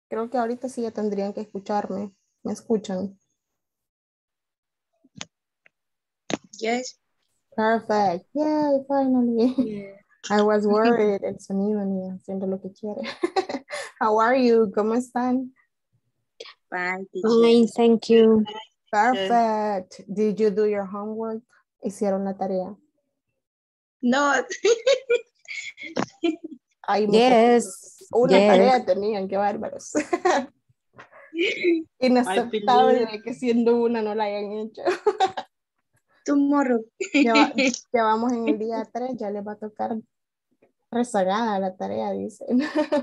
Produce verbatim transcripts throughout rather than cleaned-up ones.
Creo que ahorita sí ya tendrían que escucharme. ¿Me escuchan? Yes. Perfect. Yay, finally. Yeah. I was worried. El sonido ni haciendo lo que quiere. How are you? ¿Cómo están? Fine, teacher. Fine, thank you. Perfect. Did you do your homework? ¿Hicieron la tarea? No. Hay muchas. Yes, Una yes. tarea tenían, qué bárbaros. I Inaceptable believe que siendo una no la hayan hecho. tomorrow. Ya, va- ya vamos en el día tres, ya les va a tocar rezagada la tarea, dicen.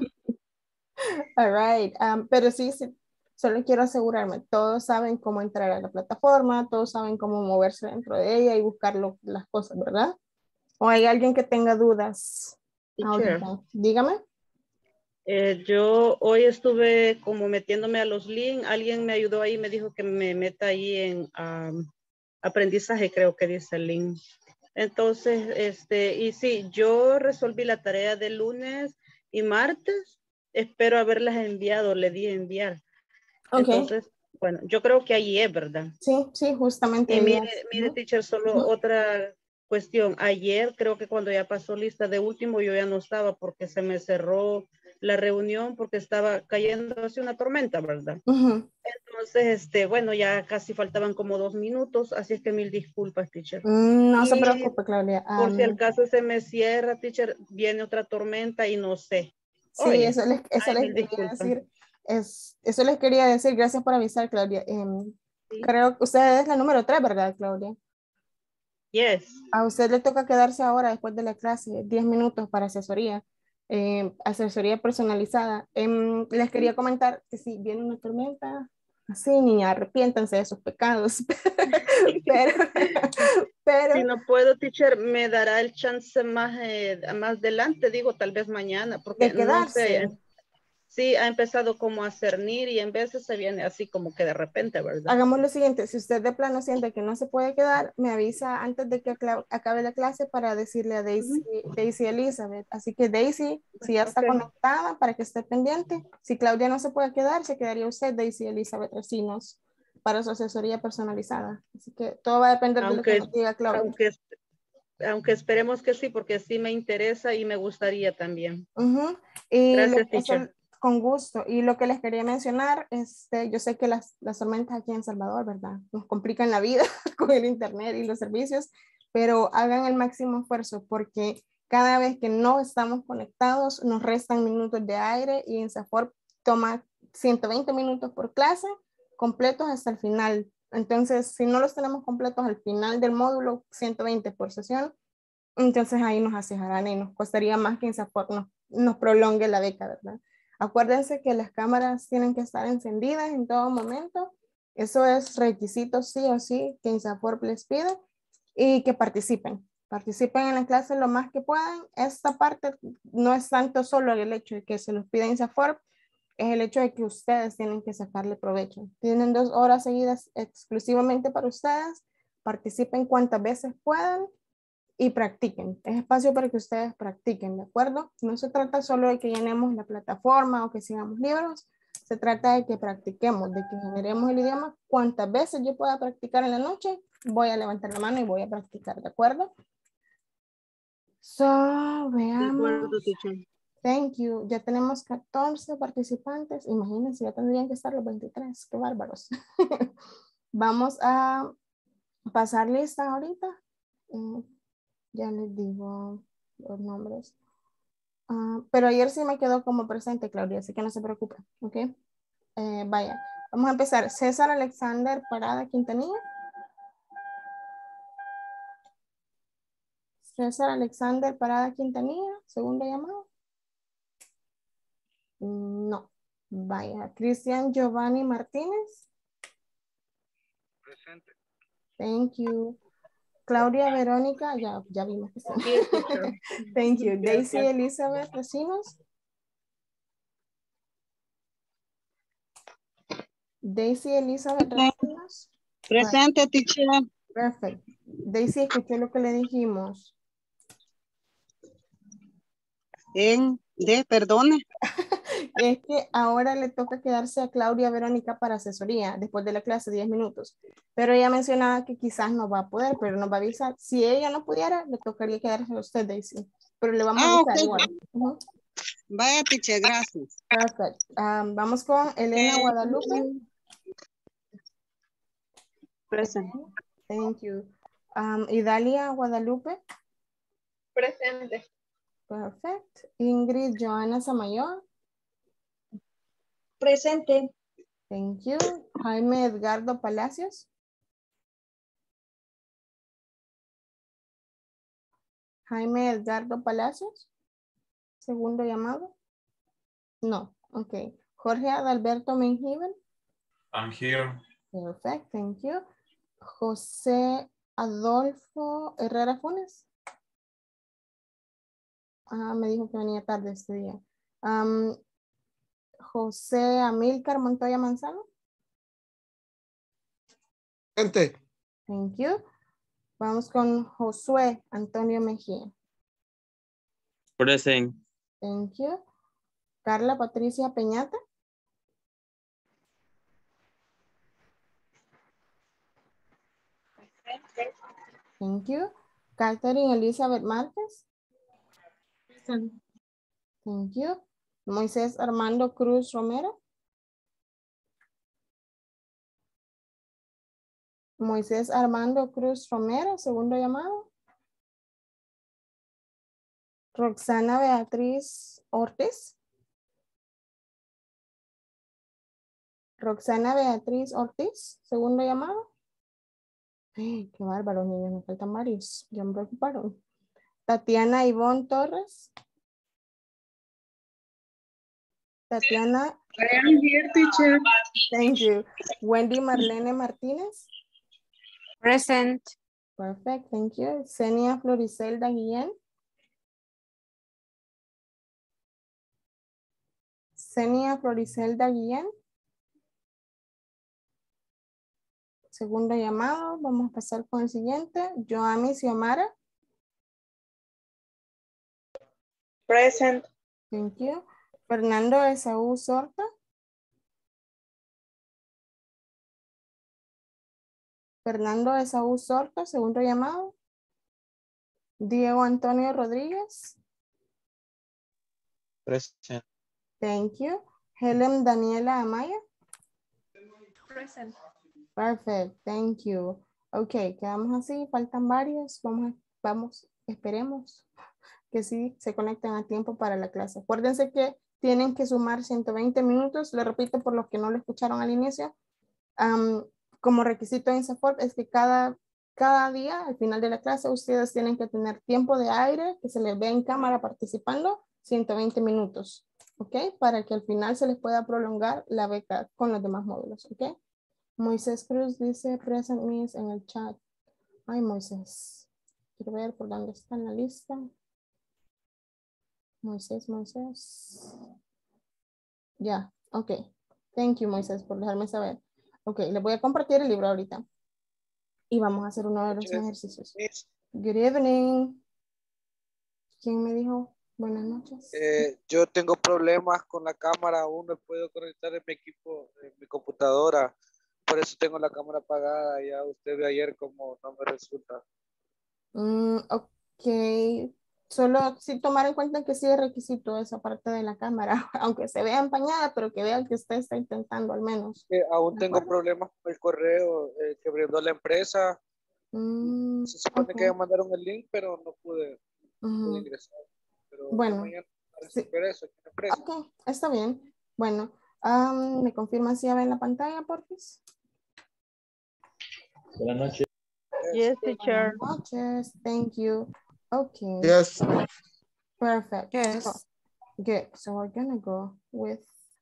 All right. Um, pero sí, sí, solo quiero asegurarme, todos saben cómo entrar a la plataforma, todos saben cómo moverse dentro de ella y buscar lo- las cosas, ¿verdad? ¿O hay alguien que tenga dudas? Teacher, Ahorita, dígame. eh, yo hoy estuve como metiéndome a los links, alguien me ayudó ahí, me dijo que me meta ahí en um, aprendizaje, creo que dice el link. Entonces, este, y sí, yo resolví la tarea de lunes y martes, espero haberlas enviado, le di enviar. Ok. Entonces, bueno, yo creo que ahí es, ¿verdad? Sí, sí, justamente. Y mire, ellas. mire, Ujú. teacher, solo Ujú. otra cuestión. Ayer creo que cuando ya pasó lista de último, yo ya no estaba porque se me cerró la reunión porque estaba cayendo así una tormenta, ¿verdad? Ujú. Entonces, este, bueno, ya casi faltaban como dos minutos, así es que mil disculpas, teacher. Mm, No se Y preocupe, Claudia. por si el Am, caso se me cierra, teacher, viene otra tormenta y no sé. sí, Oye, eso les, eso ay, les mil quería disculpas. decir. Es, eso les quería decir. Gracias por avisar, Claudia. Em, Sí. creo que usted es la número tres, ¿verdad, Claudia? Yes. A usted le toca quedarse ahora después de la clase, diez minutos para asesoría, eh, asesoría personalizada. Em, les quería comentar que si viene una tormenta, así, niña, arrepiéntanse de sus pecados. pero, Si pero no puedo, teacher, me dará el chance más, eh, más adelante, digo, tal vez mañana, porque de no quedarse. sé, sí ha empezado como a cernir y en veces se viene así como que de repente, ¿verdad? Hagamos lo siguiente, si usted de plano siente que no se puede quedar, me avisa antes de que acla- acabe la clase para decirle a Daisy, Ujú. Daisy Elizabeth. Así que Daisy, si ya está Ok. conectada, para que esté pendiente. Si Claudia no se puede quedar, se quedaría usted, Daisy Elizabeth Recinos, para su asesoría personalizada. Así que todo va a depender de lo que Aunque, nos diga Claudia. aunque, aunque esperemos que sí, porque sí me interesa y me gustaría también. Ujú. Y lo, Gracias, eso teacher. con gusto. Y lo que les quería mencionar, este, yo sé que las, las tormentas aquí en Salvador, ¿verdad? Nos complican la vida con el internet y los servicios, pero hagan el máximo esfuerzo porque cada vez que no estamos conectados nos restan minutos de aire y en Safor toma ciento veinte minutos por clase completos hasta el final. Entonces, si no los tenemos completos al final del módulo, ciento veinte por sesión, entonces ahí nos asejarán y nos costaría más que Insafor nos, nos prolongue la beca, ¿verdad? Acuérdense que las cámaras tienen que estar encendidas en todo momento. Eso es requisito sí o sí que Insafor les pide y que participen. Participen en la clase lo más que puedan. Esta parte no es tanto solo el hecho de que se los pida Insafor, es el hecho de que ustedes tienen que sacarle provecho. Tienen dos horas seguidas exclusivamente para ustedes. Participen cuantas veces puedan y practiquen. Es espacio para que ustedes practiquen, ¿de acuerdo? No se trata solo de que llenemos la plataforma o que sigamos libros, se trata de que practiquemos, de que generemos el idioma. Cuantas veces yo pueda practicar en la noche, voy a levantar la mano y voy a practicar, ¿de acuerdo? So, De acuerdo, veamos. teacher. Thank you. Ya tenemos catorce participantes. Imagínense, ya tendrían que estar los veintitrés. Qué bárbaros. Vamos a pasar lista ahorita. Eh, Ya les digo los nombres. Ah, pero ayer sí me quedó como presente, Claudia, así que no se preocupe, ¿ok? Eh, vaya, vamos a empezar. César Alexander Parada Quintanilla. César Alexander Parada Quintanilla, segunda llamada. No. Vaya, Cristian Giovanni Martínez. Presente. Thank you. Claudia Verónica, ya, ya vimos que sí. Here, teacher. Thank you. Daisy Gracias. Elizabeth Recinos. Daisy Elizabeth Recinos. Presente, teacher. Perfecto. Daisy, escuché lo que le dijimos. En, de, perdone. Es que ahora le toca quedarse a Claudia Verónica para asesoría después de la clase, diez minutos. Pero ella mencionaba que quizás no va a poder, pero nos va a avisar. Si ella no pudiera, le tocaría quedarse a usted, Daisy. Pero le vamos a Ah, avisar ok. igual. Ujú. Vaya, teacher, gracias. Perfect. Um, vamos con Elena Eh, Guadalupe. Present. Thank you. Um, Idalia Guadalupe. Presente. Perfect. Ingrid Joana Samayoa. Presente. Thank you. Jaime Edgardo Palacios. Jaime Edgardo Palacios. Segundo llamado. No. Ok. Jorge Adalberto Menjiven. I'm here. Perfect. Thank you. José Adolfo Herrera Funes. Ah, me dijo que venía tarde este día. Um, José Amílcar Montoya Manzano. Gente. Thank you. Vamos con Josué Antonio Mejía. Present. Thank you. Carla Patricia Peñata. Thank you. Catherine Elizabeth Márquez. Present. Thank you. Moisés Armando Cruz Romero. Moisés Armando Cruz Romero, segundo llamado. Roxana Beatriz Ortiz. Roxana Beatriz Ortiz, segundo llamado. Ay, qué bárbaro, niños, me faltan varios. Ya me preocuparon. Tatiana Ivonne Torres. Tatiana. I am here, teacher. Thank you. Wendy Marlene Martínez. Present. Perfect, thank you. Xenia Floricelda Guillén. Xenia Floricelda Guillén. Segundo llamado. Vamos a pasar con el siguiente. Joami Xiomara. Present. Thank you. Fernando Esaú Sorta. Fernando Esaú Sorta, segundo llamado. Diego Antonio Rodríguez. Present. Thank you. Helen Daniela Amaya. Present. Perfect, thank you. Ok, quedamos así, faltan varios. Vamos, a- vamos, esperemos que sí se conecten a tiempo para la clase. Acuérdense que tienen que sumar ciento veinte minutos. Lo repito por los que no lo escucharon al inicio. Am, como requisito en INSAFORP es que cada, cada día, al final de la clase, ustedes tienen que tener tiempo de aire, que se les vea en cámara participando, ciento veinte minutos, ¿ok? Para que al final se les pueda prolongar la beca con los demás módulos, ¿ok? Moisés Cruz dice present miss en el chat. Ay, Moisés. Quiero ver por dónde está en la lista. Moisés, Moisés. Ya, ok. Thank you, Moisés, por dejarme saber. Ok, les voy a compartir el libro ahorita. Y vamos a hacer uno de los ejercicios. Miss, Good evening. ¿Quién me dijo buenas noches? eh, yo tengo problemas con la cámara, aún no puedo conectar en mi equipo, en mi computadora, por eso tengo la cámara apagada. Ya usted ve ayer como no me resulta. Mm, ok. Solo sí tomar en cuenta que sí es requisito esa parte de la cámara, aunque se vea empañada, pero que vean que usted está intentando al menos. Eh, aún ¿De tengo acuerdo? problemas con el correo eh, que brindó la empresa. Mm, Se supone ok. que me mandaron el link, pero no pude, no pude Ujú. ingresar. Pero yo Bueno, mañana voy a sí. resolver eso aquí en la empresa. Ok, está bien. Bueno, am, ¿me confirman si ya ven la pantalla, por favor? Buenas noches. Yes, teacher. Buenas noches. Thank you. Okay. Yes. Perfect. Yes. So, good. So we're gonna go with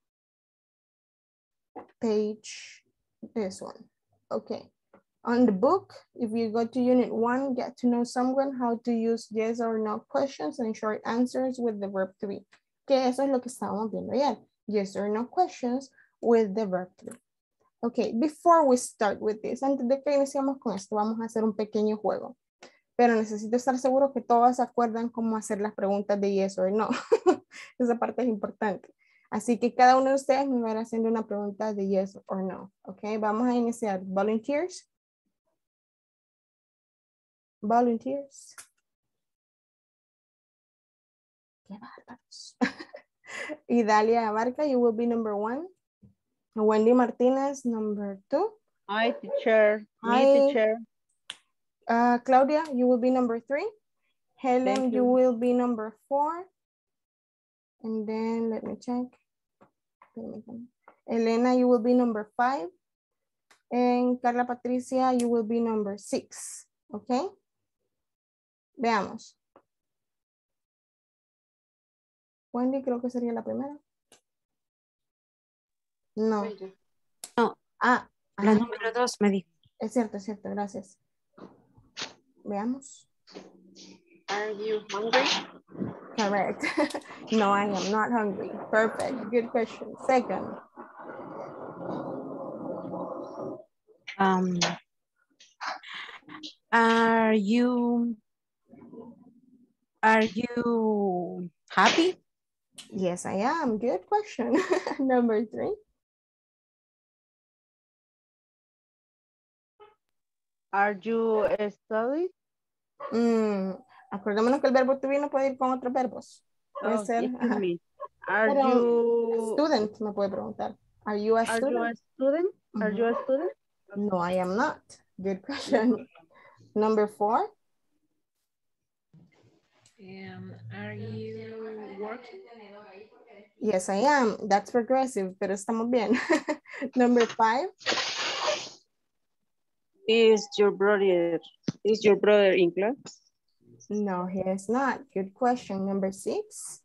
page this one. Okay. On the book, if you go to unit one, get to know someone, how to use yes or no questions and short answers with the verb to be. Que eso es lo que estábamos viendo ayer. Yes or no questions with the verb to be. Okay, before we start with this, antes de que iniciemos con esto, vamos a hacer un pequeño juego. Pero necesito estar seguro que todos se acuerdan cómo hacer las preguntas de yes or no. Esa parte es importante. Así que cada uno de ustedes me va a ir haciendo una pregunta de yes or no. Ok, vamos a iniciar. Volunteers. Volunteers. Qué bárbaros. Idalia Abarca, you will be number one. Wendy Martinez, number two. Hi, teacher. Hi. Me, teacher. Uh, Claudia, you will be number three. Helen, Thank you. you. will be number four. And then let me check. Elena, you will be number five. And Carla Patricia, you will be number six. Okay. Veamos. Wendy, creo que sería la primera. No. No. Ah. La ah. número dos me dijo. Es cierto, es cierto. Gracias. Veamos. Are you hungry? Correct. No, I am not hungry. Perfect. Good question. Second. Um, are you are you happy? Yes, I am. Good question. Number three. Are you studying? Mm, acordémonos que el verbo to be no puede ir con otros verbos. Puede Oh, ser. excuse me. Are Pero, you student me puede preguntar. Are you a are student? you a student? Are you a student? No, I am not. Good question. Number four. Um, are you working? Yes, I am. That's progressive, pero estamos bien. Number five. Is your brother is your brother in class? No, he is not. Good question. Number six.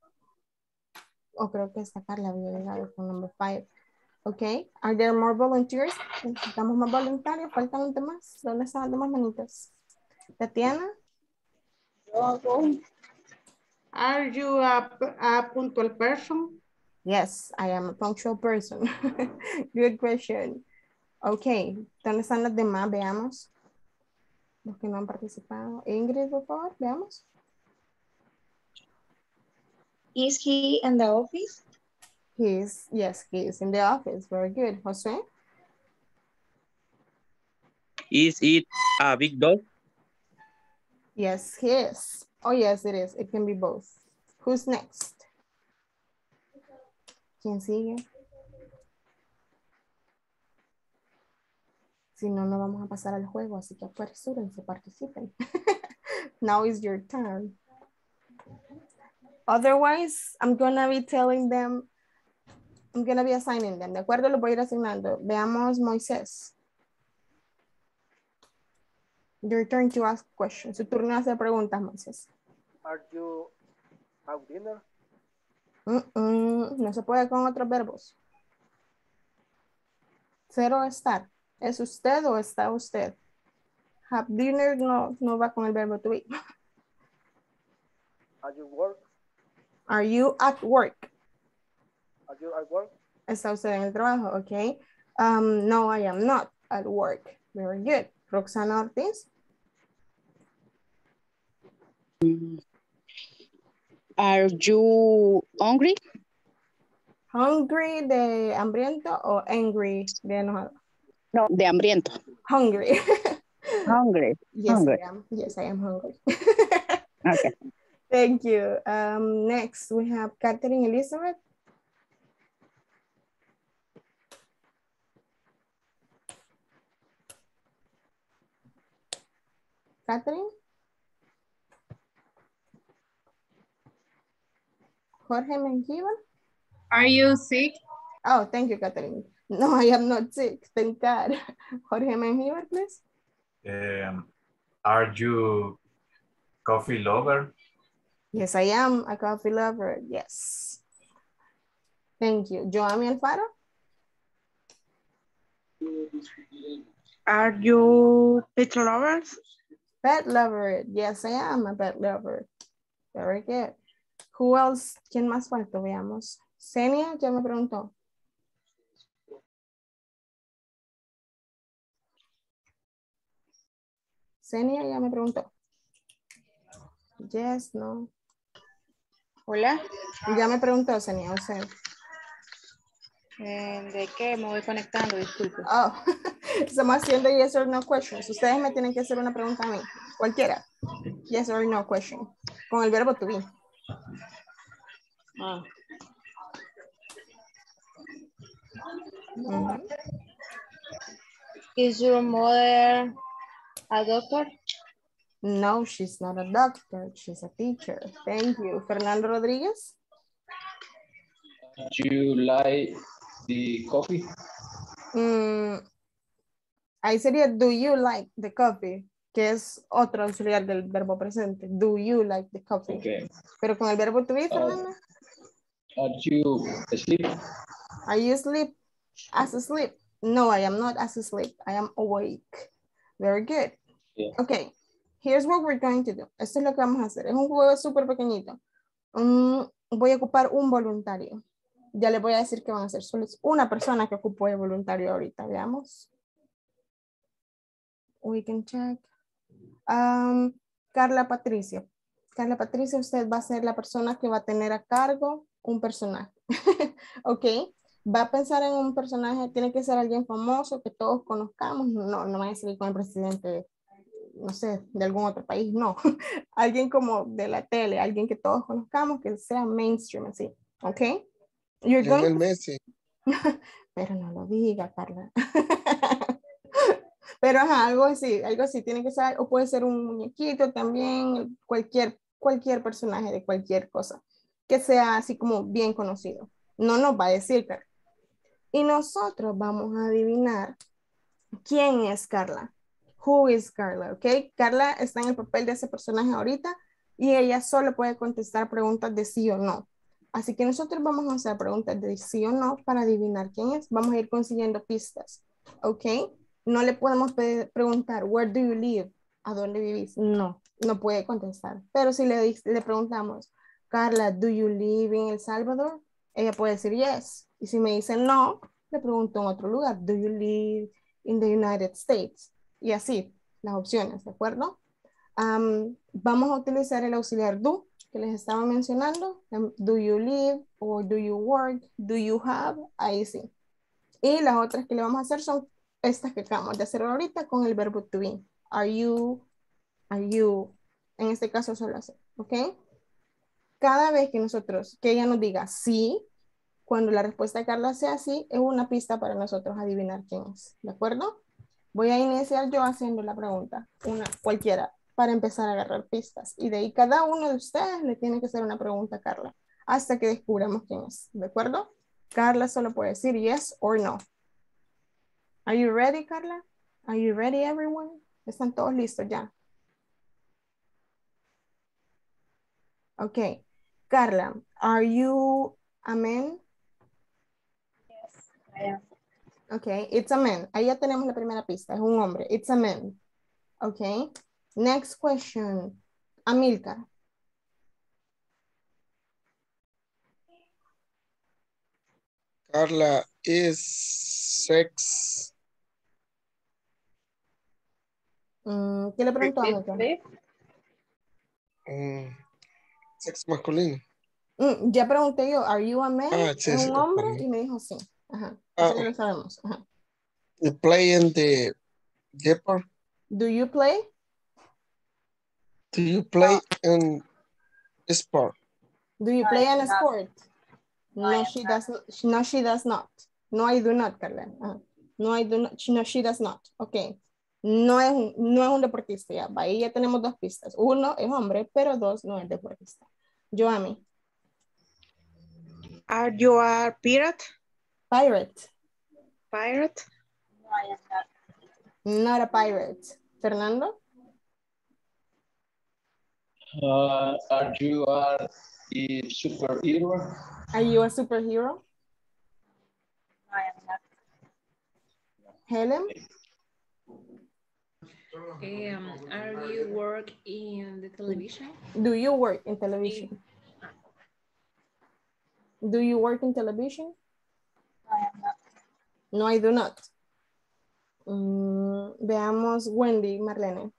O creo que esta Carla había llegado con number five. Okay. Are there more volunteers? Necesitamos más voluntarios. Faltan un más. ¿Dónde están las demás manitas? Tatiana. Are you a, a punctual person? Yes, I am a punctual person. Good question. Okay. ¿Dónde están las demás? Veamos. Los que no han participado. Ingrid, por favor, veamos. Is he in the office? He is, yes, he is in the office. Very good. Jose? Is it a big dog? Yes, he is. Oh, yes, it is. It can be both. Who's next? ¿Quién sigue? Si no, no vamos a pasar al juego, así que apresúrense, participen. Now is your turn. Otherwise, I'm gonna be telling them, I'm gonna be assigning them. ¿De acuerdo? Lo voy a ir asignando. Veamos, Moisés. Your turn to ask questions. Su turno de hacer preguntas, Moisés. Are you out dinner? Mm -mm, no se puede con otros verbos. Cero estar. ¿Es usted o está usted? Have dinner no, no va con el verbo to be. Are you work? Are you at work? Are you at work? ¿Está usted en el trabajo? Ok. Um, no, I am not at work. Very good. Roxana Ortiz. Are you hungry? Hungry de hambriento o angry de enojado? No, de hambriento. Hungry. Hungry. Yes, hungry. I am. Yes, I am hungry. Okay. Thank you. Um, next, we have Catherine Elizabeth. Catherine? Jorge Menjivar? Are you sick? Oh, thank you, Catherine. No, I am not sick. Thank God. Jorge Menjivar, please. Um, are you coffee lover? Yes, I am a coffee lover. Yes. Thank you. Joami Alfaro? Are you pet lovers? Pet lover. Yes, I am a pet lover. Very good. Who else? ¿Quién más falta? Veamos. Senia ya me preguntó. Senia ya me preguntó. Yes, no. Hola. Ya me preguntó, Senia, usted. Eh, ¿De qué? Me voy conectando, disculpe. Oh, estamos haciendo yes or no questions. Ustedes me tienen que hacer una pregunta a mí. Cualquiera. Yes or no question. Con el verbo to be. Ah. Ujú. Is your mother a doctor? No, she's not a doctor. She's a teacher. Thank you. Fernando Rodríguez. Do you like the coffee? Mm, ahí sería do you like the coffee, que es otro auxiliar del verbo presente. Do you like the coffee? Okay. Pero con el verbo to be, Uh, Fernando. are you asleep? Are you asleep? As asleep? No, I am not as asleep. I am awake. Very good. Yeah. Okay, here's what we're going to do. Esto es lo que vamos a hacer. Es un juego súper pequeñito. Um, voy a ocupar un voluntario. Ya les voy a decir que van a ser solo una persona que ocupó el voluntario ahorita. Veamos. We can check. Um, Carla Patricia. Carla Patricia, usted va a ser la persona que va a tener a cargo un personaje. Ok. Va a pensar en un personaje, tiene que ser alguien famoso que todos conozcamos. No, no va a salir con el presidente, no sé, de algún otro país, no. Alguien como de la tele, alguien que todos conozcamos, que sea mainstream, así. Ok. You're Lionel going... Messi. Pero no lo diga, Carla. Pero ajá, algo así, algo así, tiene que ser, o puede ser un muñequito también, cualquier, cualquier personaje de cualquier cosa, que sea así como bien conocido. No nos va a decir, Carla. Y nosotros vamos a adivinar quién es Carla. Who is Carla, ¿ok? Carla está en el papel de ese personaje ahorita y ella solo puede contestar preguntas de sí o no. Así que nosotros vamos a hacer preguntas de sí o no para adivinar quién es. Vamos a ir consiguiendo pistas, ¿ok? No le podemos preguntar, where do you live? ¿A dónde vivís? No, no puede contestar. Pero si le, le preguntamos, Carla, do you live in El Salvador? Ella puede decir yes. Y si me dice no, le pregunto en otro lugar, do you live in the United States? Y así, las opciones, ¿de acuerdo? Um, vamos a utilizar el auxiliar do, que les estaba mencionando. Do you live or do you work? Do you have? Ahí sí. Y las otras que le vamos a hacer son estas que acabamos de hacer ahorita con el verbo to be. Are you, are you, en este caso solo hacer, ¿ok? Cada vez que nosotros, que ella nos diga sí, cuando la respuesta de Carla sea sí, es una pista para nosotros adivinar quién es, ¿de acuerdo? Voy a iniciar yo haciendo la pregunta, una cualquiera, para empezar a agarrar pistas. Y de ahí cada uno de ustedes le tiene que hacer una pregunta a Carla, hasta que descubramos quién es, ¿de acuerdo? Carla solo puede decir yes or no. Are you ready, Carla? Are you ready, everyone? ¿Están todos listos ya? Ok. Carla, are you a man? Yes, I am. Ok, it's a man. Ahí ya tenemos la primera pista, es un hombre. It's a man. Ok. Next question. Amilcar. Carla is sex. Mm, ¿Qué le preguntó a Amilcar? Mm, sex masculino. Mm, ya pregunté yo, are you a man? Ah, sí, ¿Es sí, un lo hombre? perdí. Y me dijo sí. Ajá. Ah, Eso ya lo sabemos. Ajá. you play in the Jeopardy? Do you play? Do you play in sport? Do you No, play I an do not. sport? No, I No, am she not. does not. No, she does not. No, I do not, Carla. Ajá. No, I do not. No, she does not. Ok. No es, un, no es un deportista. Ya. Ahí ya tenemos dos pistas. Uno es hombre, pero dos no es deportista. Joami. Are you a pirate? Pirate. Pirate? No, I am not. Not a pirate. Fernando. Uh, are you a, a superhero? Are you a superhero? No, I am not. Helen. Um, are you work in the television? Do you work in television? Do you work in television? No, I am not. No, I do not. Mm, veamos Wendy, Marlene.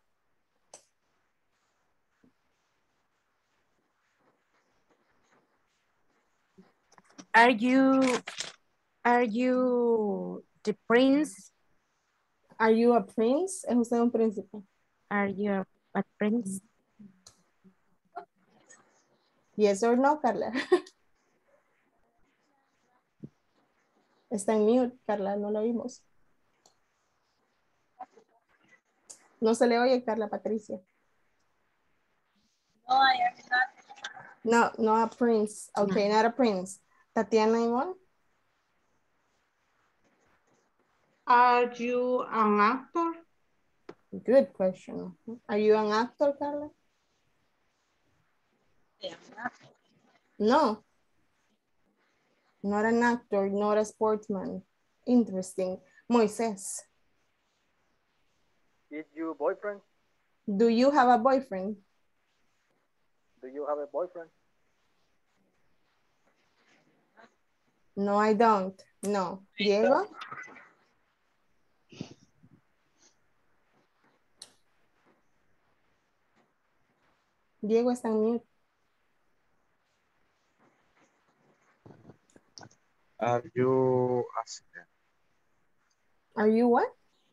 Are you Are you the prince? Are you a prince? ¿Es usted un príncipe? Are you a, a prince? Yes or no, Carla? Está en mute, Carla, no lo oímos. No se le oye, Carla Patricia. No, I am not. No, no a prince. Okay, not a prince. Tatiana Ivonne? Are you an actor? Good question. Are you an actor, Carla? I am not. No. Not an actor, not a sportsman. Interesting. Moises, Is your boyfriend? do you have a boyfriend? Do you have a boyfriend? No, I don't. No. Diego? Diego está en mute. Are you a singer? Are you what?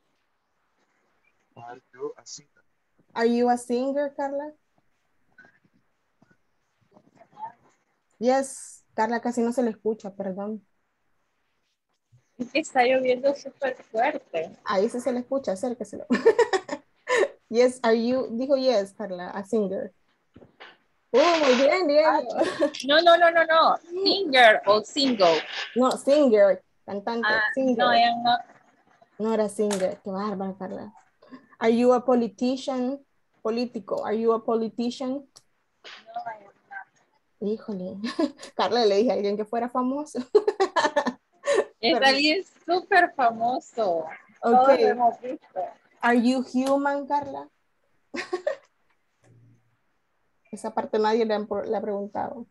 Are you a singer? Are you a singer, Carla? Yes. Carla casi no se le escucha, perdón. Está lloviendo súper fuerte. Ahí sí se le escucha, acérqueselo. Yes, are you, dijo yes, Carla, a singer. Oh, muy bien, Diego. No, no, no, no, no. Singer o single. No, singer, cantante, Ah, singer. no, I am not. No era singer, qué bárbara, Carla. Are you a politician? Político, are you a politician? No, I am not. Híjole, Carla, le dije a alguien que fuera famoso. Es Pero- alguien súper famoso. Todos lo Okay, hemos visto. are you human, Carla? Esa parte nadie le ha, le ha preguntado.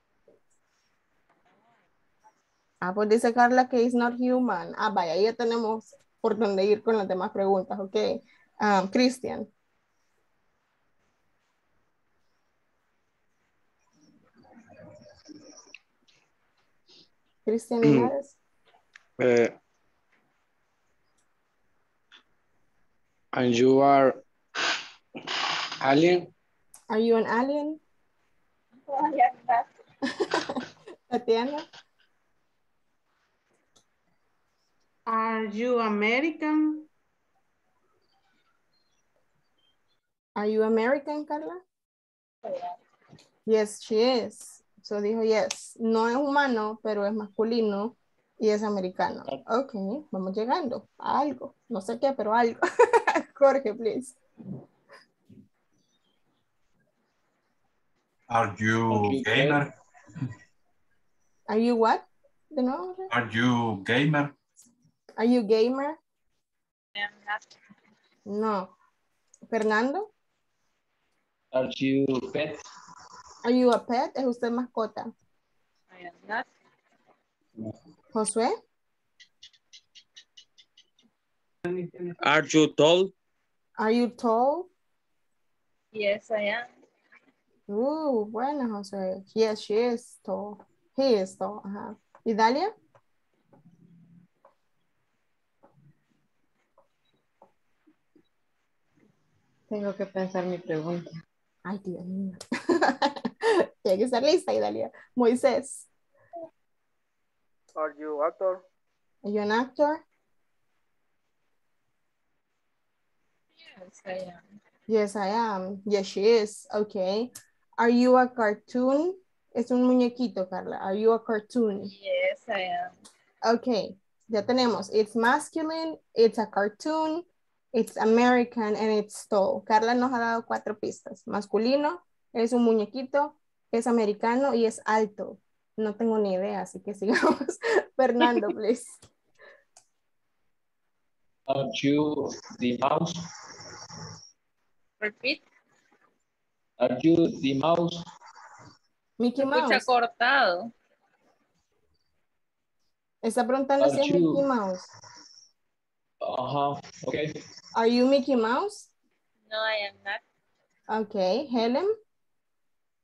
Ah, pues dice Carla que is not human. Ah, vaya, ya tenemos por dónde ir con las demás preguntas, ok. Um, Cristian. Cristian Linares. Uh, and you are alien? Are you an alien? No, I am not. Tatiana. Are you American? Are you American, Carla? Yes, she is. So dijo yes. No es humano, pero es masculino y es americano. Ok, vamos llegando a algo. No sé qué, pero algo. Jorge, please. Are you Are you gamer? Are you what? De nuevo. Are you gamer? Are you gamer? I am not. No. Fernando. Are you pet? Are you a pet? ¿Es usted mascota? I am not. Josué. Are you tall? Are you tall? Yes, I am. Uh, bueno, Josué. Yes, she is tall. He is tall. Ajá. ¿Y Dalia? Tengo que pensar mi pregunta. Ay, Dios mío. Tiene que estar lista, Idalia. Moisés. Are you actor? Are you an actor? Yes, I am. Yes, I am. Yes, she is. Okay. Are you a cartoon? Es un muñequito, Carla. Are you a cartoon? Yes, I am. Okay. Ya tenemos. It's masculine, it's a cartoon, it's American, and it's tall. Carla nos ha dado cuatro pistas. Masculino, es un muñequito, es americano y es alto. No tengo ni idea, así que sigamos. Fernando, please. Are you the mouse? Repeat. Are you the mouse? Mickey Escucha Mouse. cortado. Está preguntando si es Are you- Mickey Mouse. Uh-huh, okay. Are you Mickey Mouse? No, I am not. Okay. Helen?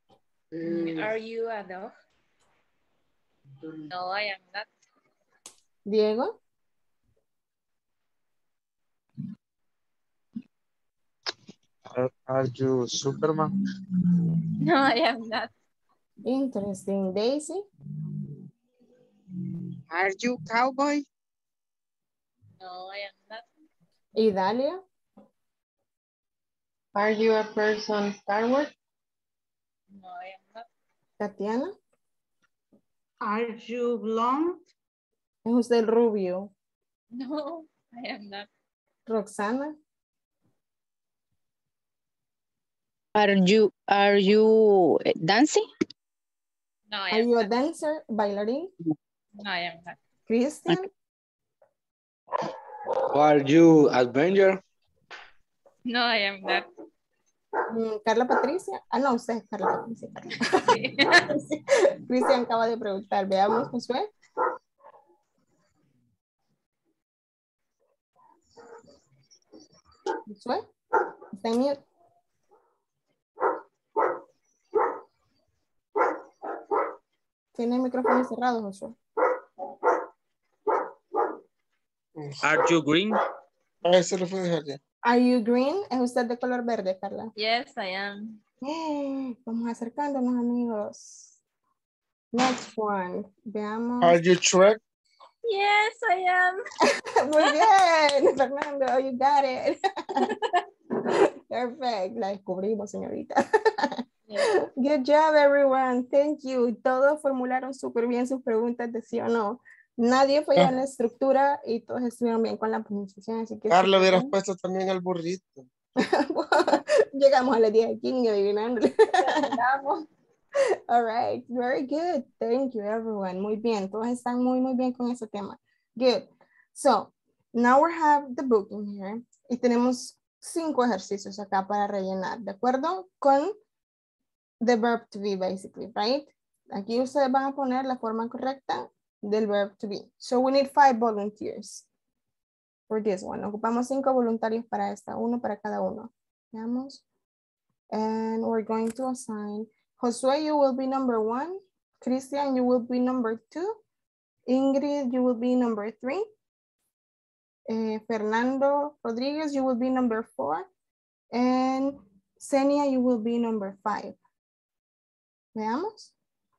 Are you a dog? No, I am not. Diego. Are, are you Superman? No, I am not. Interesting. Daisy. Are you cowboy? No, I am not. Idalia. Are you a person Star Wars? No, I am not. Tatiana. Are you blonde? Es usted rubio. No, I am not. Roxana. Are you are you dancing? No, I Are am you a not. dancer? Bailarín. No, I am not. Christian. Are you Avenger? No, I am not. Mm, Carla Patricia. Ah, no, usted es Carla Patricia. Sí. Sí. Cristian acaba de preguntar. Veamos, Josué. Josué. Está en mute. Tiene el micrófono cerrado, Josué. Are you green? Ah, ese lo fue dejar ya. Are you green? Es usted de color verde, Carla. Yes, I am. Eh, vamos acercándonos, amigos. Next one. Veamos. Are you Shrek? Yes, I am. Muy bien, Fernando, you got it. Perfect, la descubrimos, señorita. Yeah. Good job, everyone. Thank you. Todos formularon súper bien sus preguntas de sí o no. Nadie falló en la estructura y todos estuvieron bien con la pronunciación, así que... Carla, súper hubieras bien. puesto también al burrito. Llegamos a las diez aquí adivinándole. All right, very good. Thank you, everyone. Muy bien, todos están muy, muy bien con ese tema. Good. So, now we have the book in here. Y tenemos cinco ejercicios acá para rellenar, ¿de acuerdo? Con the verb to be, basically, right? Aquí ustedes van a poner la forma correcta del verb to be. So, we need five volunteers for this one. Ocupamos cinco voluntarios para esta, uno para cada uno. Veamos. And we're going to assign Josué, you will be number one. Christian, you will be number two. Ingrid, you will be number three. Uh, Fernando Rodriguez, you will be number four. And Senia, you will be number five. Veamos.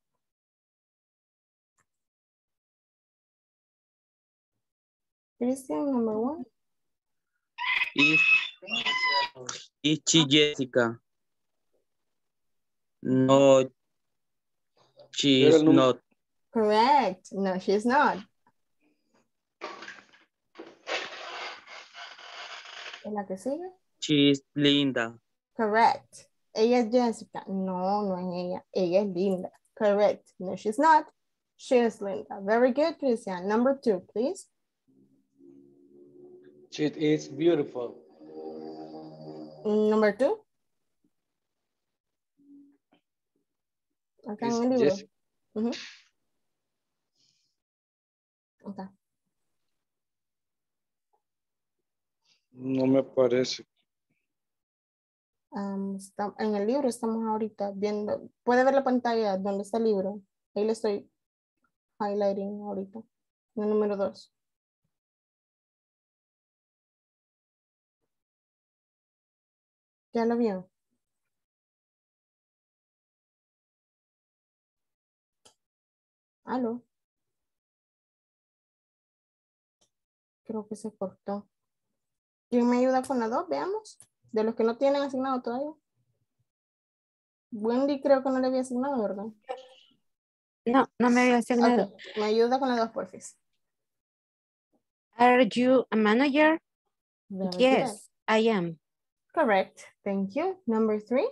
Christian, number one. Is, is she Jessica? No, she is not. Correct. No, she's not. ¿En la que sigue? She is Linda. Correct. Ella es Jessica. No, no es ella. Ella es Linda. Correct. No, she's not. She is Linda. Very good, Christian. Number two, please. She is beautiful. Number two. Acá en el libro. Uh-huh. Okay. No me parece. Um, está, en el libro estamos ahorita viendo. Puede ver la pantalla donde está el libro. Ahí le estoy highlighting ahorita. En el número dos. ¿Ya lo vio? ¿Aló? Creo que se cortó. ¿Quién me ayuda con la dos? Veamos. De los que no tienen asignado todavía. Wendy creo que no le había asignado, ¿verdad? No, no me había asignado. Okay. Me ayuda con la dos, por favor. Are you a manager? Very Yes, good. I am. Correct. Thank you. Number three.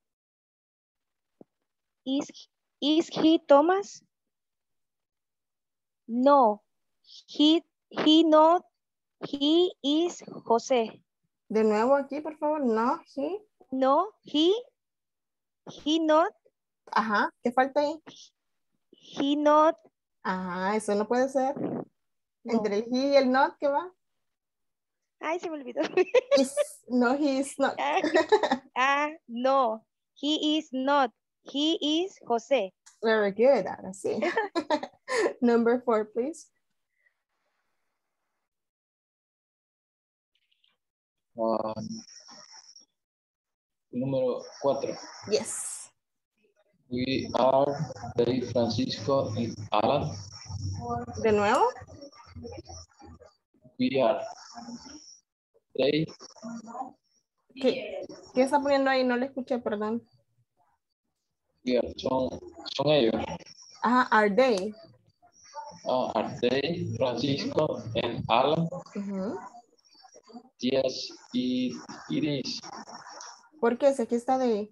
Is, is he Thomas? No, he, he not, he is José. De nuevo aquí, por favor. No, he. No, he, he not. Ajá, ¿qué falta ahí? He not. Ajá, eso no puede ser. No. Entre el he y el not, ¿qué va? Ay, se me olvidó. Is, no, he is not. Ah, no, he is not. He is José. Very good, ahora sí. Number four, please. Um, número cuatro. Yes. We are Dave, Francisco, and Alan. De nuevo. We are Dave. ¿Qué, ¿Qué está poniendo ahí? No le escuché, perdón. We are, son, son ellos. Ajá, are they? Uh, are they Francisco and Alan? Uh-huh. Yes, it, it is. ¿Por qué? Si aquí está de...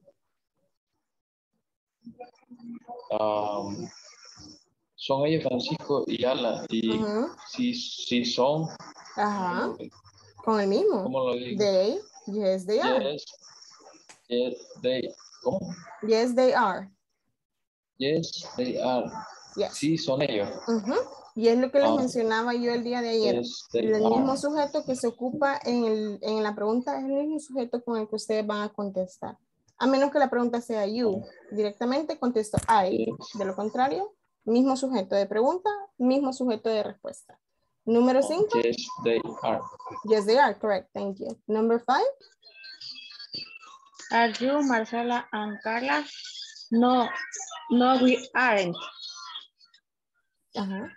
Um, son ellos Francisco y Alan. Y uh-huh. si, si son... Ajá. Con el mismo. ¿Cómo lo digo? They. Yes, they are. Yes. Yes, they. ¿Cómo? Yes, they are. Yes, they are. Yes. Sí, son ellos. Uh-huh. Y es lo que les Um, mencionaba yo el día de ayer. yes, they el mismo are. sujeto que se ocupa en, el, en la pregunta es el mismo sujeto con el que ustedes van a contestar. A menos que la pregunta sea you. Directamente contesto I. De lo contrario, mismo sujeto de pregunta, mismo sujeto de respuesta. Número cinco. Yes, they are. Yes, they are. Correct. Thank you. Number five. Are you Marcela and Carla? No, no, we aren't. Uh-huh.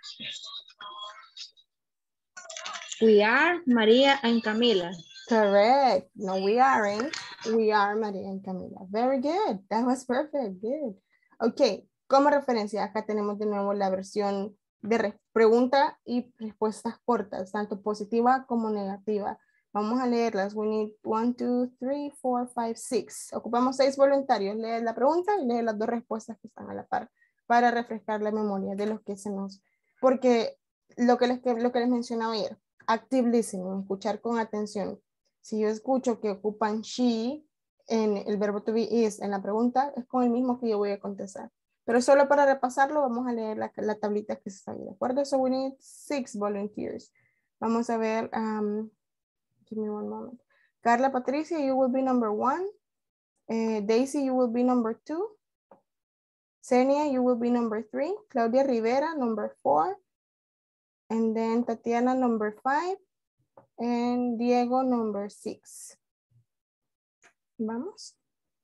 We are Maria and Camila. Correct. No, we aren't. We are Maria and Camila. Very good. That was perfect. Good. Ok. Como referencia, acá tenemos de nuevo la versión de pregunta y respuestas cortas, tanto positiva como negativa. Vamos a leerlas. We need one, two, three, four, five, six. Ocupamos seis voluntarios. Lee la pregunta y lee las dos respuestas que están a la par para refrescar la memoria de los que se nos... Porque lo que les, lo que les mencionaba ayer, active listening, escuchar con atención. Si yo escucho que ocupan she en el verbo to be is en la pregunta, es con el mismo que yo voy a contestar. Pero solo para repasarlo, vamos a leer la, la tablita que está ahí, ¿de acuerdo? So we need six volunteers. Vamos a ver, um, give me one moment. Carla Patricia, you will be number one. Uh, Daisy, you will be number two. Senia, you will be number three. Claudia Rivera, number four. And then Tatiana, number five. And Diego, number six. Vamos.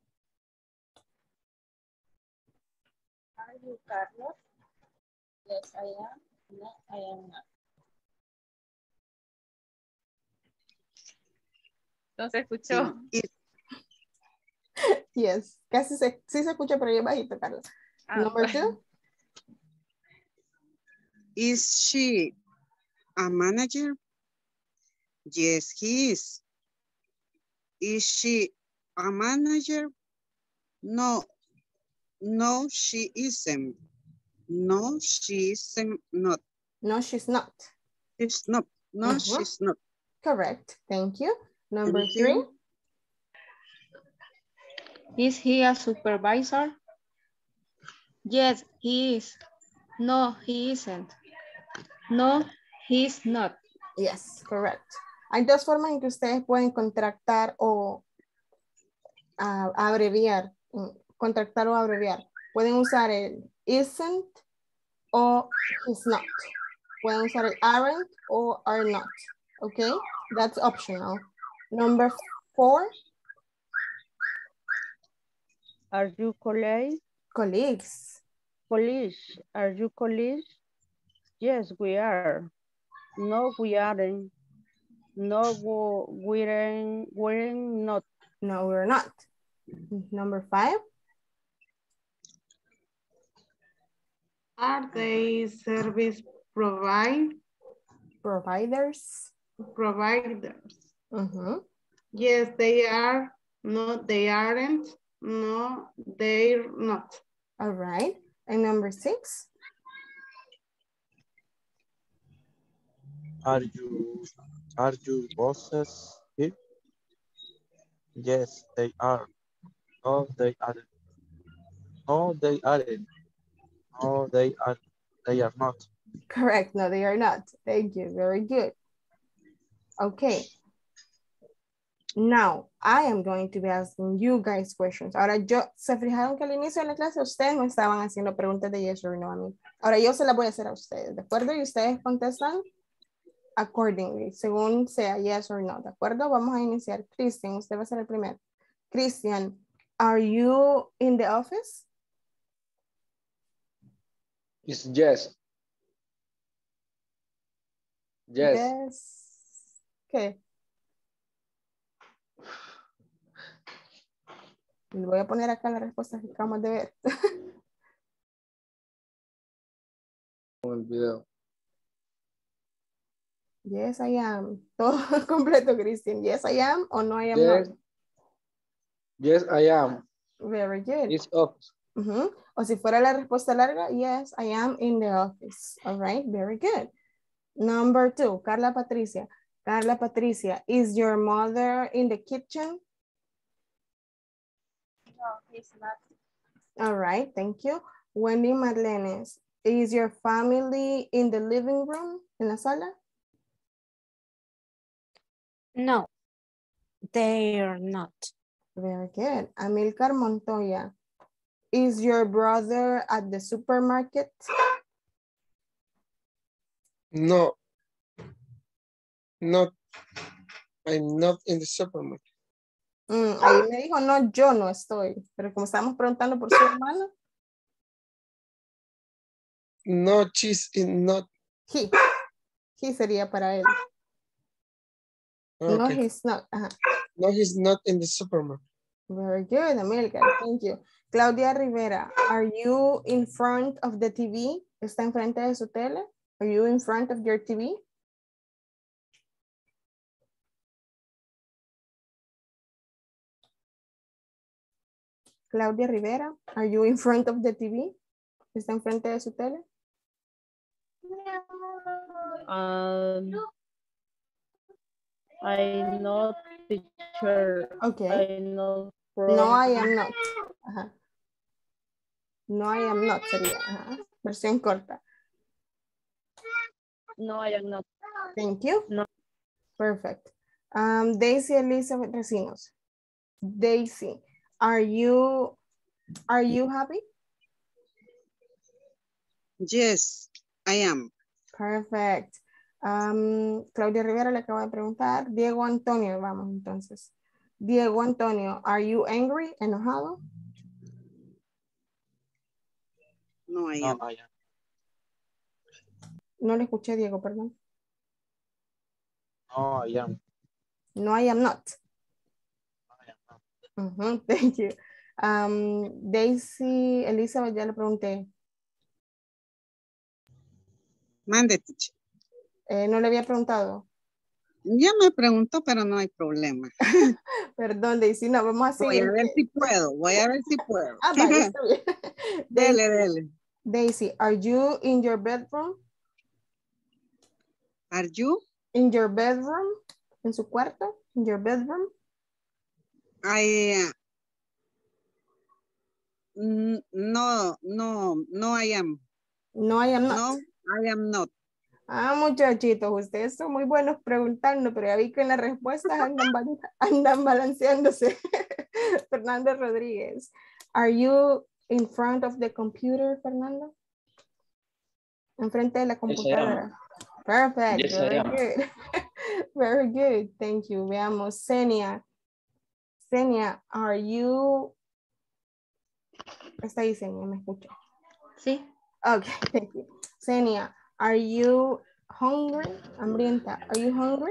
Are you Carlos? Yes, I am. No, I am not. No se escuchó. Yes, casi se, sí se escucha, pero bien bajito, Carlos. Ah, Number two. Is she a manager? Yes, he is. Is she a manager? No, no, she isn't. No, she isn't not. No, she's not. She's not. No, Uh-huh. she's not. Correct. Thank you. Number Thank three. you. Is he a supervisor? Yes, he is. No, he isn't. No, he's not. Yes, correct. Hay dos formas en que ustedes pueden contractar o uh, abreviar. Contractar o abreviar. Pueden usar el isn't o is not. Pueden usar el aren't o are not. Okay, that's optional. Number four. Are you colleagues? Colleagues. Colleagues. Are you colleagues? Yes, we are. No, we aren't. No, we're, we're not. No, we're not. Number five. Are they service provide? Providers. Providers. Uh-huh. Yes, they are. No, they aren't. No, they're not. All right. And number six. Are you, are you bosses here? Yes, they are. No, they aren't. No, they aren't. No, they are. They are not. Correct. No, they are not. Thank you. Very good. Okay. Now, I am going to be asking you guys questions. Ahora, yo, se fijaron que al inicio de la clase ustedes no estaban haciendo preguntas de yes or no a mí. Ahora, yo se las voy a hacer a ustedes, ¿de acuerdo? Y ustedes contestan accordingly, según sea yes or no, ¿de acuerdo? Vamos a iniciar. Christian, usted va a ser el primero. Christian, are you in the office? It's yes. Yes. Yes. ¿Qué? Le voy a poner acá la respuesta que acabamos de ver. Con el video. Yes, I am. Todo completo, Christian. Yes, I am o no, I am Yes. not. Yes, I am. Very good. It's office. Uh-huh. O si fuera la respuesta larga, yes, I am in the office. All right, very good. Number two, Carla Patricia. Carla Patricia, is your mother in the kitchen? No, he's not. All right, thank you. Wendy Marlenes, is your family in the living room, en la sala? No, they are not. Very good. Amilcar Montoya, is your brother at the supermarket? No. Not. I'm not in the supermarket. Mm, ahí me dijo, no, yo no estoy. Pero como estamos preguntando por su hermano. No, she's in not. He. He sería para él. Okay. No, he's not. Ajá. No, he's not in the supermarket. Very good, Amilcar. Thank you. Claudia Rivera, are you in front of the T V? ¿Está enfrente de su tele? Are you in front of your T V? Claudia Rivera, are you in front of the T V? ¿Está enfrente de su tele? Um, I'm not teacher. Okay. I'm not No, I am not. Ajá. No, I am not sería. Ajá. Versión corta. No, I am not. Thank you. No. Perfect. Um, Daisy Elizabeth Recinos. Daisy, are you are you happy? Yes, I am. Perfect. Um, Claudia Rivera le acabo de preguntar. Diego Antonio, vamos entonces. Diego Antonio, are you angry? ¿Enojado? No, I am. No, I am. No le escuché, Diego, perdón. No, I am. No, I am not. No, I am not. Uh-huh, thank you. Um, Daisy Elizabeth, ya le pregunté. Mande, teacher. Eh, no le había preguntado. Ya me preguntó, pero no hay problema. Perdón, Daisy, no, vamos a seguir. Voy a ver si puedo, voy a ver si puedo. Ah, vale, está bien. Dele, Daisy, dele. Daisy, are you in your bedroom? Are you? In your bedroom? ¿En su cuarto? In your bedroom? I, uh, no, no, no I am. No, I am not. No, I am not. Ah, muchachitos, ustedes son muy buenos preguntando, pero ya vi que en las respuestas andan, andan balanceándose. Fernando Rodríguez, are you in front of the computer, Fernando? Enfrente de la computadora. Perfect, Yes, very I am. good. Very good, thank you. Veamos, Senia. Senia, are you... Está ahí, Senia, ¿me escucha? Sí. Okay, thank you. Senia, are you hungry? Hambrienta, are you hungry?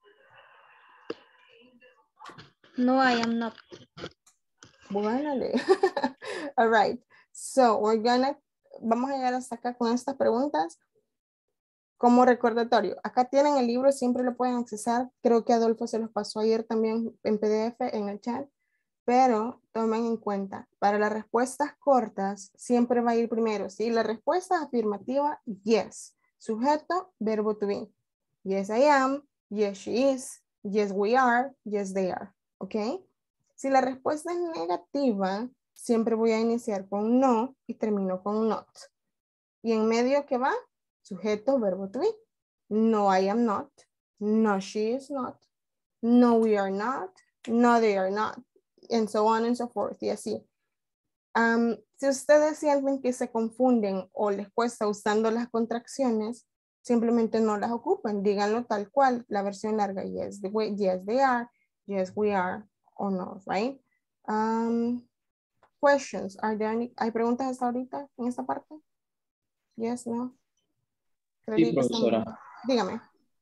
No, I am not. Bueno, all right. So, we're gonna, vamos a llegar hasta acá con estas preguntas. Como recordatorio, acá tienen el libro, siempre lo pueden accesar. Creo que Adolfo se los pasó ayer también en P D F en el chat. Pero tomen en cuenta, para las respuestas cortas siempre va a ir primero. Si la respuesta es afirmativa, yes. Sujeto, verbo to be. Yes, I am. Yes, she is. Yes, we are. Yes, they are. ¿Ok? Si la respuesta es negativa, siempre voy a iniciar con no y termino con not. Y en medio, ¿qué va? Sujeto, verbo to be. No, I am not. No, she is not. No, we are not. No, they are not. And so on and so forth. Y así. Um, si ustedes sienten que se confunden o les cuesta usando las contracciones, simplemente no las ocupen, díganlo tal cual, la versión larga, yes, the way, yes, they are, yes, we are, or no, right? Um, questions, are there any, ¿hay preguntas hasta ahorita en esta parte? Yes, no. Sí, profesora. Dígame.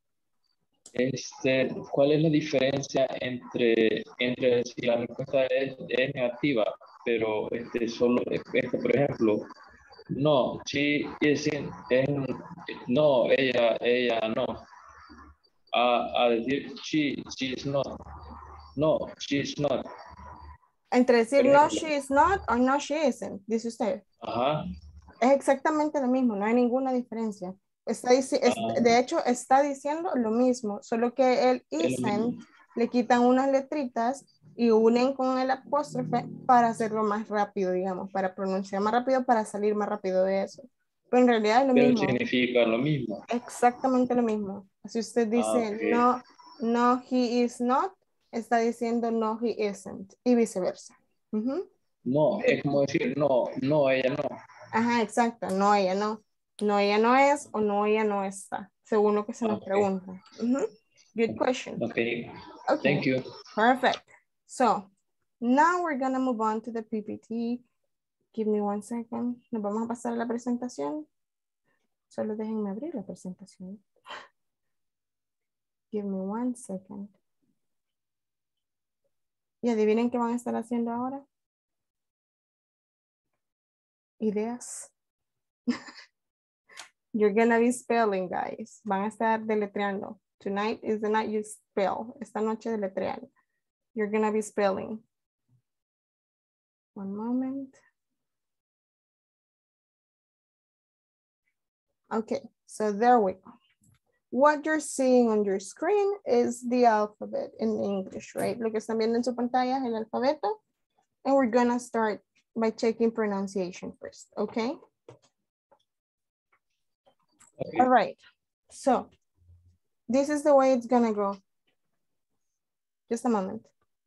Este, ¿cuál es la diferencia entre, entre si la respuesta es, es negativa, pero este, solo, este, por ejemplo, no, she isn't, es, no, ella, ella no, a, a decir she, she is not, no, she is not. Entre decir no, she is not, o no, she isn't, dice usted. Ajá. Es exactamente lo mismo, no hay ninguna diferencia. Está dici es, Ah. de hecho, está diciendo lo mismo, solo que el isn't le quitan unas letritas y unen con el apóstrofe para hacerlo más rápido, digamos, para pronunciar más rápido, para salir más rápido de eso. Pero en realidad es lo Pero mismo. significa lo mismo. Exactamente lo mismo. Si usted dice Ah, okay. no, no, he is not, está diciendo no, he isn't, y viceversa. Uh-huh. No, es como decir no, no, ella no. Ajá, exacto, no, ella no. No, ella no es o no, ella no está, según lo que se nos Okay. pregunta. Uh-huh. Good question. Okay. Okay, Thank you. perfect. So, now we're gonna move on to the P P T. Give me one second. Nos vamos a pasar a la presentación. Solo déjenme abrir la presentación. Give me one second. Y adivinen qué van a estar haciendo ahora. Ideas. You're gonna be spelling, guys. Van a estar deletreando. Tonight is the night you spell. Esta noche deletrean. You're gonna be spelling. One moment. Okay, so there we go. What you're seeing on your screen is the alphabet in English, right? Lo que están viendo en su pantalla es el alfabeto. And we're gonna start by checking pronunciation first, okay? Okay. All right, so this is the way it's gonna go. Just a moment.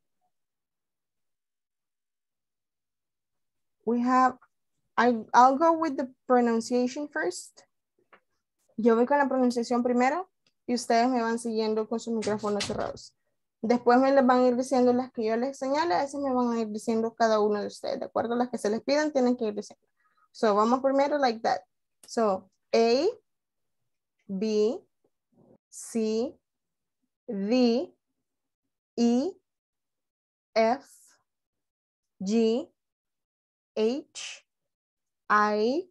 We have, I, I'll go with the pronunciation first. Yo voy con la pronunciación primero y ustedes me van siguiendo con sus micrófonos cerrados. Después me les van a ir diciendo las que yo les señale, a veces me van a ir diciendo cada uno de ustedes, ¿de acuerdo? Las que se les pidan tienen que ir diciendo. So, vamos primero like that. So, A, B, C, D, E, F, G, H, I,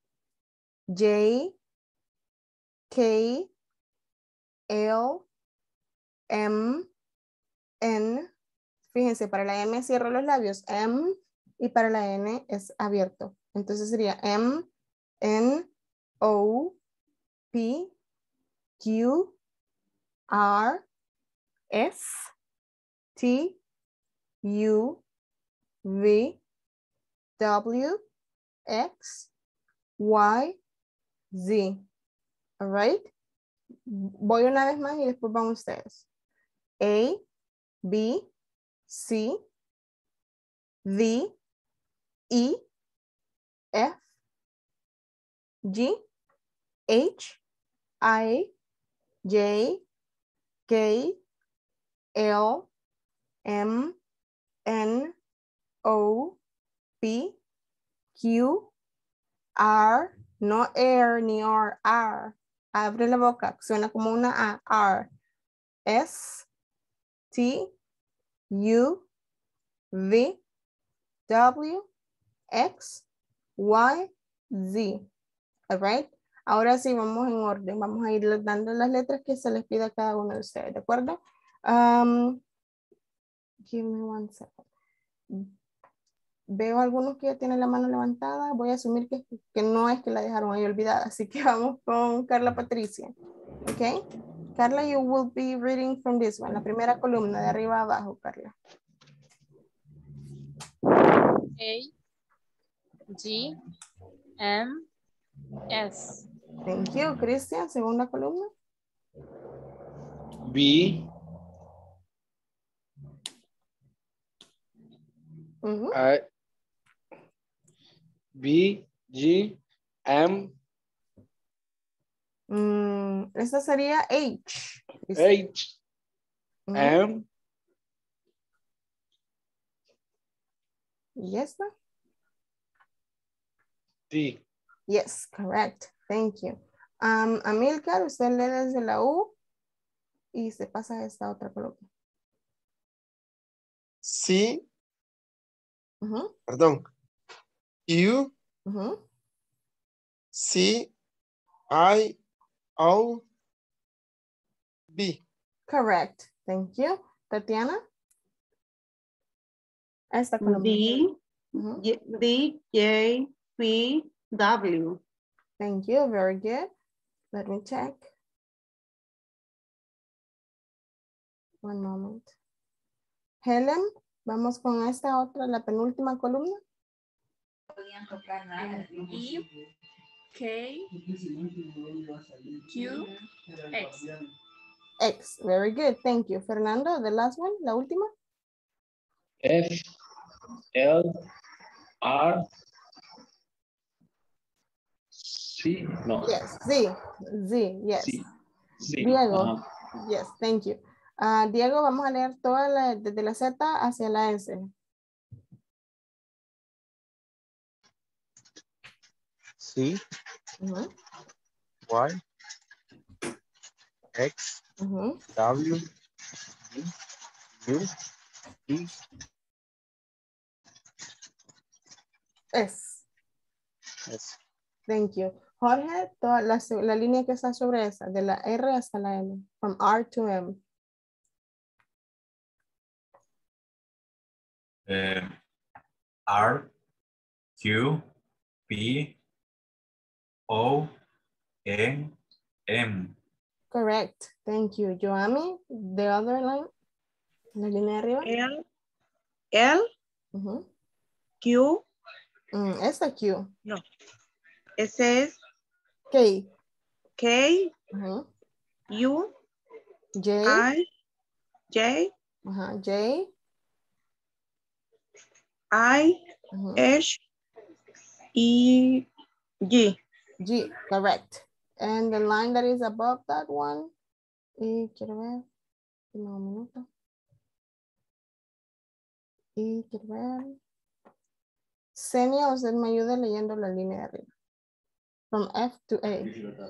J, K, L, M, N. Fíjense, para la M cierro los labios, M, y para la N es abierto. Entonces sería M, N, O, P, Q, R, S, T, U, V, W, X, Y, Z. All right. Voy una vez más y después van ustedes. A, B, C, D, E, F, G, H, I, J, K, L, M, N, O, P, Q, R, no air ni R, R. Abre la boca, suena como una A, R. S, T, U, V, W, X, Y, Z. All right. Ahora sí, vamos en orden. Vamos a ir dando las letras que se les pida a cada uno de ustedes, ¿de acuerdo? Um, give me one second. Veo algunos que ya tienen la mano levantada. Voy a asumir que, que no es que la dejaron ahí olvidada. Así que vamos con Carla Patricia. ¿Ok? Carla, you will be reading from this one. La primera columna, de arriba a abajo, Carla. A, G, M, S. Thank you, Christian. Segunda columna. B, Uh-huh. I, B, G, M. Mm, esta sería H. H. Mm. M. ¿Y esta? T. Yes, correct. Thank you. Um, Amilcar, usted lee desde la U y se pasa a esta otra columna. C. Ujú, Perdón. U. ujú. C. I. O. B. Correct. Thank you. Tatiana. Esta columna. D, Ujú. Y- D, J, P, W. Thank you. Very good. Let me check. One moment. Helen, vamos con esta otra, la penúltima columna. E, K, Q, X. X. Very good. Thank you. Fernando, the last one, la última. F, L, R, C, no. Yes. Z. Z. Yes. Sí, sí. Diego. Ajá. Yes. Thank you. Ah, Diego, vamos a leer toda la, desde la Z hacia la S. C, Ujú, Y, X, ujú. W, D, U, E, S. S. Thank you. Jorge, toda la, la línea que está sobre esa, de la R hasta la M. From R to M. Eh, R, Q, P, O, N, M. Correct. Thank you. Joami, the other line. La línea de arriba. L, L, Ujú. Q, Mm, esta Q. no. Ese es K. K, Ujú. U, J. I, J, Ajá. J. I, Ujú. H, E, G. G. Correct. And the line that is above that one. Y quiero ver. No, un minuto. Y quiero ver. Senia, usted me ayuda leyendo la línea de arriba. From F to A.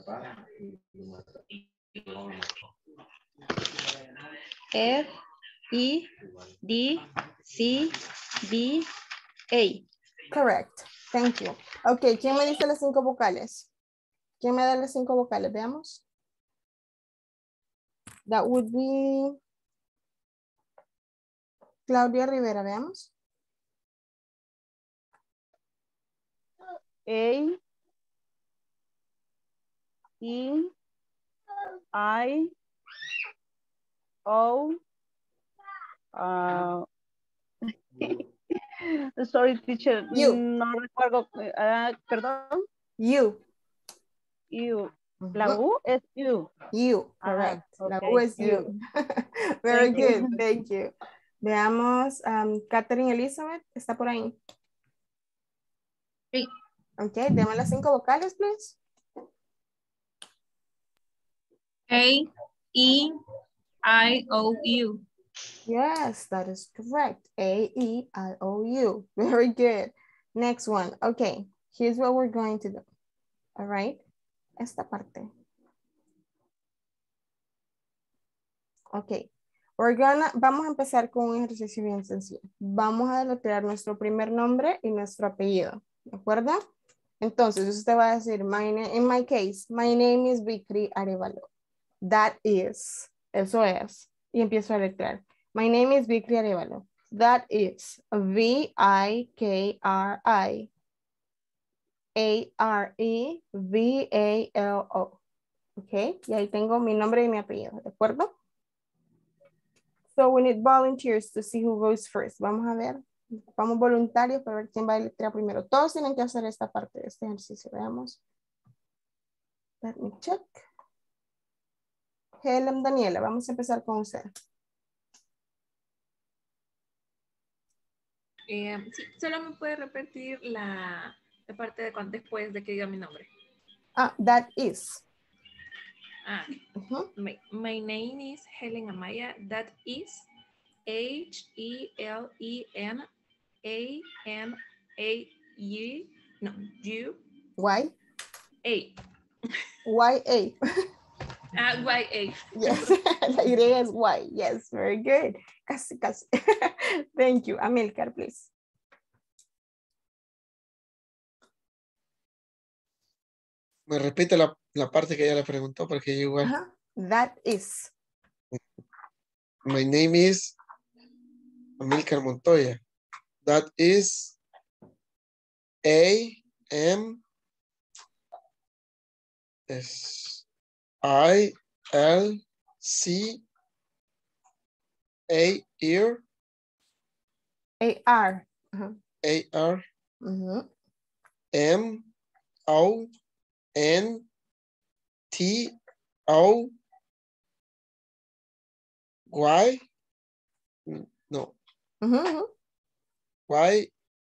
F, E, D, C, B, A. Correct. Thank you. Ok, ¿quién me dice las cinco vocales? ¿Quién me da las cinco vocales? Veamos. That would be Claudia Rivera, veamos. A, E, I, O, uh, sorry, teacher, You. no recuerdo, uh, perdón. You. U. La U es U. You, Ah, correct. La okay, U es you. you. Very Thank you. good, thank you. Veamos, um, Catherine Elizabeth, ¿está por ahí? Sí. Ok, deme las cinco vocales, please. A, E, I, O, U. Yes, that is correct. A, E, I, O, U. Very good. Next one. Okay, here's what we're going to do. All right. Esta parte. Ok. We're gonna, vamos a empezar con un ejercicio bien sencillo. Vamos a deletrear nuestro primer nombre y nuestro apellido. ¿De acuerdo? Entonces, usted va a decir, my name, in my case, my name is Vicri Arevalo. That is, eso es. Y empiezo a deletrear. My name is Vicri Arevalo. That is V I K R I A R E V A L O. Ok, y ahí tengo mi nombre y mi apellido, ¿de acuerdo? So we need volunteers to see who goes first. Vamos a ver, vamos voluntarios para ver quién va a deletrear primero. Todos tienen que hacer esta parte de este ejercicio, veamos. Let me check. Helen Daniela, vamos a empezar con usted. Eh, sí, solo me puede repetir la, la parte de cuando después de que diga mi nombre. Ah, that is. Ah, my, my name is Helen Amaya. That is H E L E N A M A U. No, U. Y. A. Y A. Uh, Y A. Yes, la Y es Y. Yes, very good. Casi, casi. Thank you. Amilcar, please. Me repite la, la parte que ella le preguntó porque yo igual. Uh-huh. That is. My name is Amilcar Montoya. That is A M S I L C A R A R. Uh-huh. A R Uh-huh. M O N T O Y. No. Uh-huh. Y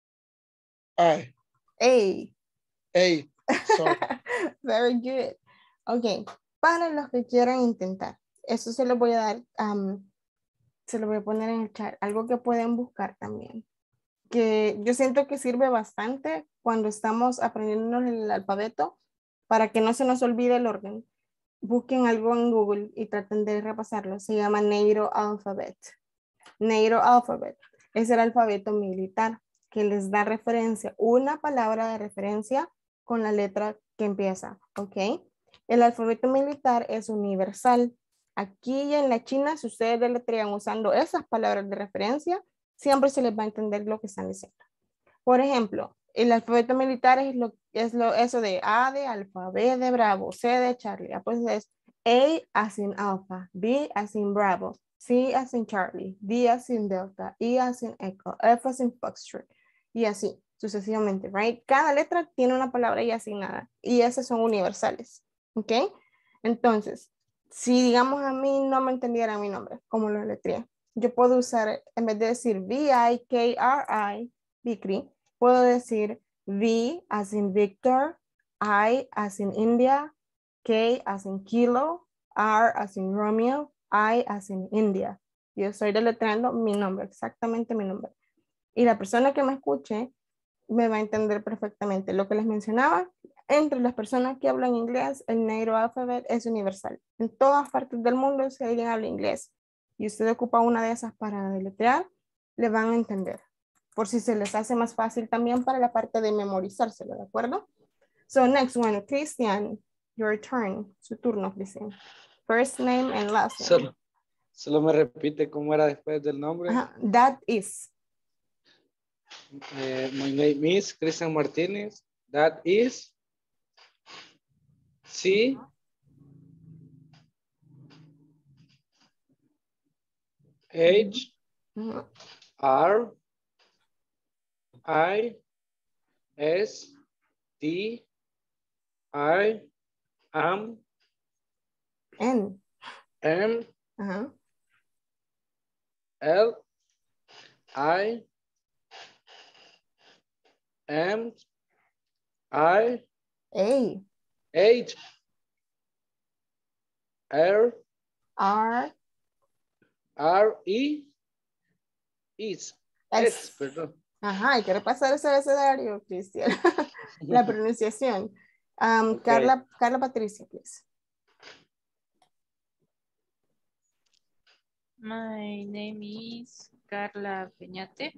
I. A. A. Sorry. Very good. Ok. Para los que quieran intentar, eso se lo voy a dar, um, se lo voy a poner en el chat, algo que pueden buscar también, que yo siento que sirve bastante cuando estamos aprendiendo el alfabeto para que no se nos olvide el orden. Busquen algo en Google y traten de repasarlo. Se llama NATO Alphabet. NATO Alphabet es el alfabeto militar que les da referencia, una palabra de referencia con la letra que empieza, ¿ok? El alfabeto militar es universal. Aquí en la China, si ustedes deletrean usando esas palabras de referencia, siempre se les va a entender lo que están diciendo. Por ejemplo, el alfabeto militar es, lo, es lo, eso de A de alfa, B de bravo, C de Charlie. Pues es A as in alfa, B as in bravo, C as in Charlie, D as in delta, E as in echo, F as in foxtrot, y así sucesivamente, right? Cada letra tiene una palabra ya asignada y esas son universales, ¿ok? Entonces, si digamos a mí no me entendiera mi nombre, como lo letré, yo puedo usar, en vez de decir V I K R I, Vikri, puedo decir V as in Victor, I as in India, K as in Kilo, R as in Romeo, I as in India. Yo estoy deletreando mi nombre, exactamente mi nombre. Y la persona que me escuche me va a entender perfectamente. Lo que les mencionaba, entre las personas que hablan inglés, el NATO Alphabet es universal. En todas partes del mundo, si alguien habla inglés y usted ocupa una de esas para deletrear, le van a entender. Por si se les hace más fácil también para la parte de memorizárselo, ¿de acuerdo? So next one, Christian, your turn. Su turno, Christian. First name and last name. Solo, solo me repite cómo era después del nombre. Uh-huh. That is. Uh, my name is Christian Martinez. That is C H uh-huh. R I S T I M N M uh-huh. L I M I A H R R R E is S. Perdón. Ajá, hay que repasar ese abecedario, Cristian. La pronunciación. Um, Okay. Carla, Carla Patricia, please. My name is Carla Peñate.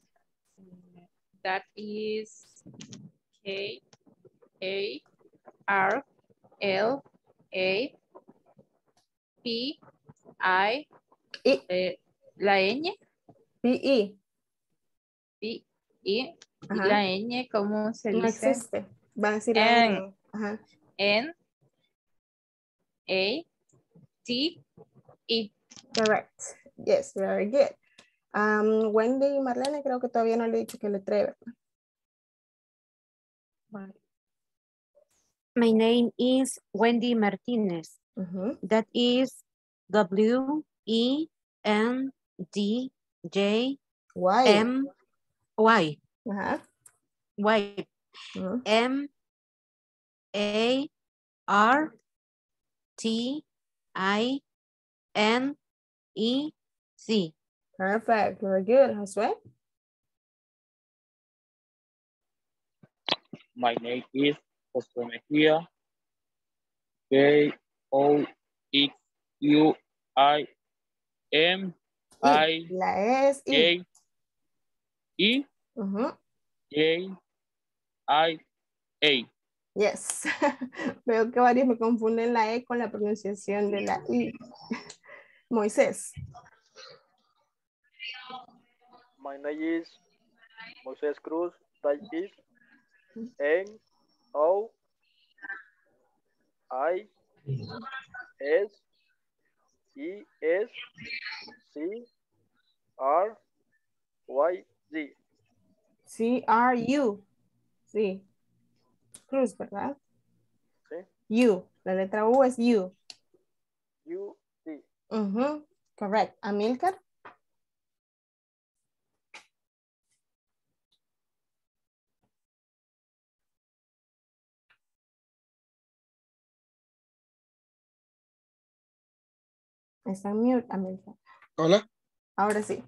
That is K A R L A P I I. Eh, la ñ. P I. P I. Ajá. La ñ, ¿cómo se No dice? existe. Va a decir N. N. Ajá. N A T E. Correct. Yes, very good. Um, Wendy y Marlene, creo que todavía no le he dicho que le trae, ¿verdad? My name is Wendy Martinez. Uh-huh. That is W E N D J Y. M Y. Uh-huh. Y. Uh-huh. M A R T I N E C. Perfect. Very good. Josué? My name is José Mejía. K O X U I M I La E es I. J E Ujú. J I A. Yes. Veo que varios me confunden la E con la pronunciación de la I. Moisés. My name is Moisés Cruz. That is N O I S E S C R Y Z. C R U. Sí. Cruz, ¿verdad? Sí. U. La letra U es U. U C. Ujú. Correct. Amilcar. Está en mute, Amilcar. Hola. Ahora sí.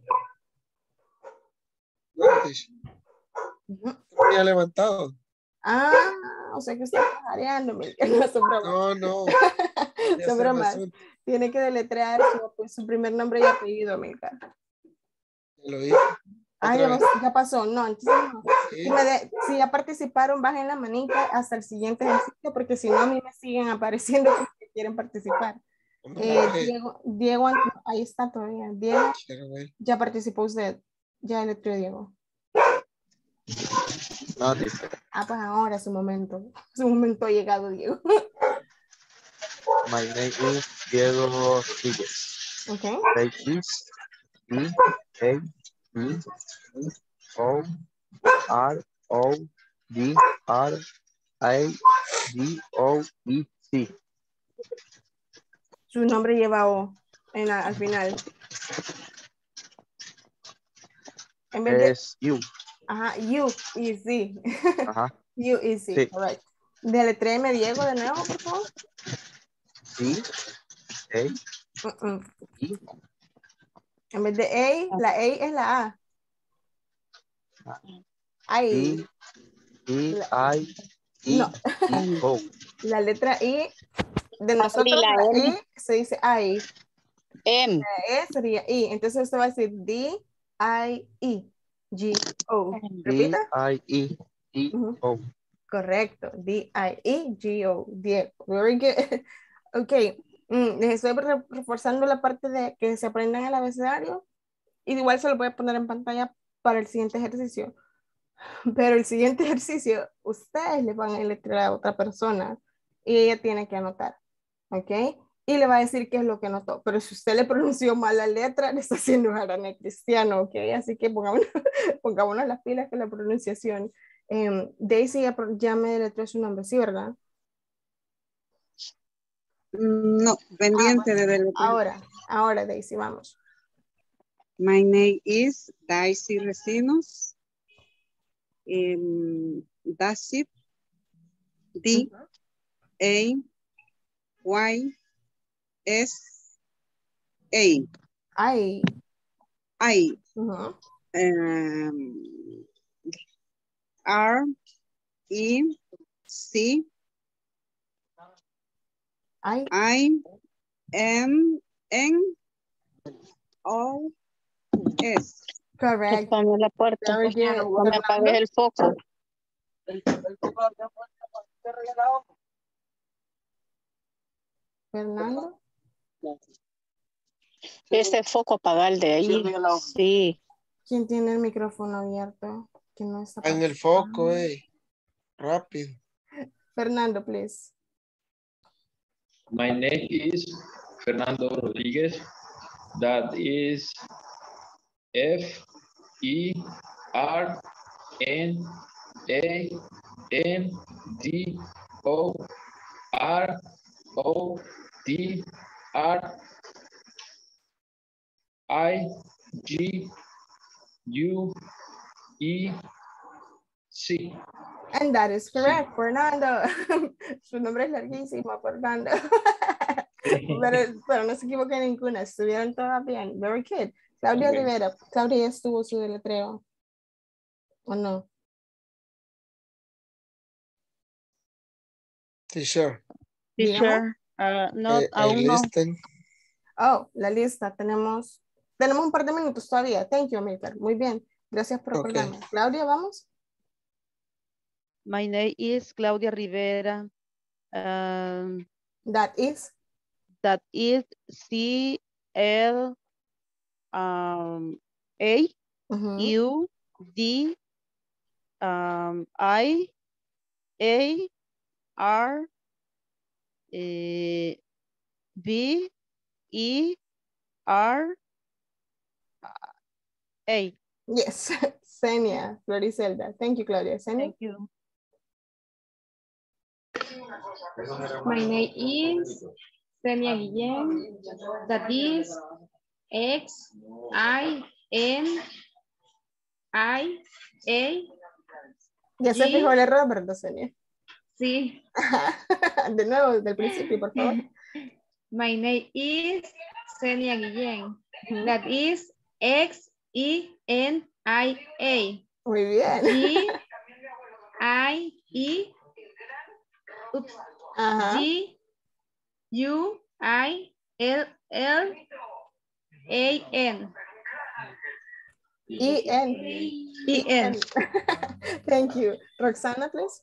No, me había levantado. Ah, o sea que usted está jareando, Amilcar. No, son bromas. No, no. Son bromas. Tiene que deletrear su, su primer nombre y apellido, Amilcar. Lo hice. Ah, ya, ya pasó. No, entonces no. Sí. Si, me de, si ya participaron, bajen la manita hasta el siguiente ejercicio, porque si no, a mí me siguen apareciendo que quieren participar. Eh, Diego, Diego, ahí está todavía. Diego, ya participó usted. Ya le dio Diego. No, dice. Ah, pues ahora es su momento. Su momento ha llegado, Diego. My name is Diego Rodríguez. Okay. That is D A E O R O D R A G O E C. Su nombre lleva O en la, al final. En vez de, es U. Ajá, U y C. Ajá. U y C, Sí. correct. Deletréeme Diego de nuevo, por favor. C A Uh -uh. E. En vez de A, la A es la A. I. E I E No. E O. La letra I de nosotros, la, la E se dice I. M. La E sería I. Entonces usted va a decir D I E G O. D I E E O. Correcto. D I E G O. Diego. Very good. Ok. Mm, les estoy re reforzando la parte de que se aprendan el abecedario. Y igual se lo voy a poner en pantalla para el siguiente ejercicio. Pero el siguiente ejercicio, ustedes le van a letrar a otra persona y ella tiene que anotar. ¿Ok? Y le va a decir qué es lo que anotó. Pero si usted le pronunció mal la letra, le está haciendo jarane cristiano. ¿Ok? Así que pongámonos, pongámonos las pilas con la pronunciación. Um, Daisy ya, ya me deletró su nombre, ¿sí, verdad? No, pendiente ah, de deletrear. Ahora, ahora Daisy, vamos. My name is Daisy Recinos. Um, that's it. D A Y S A. I. I. Uh-huh. um, R E C I. I M N O S. Correct. Ponme la puerta. Very good. No me apagues el foco. Fernando. Ese foco apagar de ahí. Sí. ¿Quién tiene el micrófono abierto? Que no está en el foco, eh. Rápido. Fernando, please. My name is Fernando Rodriguez. That is F E R N A N D O R O D R I G U E C. And that is correct, sí. Fernando. Su nombre es larguísimo, Fernando. pero, pero no se equivoqué ninguna, estuvieron todas bien. Very good. Claudia Ok. Rivera, Claudia ya estuvo su deletreo, ¿o no? Teacher. Dígame. Teacher, uh, no, I, I aún no. listen. Oh, la lista, tenemos, tenemos un par de minutos todavía. Thank you, Amilcar. Muy bien, gracias por Ok. recordarme. Claudia, vamos. My name is Claudia Rivera. Um, That is. that is C L um, A Ujú. U D um, I A R eh, B E R A. Yes, Senia, Floricelda. Thank you, Claudia. Senia. Thank you. My name is Senia Guillén. That is X I N I A. Ya se G. fijó el error, ¿verdad, Senia? Sí. De nuevo, desde el principio, por favor. My name is Senia Guillén. That is X E N I A. Muy bien. G I E. Oops. Ajá. G U I L L A N. E N. E N. Thank you. Roxana, please.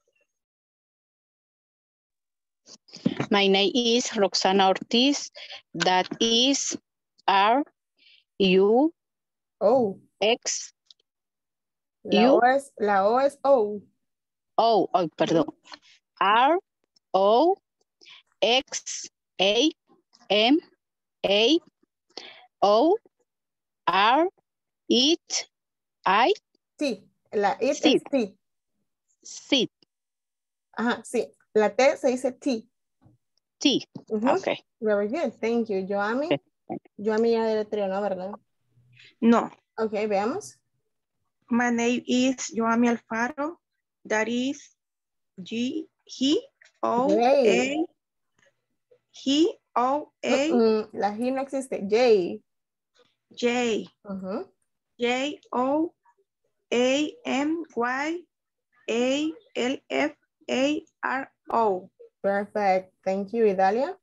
My name is Roxana Ortiz. That is R U Oh. X La U O es, la O es O. O, oh, perdón. R O X A M A O R it I Sí, la it Sid. es T. Sid. Ajá, sí. La T se dice T. T. Ujú. Okay. Very good. Thank you. Yoami. Yoami ya deletreo, ¿no? ¿Verdad? No. Ok, veamos. My name is Joami Alfaro. That is G G O A G O A Mm-mm, la G no existe. J. J Ujú. J O A M Y A L F A R O. Perfect. Thank you, Idalia.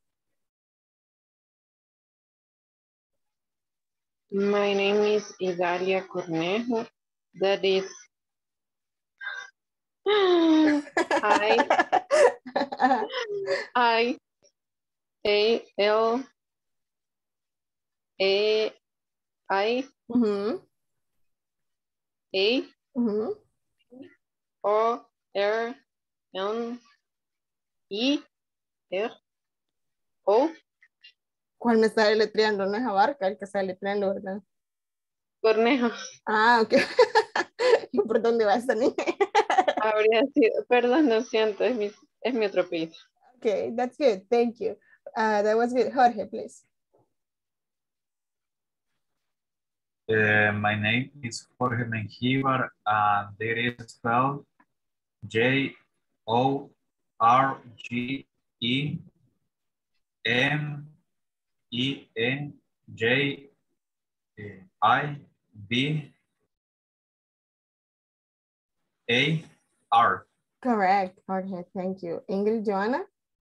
My name is Idalia Cornejo. That is I I A L A I Ujú, A ujú. O R N E R O ¿Cuál me está deletreando? No es Abarca el que está deletreando, ¿verdad? Cornejo. Ah, ok. ¿Por dónde va esta niña? Habría sido, perdón, lo siento, es mi, es mi otro apellido. Okay, that's good. Thank you. Uh, that was good. Jorge, please. Uh, my name is Jorge Menjivar, and it is spelled J O R G E M E N J I B A R. Correct, Jorge. Thank you. Ingrid, Joanna?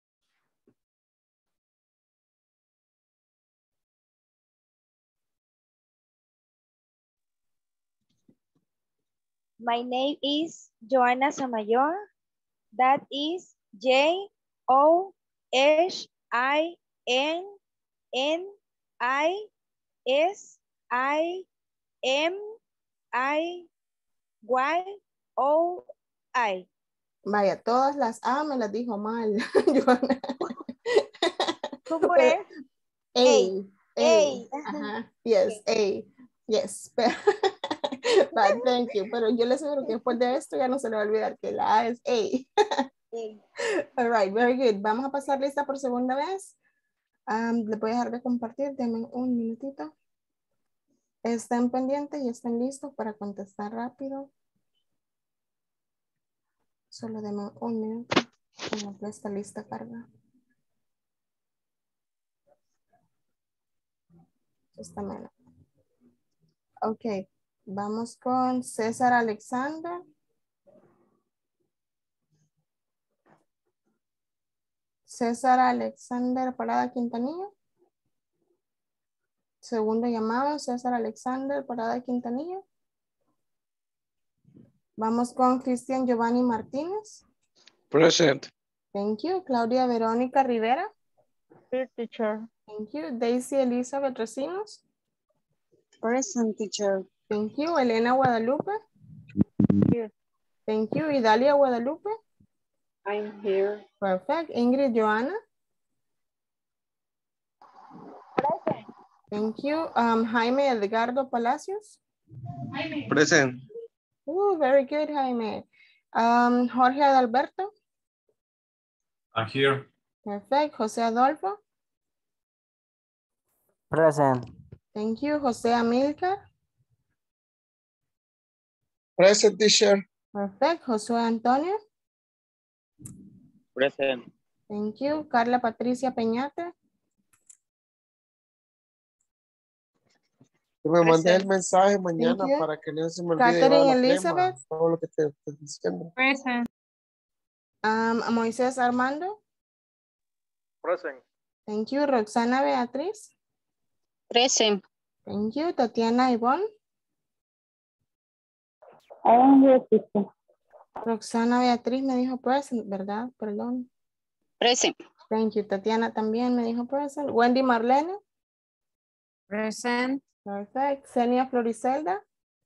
My name is Joanna Samayor. That is J O H I N N I S I M I Y O I. Vaya, todas las A me las dijo mal, Joanna. ¿Cómo es? A. A. A. Ajá. Yes, A. Yes. But thank you. Pero yo le aseguro que después de esto ya no se le va a olvidar que la A es A. All right, very good. Vamos a pasar lista por segunda vez. Um, le voy a dejar de compartir. Denme un minutito. Estén pendientes y estén listos para contestar rápido. Solo denme un minuto. En lo que esta lista carga. just a minute. Ok, vamos con César Alexander. César Alexander Parada Quintanilla. Segundo llamado, César Alexander Parada Quintanilla. Vamos con Cristian Giovanni Martínez. Present. Thank you. Claudia Verónica Rivera. Here, teacher. Thank you. Daisy Elizabeth Recinos. Present, teacher. Thank you. Elena Guadalupe. Here. Thank you. Idalia Guadalupe. I'm here. Perfect. Ingrid Joana. Present. Thank you. Um, Jaime Edgardo Palacios. Present. Oh, very good, Jaime. Um, Jorge Adalberto. I'm here. Perfect. José Adolfo. Present. Thank you. José Amilcar. Present, teacher. Perfect. Josué Antonio. Present. Thank you. Carla Patricia Peñate. Que me mandé el Present. mensaje mañana Thank you. para que no se me olvide Catherine llevar la Elizabeth. crema, todo lo que te estoy diciendo. Present. Um, Moisés Armando. Present. Thank you. Roxana Beatriz. Present. Thank you. Tatiana Ivonne. I'm here, teacher. Roxana Beatriz me dijo present, ¿verdad? Perdón. Present. Thank you. Tatiana también me dijo present. Wendy Marlene. Present. Perfect. Xenia Floricelda.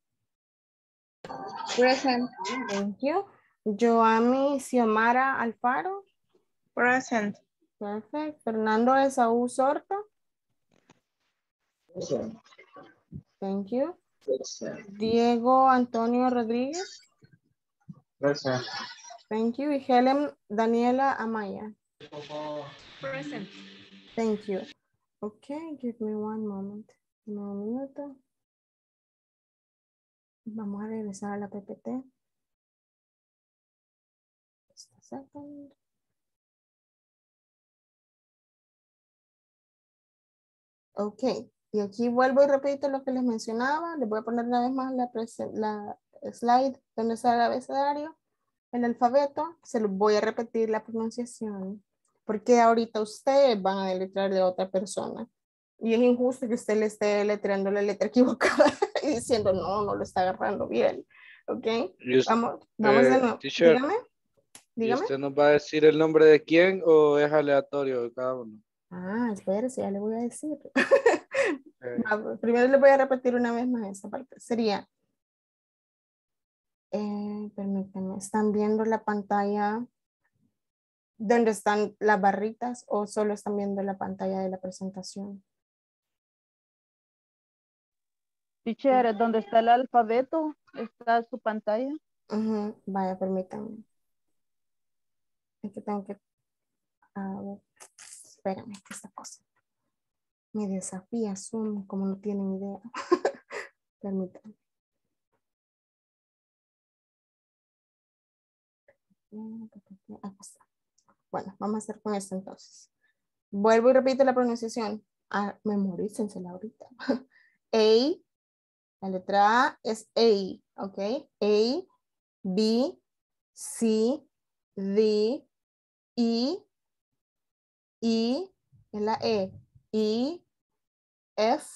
Present. Thank you. Joami Xiomara Alfaro. Present. Perfect. Fernando Esaú Sorta. Present. Thank you. Present. Diego Antonio Rodríguez. Present. Thank you. Y Helen Daniela Amaya. Present. Thank you. Okay, give me one moment. Un minuto. Vamos a regresar a la P P T. Just a second. Ok, y aquí vuelvo y repito lo que les mencionaba. Les voy a poner una vez más la, la slide donde está el abecedario, el alfabeto. Se los voy a repetir la pronunciación, porque ahorita ustedes van a deletrear de otra persona. Y es injusto que usted le esté deletreando la letra equivocada y diciendo, no, no lo está agarrando bien. Ok, Just, vamos, vamos eh, de nuevo. teacher, Dígame. ¿y Dígame. usted nos va a decir el nombre de quién o es aleatorio de cada uno? Ah, espérese, ya le voy a decir. Eh, Ah, primero le voy a repetir una vez más esta parte. Sería, eh, permítanme, ¿están viendo la pantalla donde están las barritas o solo están viendo la pantalla de la presentación? Teacher, ¿dónde está el alfabeto? ¿Está su pantalla? Uh-huh. Vaya, permítanme. Es que tengo que... A ver, espérame, esta cosa. Me desafía Zoom, como no tienen idea. Permítanme. Acá está. Bueno, vamos a hacer con esto entonces. Vuelvo y repito la pronunciación. Ah, memorícensela ahorita. A, la letra A es A, ¿ok? A, B, C, D, E, E, es la E, E, F,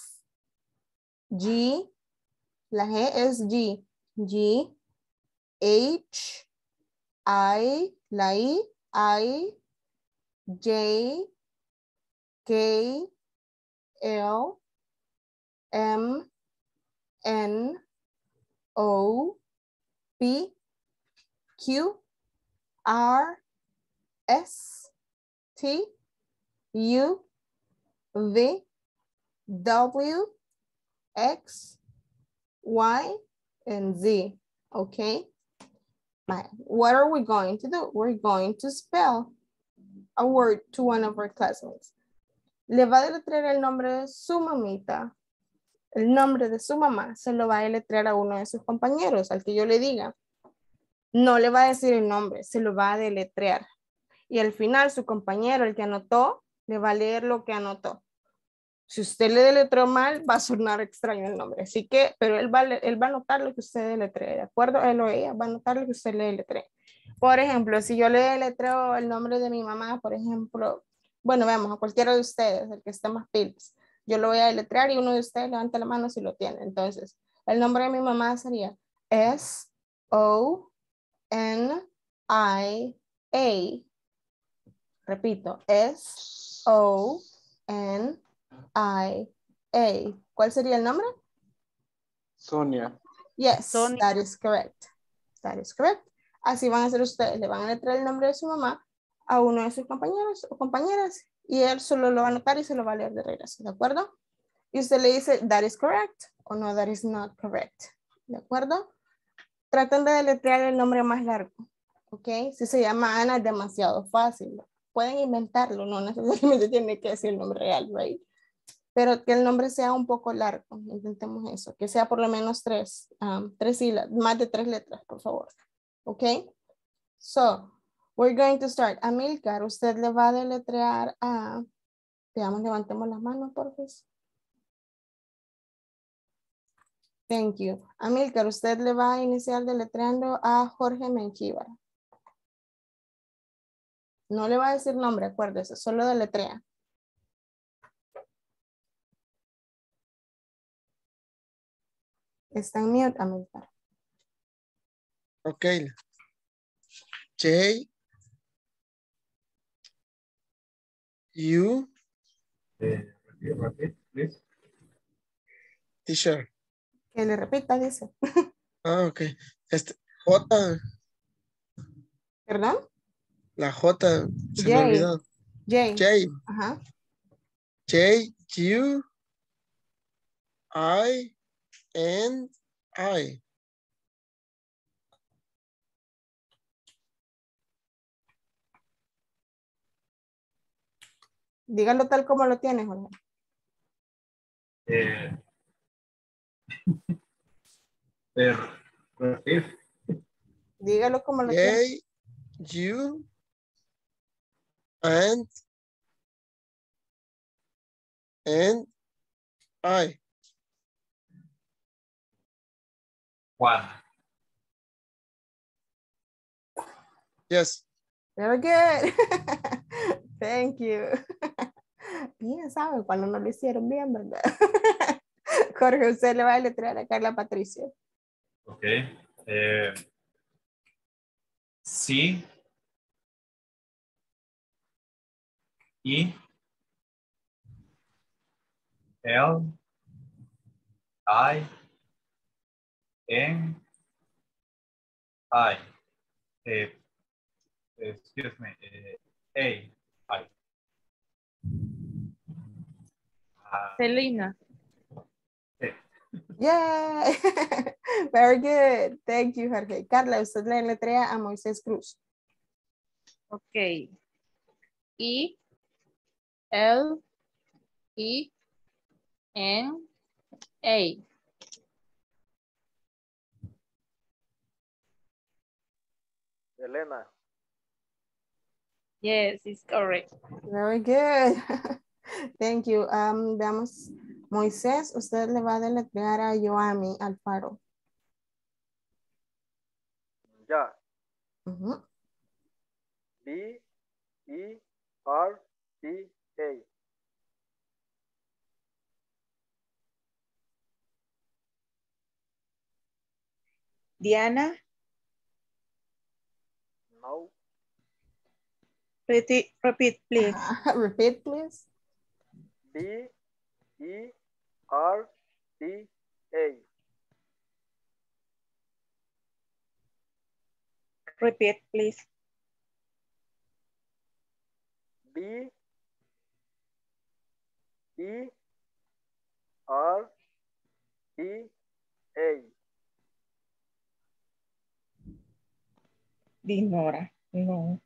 G, la G es G, G, H, I, la I, I, J, K, L, M, N, O, P, Q, R, S, T, U, V, W, X, Y, and Z. Okay. What are we going to do? We're going to spell a word to one of our classmates. Le va a deletrear el nombre de su mamita. El nombre de su mamá se lo va a deletrear a uno de sus compañeros, al que yo le diga. No le va a decir el nombre, se lo va a deletrear. Y al final su compañero, el que anotó, le va a leer lo que anotó. Si usted le deletreó mal, va a sonar extraño el nombre. Así que, pero él va, él va a notar lo que usted deletree, ¿de acuerdo? Él o ella va a notar lo que usted le deletree. Por ejemplo, si yo le deletreo el nombre de mi mamá, por ejemplo, bueno, veamos, a cualquiera de ustedes, el que esté más pilas, yo lo voy a deletrear y uno de ustedes levanta la mano si lo tiene. Entonces, el nombre de mi mamá sería S O N I A. Repito, S O N I A. ¿Cuál sería el nombre? Sonia. Yes, Sonia. that is correct. That is correct. Así van a hacer ustedes. Le van a letrar el nombre de su mamá a uno de sus compañeros o compañeras y él solo lo va a anotar y se lo va a leer de regreso, ¿de acuerdo? Y usted le dice, that is correct o no, that is not correct, ¿de acuerdo? Traten de deletrear el nombre más largo, ¿ok? Si se llama Ana es demasiado fácil. Pueden inventarlo, no necesariamente tiene que decir el nombre real, right? Pero que el nombre sea un poco largo, intentemos eso, que sea por lo menos tres, um, tres sílabas, más de tres letras, por favor, ¿ok? So, we're going to start. Amilcar, usted le va a deletrear a, veamos, levantemos las manos, por favor. Thank you. Amilcar, usted le va a iniciar deletreando a Jorge Menchíbar. No le va a decir nombre, acuérdese, solo deletrea. Está en mute, Amilcar. Ok. J. U. Eh, repeat, please. Teacher. Que le repita, dice. Ah, ok. Este, J. ¿Perdón? La J se J. me olvidó. J. J. Ajá. J, U, I, N, I. Dígalo tal como lo tiene, Jorge. Eh, eh, repeat. Dígalo como lo tiene. J, U, and, and, I. One. Yes. Very good. Thank you. Bien, saben cuando no lo hicieron bien, ¿verdad? Jorge, usted le va a deletrear a Carla Patricia. Ok. Eh, C. E. L. I. N. I. Eh, excuse me. Eh, A. I. Ah, Celina. eh, Yeah. Very good. Thank you, Jorge. Carla, usted le deletrea a Moisés Cruz. Ok. E. L. E. N. A. Elena. Yes, it's correct. Very good. Thank you. Um, veamos, Moisés, usted le va a deletrear a Yoami Alfaro. Ya. Uh-huh. B. E. R. T. A. Diana, No. repeat, repeat please. Repeat, please. B. E. R. T. A. Repeat please. B. E. R. T. A. Ignora, no.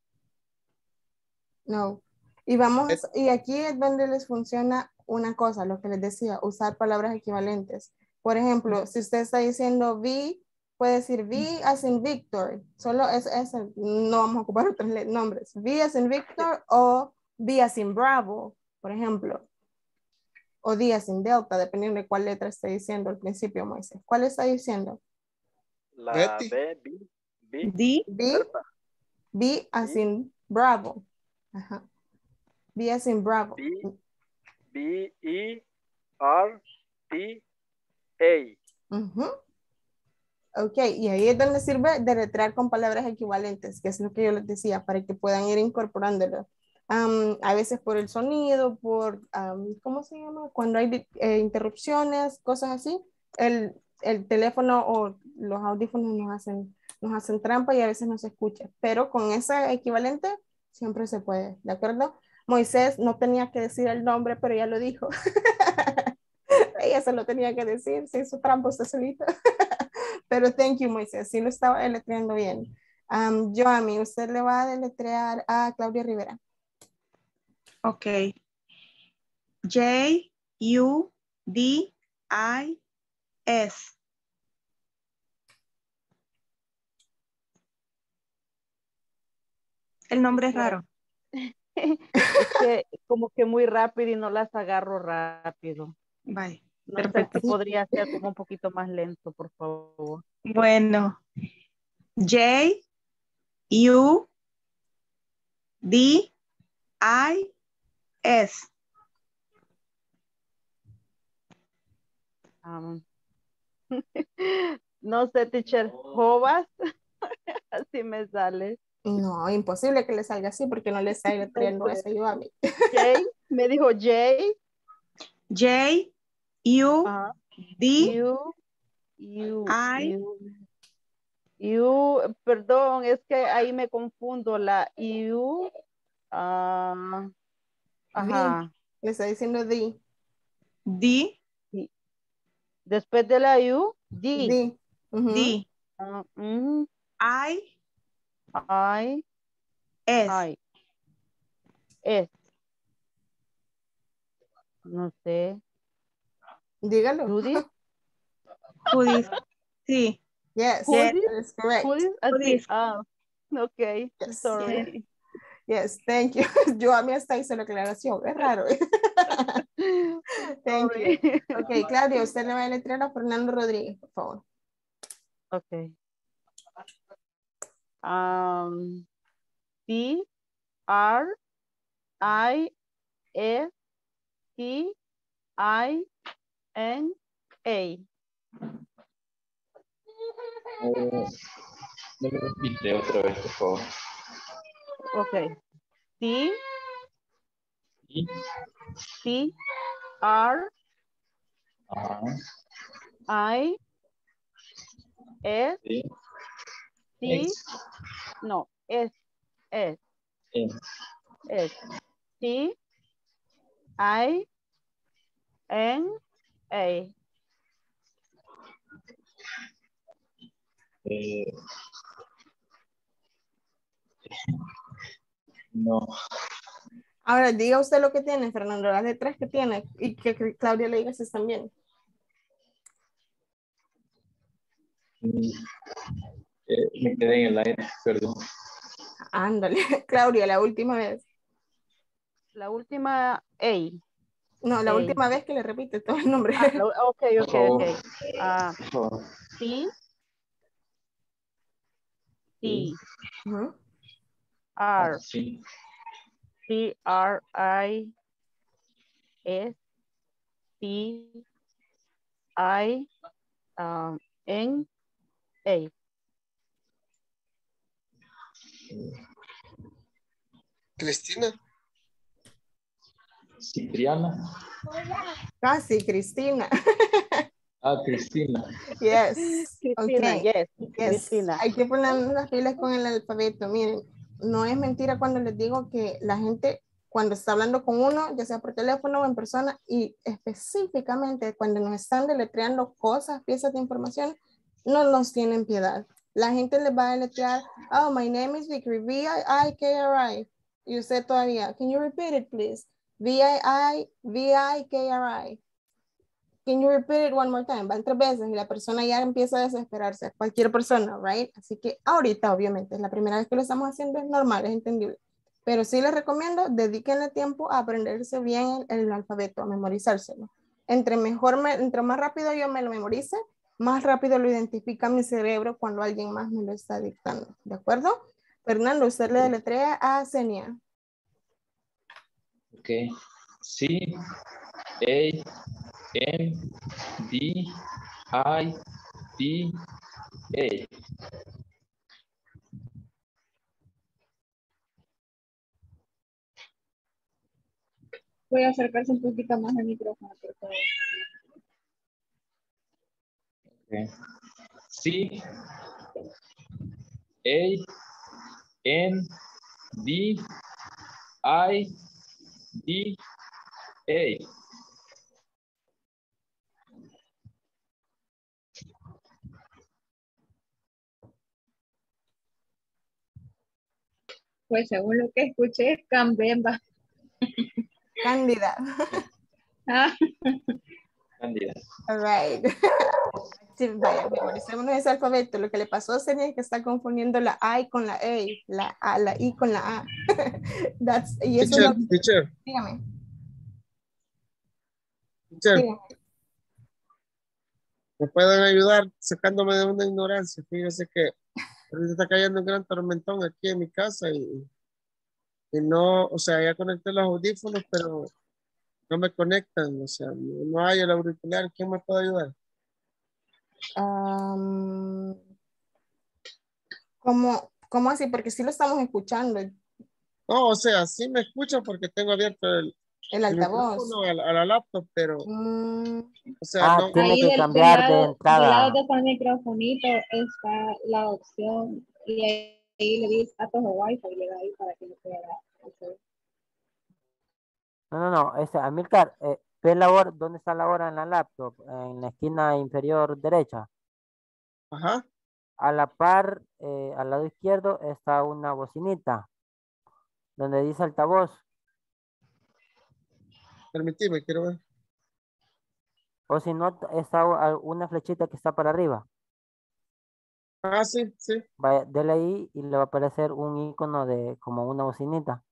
No. Y vamos, y aquí es donde les funciona una cosa, lo que les decía, usar palabras equivalentes. Por ejemplo, si usted está diciendo V, puede decir V as in Victor. Solo es ese, no vamos a ocupar otros nombres. V as in Victor o V as in Bravo, por ejemplo. o D as in Delta, dependiendo de cuál letra esté diciendo al principio, Moisés. ¿Cuál está diciendo? La Betty. B, B, B. D. B. Berta. B as in Bravo. Ajá. B as in Bravo. B, B, E, R, T, A. Ujú. Ok, y ahí es donde sirve deletrear con palabras equivalentes, que es lo que yo les decía, para que puedan ir incorporándolo. Um, a veces por el sonido, por, um, ¿cómo se llama? Cuando hay eh, interrupciones, cosas así, el, el teléfono o los audífonos nos hacen, nos hacen trampa y a veces no se escucha, pero con ese equivalente siempre se puede, ¿de acuerdo? Moisés no tenía que decir el nombre, pero ya lo dijo. Ella se lo tenía que decir, se hizo trampa usted solita. Pero thank you, Moisés, sí lo estaba deletreando bien. Um, Joami, usted le va a deletrear a Claudia Rivera. Ok. J, U, D, I, S. El nombre es raro. Es que como que muy rápido y no las agarro rápido. Vale, no perfecto. sé si podría ser como un poquito más lento, por favor. Bueno. J, U, D, I, S. Um, no sé, teacher, Jovas, así me sale. No, imposible que le salga así porque no le está deletreando eso yo a mí. J, me dijo J. J, U, uh, D, U, U, I. U, U, perdón, es que ahí me confundo, la U, uh, ajá. Le está diciendo D. D. D. Después de la U, D. D. Uh-huh. D. Uh, mm, I. I. S. I. S. No sé. Dígalo. Judith. Judith. Sí. Yes, Judith? that is correct. Judith. Judith. Ah, okay. Yes. Sorry. Yes, thank you. Yo a mí hasta hice la aclaración. Es raro. Thank Sorry. you. Ok, Claudia, usted le va a deletrear a Fernando Rodríguez, por favor. Okay. Um, C R I S T I N A. Eh, me lo repite otra vez, por favor. Okay. C Y, C R ajá, I S sí, T X, no S S E, S T I N A. eh, no, Ahora, diga usted lo que tiene, Fernando, las letras que tiene y que que Claudia le diga si están bien. mm, eh, me quedé en el aire, perdón. Ándale, Claudia, la última vez. La última A. No, la A. última vez que le repite todo el nombre. Ah, la, ok, Por ok, favor, ok. Ah, por favor. C T Uh-huh. R Sí, C R I S T I um, N A. Cristina. Cipriana. Casi, Cristina. Ah, Cristina. Yes. Cristina, Okay. yes, Yes. Cristina. Hay que poner las pilas con el alfabeto. Miren, no es mentira cuando les digo que la gente, cuando está hablando con uno, ya sea por teléfono o en persona, y específicamente cuando nos están deletreando cosas, piezas de información, no nos tienen piedad. La gente les va a deletrear, oh, my name is Victory, V I I K R I. Y usted todavía, can you repeat it, please? V I I, V I K R I. Can you repeat it one more time? Van tres veces y la persona ya empieza a desesperarse. Cualquier persona, right? Así que ahorita, obviamente, es la primera vez que lo estamos haciendo, es normal, es entendible. Pero sí les recomiendo, dedíquenle tiempo a aprenderse bien el, el alfabeto, a memorizárselo. Entre, mejor me, entre más rápido yo me lo memorice, más rápido lo identifica mi cerebro cuando alguien más me lo está dictando. ¿De acuerdo? Fernando, usted le deletrea a Senia. Ok. C, A, M, D, I, T, A. Voy a acercarse un poquito más al micrófono, por favor. Okay. C, A, N, D, I, D, A. Pues según lo que escuché es Cambemba. Cándida. Ah. Cándida. All right. Sí, vaya, memoricémonos ese alfabeto. Lo que le pasó a Senia es que está confundiendo la I con la A, la A, la I con la A. That's, y eso Teacher, es lo... teacher, Dígame. teacher, Dígame. ¿me pueden ayudar sacándome de una ignorancia? Fíjese que ahorita está cayendo un gran tormentón aquí en mi casa y, y no, o sea, ya conecté los audífonos, pero no me conectan, o sea, no, no hay el auricular. ¿Quién me puede ayudar? Um, ¿cómo, ¿Cómo así? Porque sí lo estamos escuchando. No, o sea, sí me escuchan porque tengo abierto el, El el altavoz. micrófono a la, a la laptop, pero, Mm, o sea, Ah, no. tiene Ahí que del, del cambiar de lado, del entrada. lado de con el microfonito está la opción y ahí, ahí le dice datos o wifi y le da ahí para que lo pueda hacer. No, no, no. Este, Amilcar, eh, ve la hora, ¿dónde está la hora en la laptop? En la esquina inferior derecha. Ajá. A la par, eh, al lado izquierdo, está una bocinita donde dice altavoz. Permitime, quiero ver. O si no, está u- una flechita que está para arriba. Ah, sí, sí. Vaya, dele ahí y le va a aparecer un icono de como una bocinita.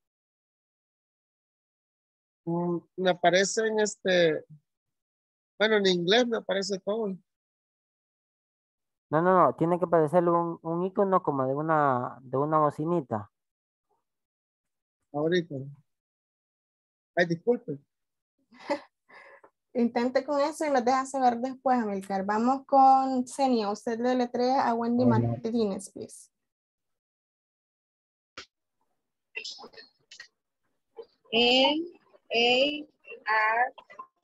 Mm, me aparece en este, bueno, en inglés me aparece todo. No, no, no. Tiene que aparecerle un, un icono como de una, de una bocinita. Ahorita. Ay, disculpe. intente con eso y nos deja saber después, Amilcar. Vamos con Senia. Usted le letrea a Wendy Martínez, please. N A R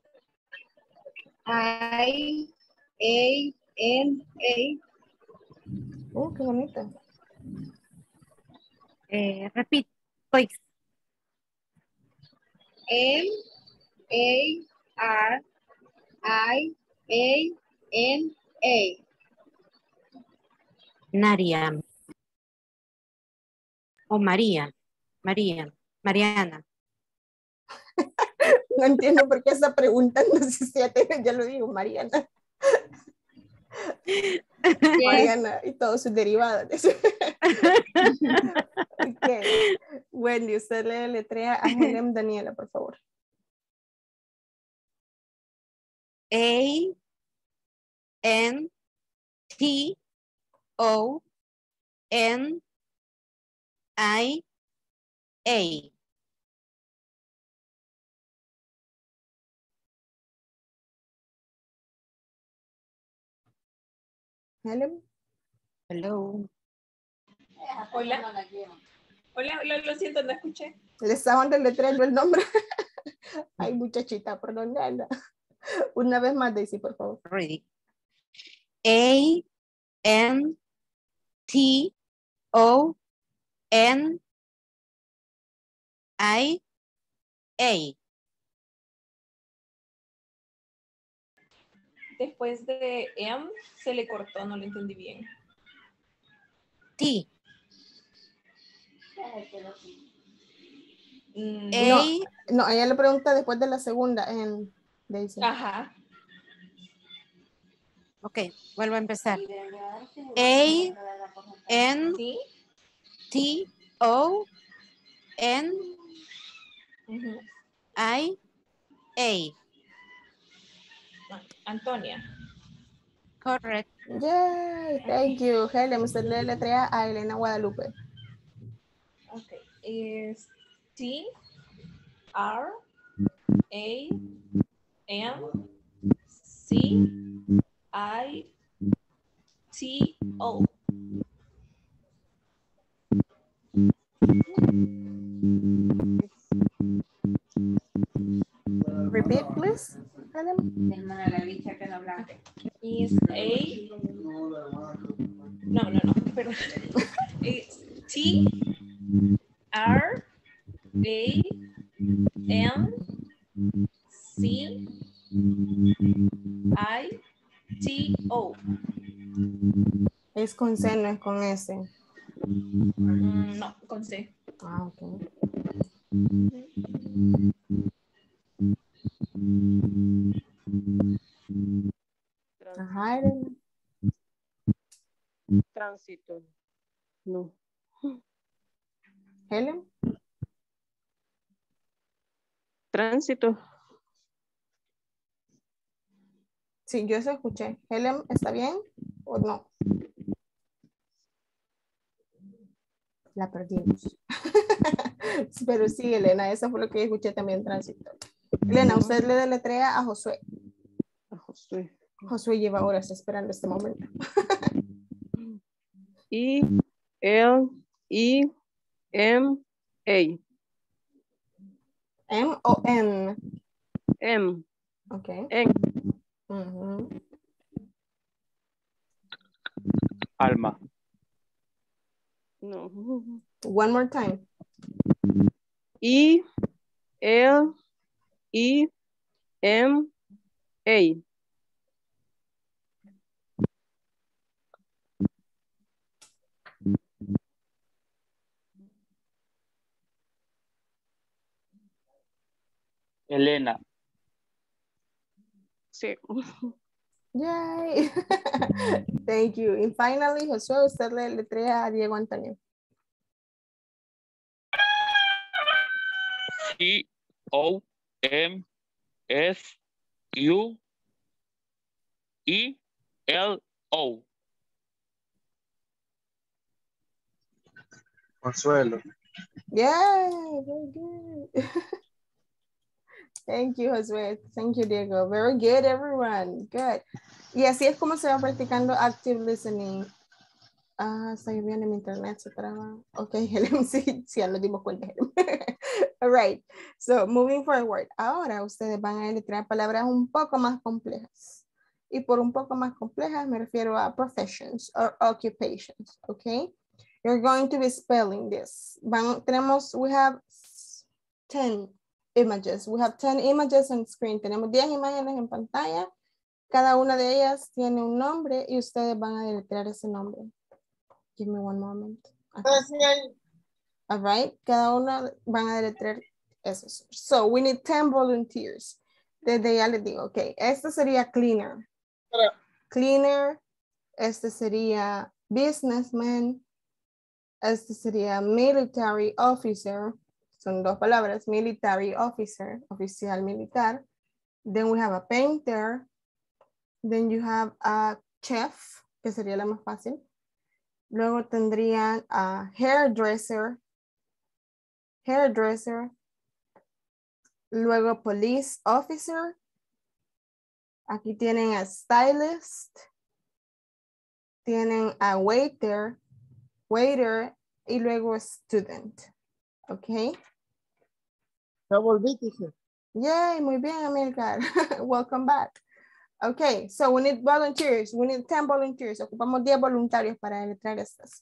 I A N A. Oh, qué bonito. Eh, repite, please. N A R I A N A. Naria. O María. María. Mariana. No entiendo por qué está preguntando si ya, te, ya lo digo, Mariana. Mariana y todos sus derivados. Okay. Wendy, usted le letrea a Helen Daniela, por favor. A N T O N I A. Helen. Hello. Hola. Hola, lo, lo siento, no escuché. Le estaban deletreando el nombre. Ay, muchachita, ¿por dónde anda? Una vez más, Daisy, por favor. Ready. A N T O N I A. Después de M se le cortó, no lo entendí bien. T. Mm, No, no, ella le pregunta después de la segunda en Daisy. Ajá. Ok, vuelvo a empezar. A N T O N Ujú. I A. Ah, Antonia. Correct. Yay, thank you. Helen, usted le letrea a Elena Guadalupe. Okay. Is T R A N C I T O. Repeat, please. Helen. Okay. Is A. No, no, no. Perdón. It's T R A N C I T O. Es con C, no es con S. Mm, no, con C. Ah, ok. Ajá, Elena. Tránsito. No. Helen. Tránsito. Sí, yo se escuché. Helen, ¿está bien o no? La perdimos. Pero sí, Elena, eso fue lo que escuché también, tránsito. Elena, usted le deletrea a Josué. A Josué. Josué lleva horas esperando este momento. E L E M A. M o N. M. Ok. N. Uh-huh. Alma. No. One more time. E L E M A. Elena. Sí. Yay. Thank you. And finally, Josué, usted le letrea a Diego Antonio. C O M S U E L O. Consuelo. Yeah, very good. Thank you, Josué. Thank you, Diego. Very good, everyone. Good. Y así es como se va practicando active listening. Ah, está bien en mi internet, se traba. Ok, Helen, sí, sí, ya nos dimos cuenta. All right. So, moving forward. Ahora ustedes van a letrear palabras un poco más complejas. Y por un poco más complejas me refiero a professions or occupations, okay? You're going to be spelling this. Van, tenemos, we have ten images. We have ten images on screen. Tenemos diez imágenes en pantalla. Cada una de ellas tiene un nombre y ustedes van a deletrear ese nombre. Give me one moment. Okay. All right. Cada una van a deletrear esos. So we need ten volunteers. Desde ya les digo, ok, este sería cleaner. Cleaner. Este sería businessman. Este sería military officer. Son dos palabras, military officer, oficial militar. Then we have a painter. Then you have a chef, que sería la más fácil. Luego tendrían a hairdresser, hairdresser. Luego police officer. Aquí tienen a stylist. Tienen a waiter, waiter y luego student. Ok. Ya volví, dije. Yay, muy bien, Amilcar. Welcome back. Okay, so we need volunteers. We need ten volunteers. Ocupamos diez voluntarios para deletrear estas.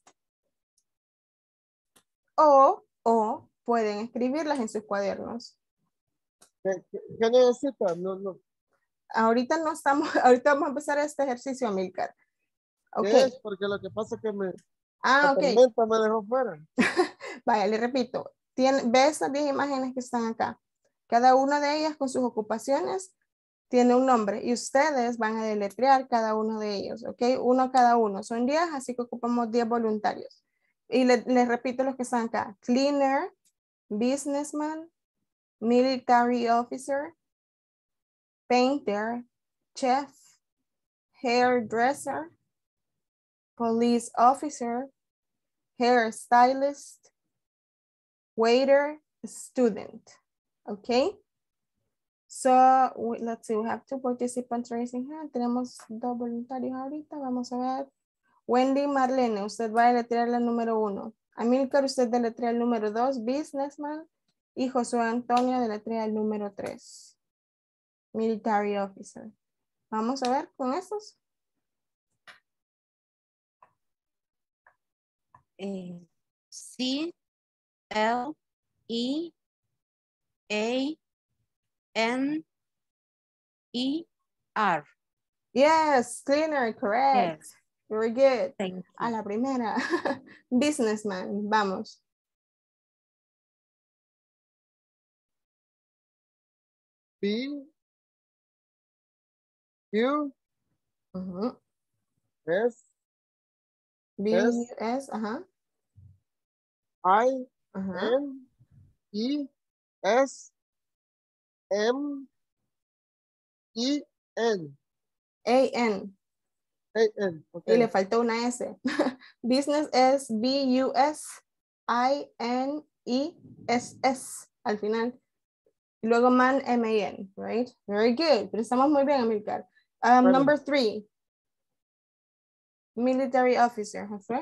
O, o pueden escribirlas en sus cuadernos. ¿Qué, qué, qué necesitan? No, no. Ahorita no estamos, ahorita vamos a empezar este ejercicio, Amilcar. ¿Qué Okay. es? Porque lo que pasa es que me, ah, la okay. tormenta me dejó fuera. Vaya, le repito. Tiene, ve estas diez imágenes que están acá. Cada una de ellas con sus ocupaciones tiene un nombre y ustedes van a deletrear cada uno de ellos, ¿ok? Uno cada uno. Son diez, así que ocupamos diez voluntarios. Y les le repito los que están acá. Cleaner, businessman, military officer, painter, chef, hairdresser, police officer, hairstylist, waiter, student. Okay? So, we- let's see, we have two participants raising hand. Tenemos dos voluntarios ahorita. Vamos a ver. Wendy Marlene, usted va a deletrear la número uno. Amílcar, usted deletrea el número dos, businessman. Y Josué Antonio deletrea el número tres, military officer. Vamos a ver con estos. Eh, C L E A N E R. Yes, cleaner, correct. Yes. Very good. Thank you. A la primera. Businessman, vamos. B U Ujú. S B S U S, ajá. I Ajá. N E S M E N. A N. A N. Y Okay. le faltó una S. Business es B U S I N E S S al final. Y luego man, M A N, right? Very good. Pero estamos muy bien, Amilcar. Um, Bueno. number three. Military officer, Josué.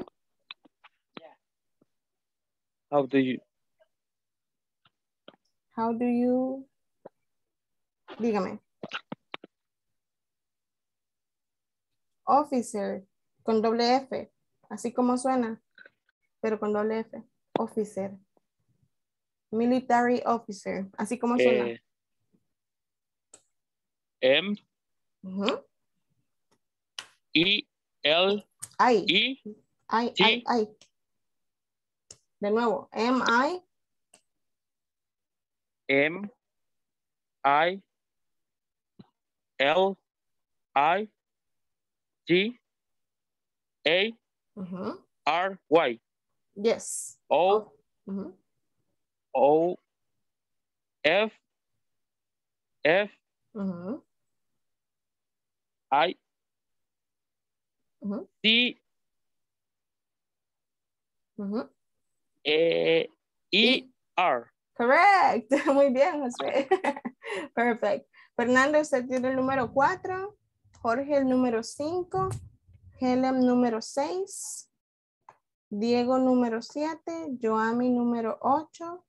How do you? How do you? Dígame. Officer, con doble F, así como suena, pero con doble F. Officer. Military officer, así como suena. Eh, M Ujú. E L I, E I, T. I, I. De nuevo, M I, M I L I T A ujú. R Y Yes. O Ujú. O F F Ujú. I Ujú. T Ujú. E E R. Correct. Muy bien, Josué. Perfect. Fernando, usted tiene el número cuatro. Jorge, el número cinco. Helen, número seis. Diego, número siete. Joami, número ocho.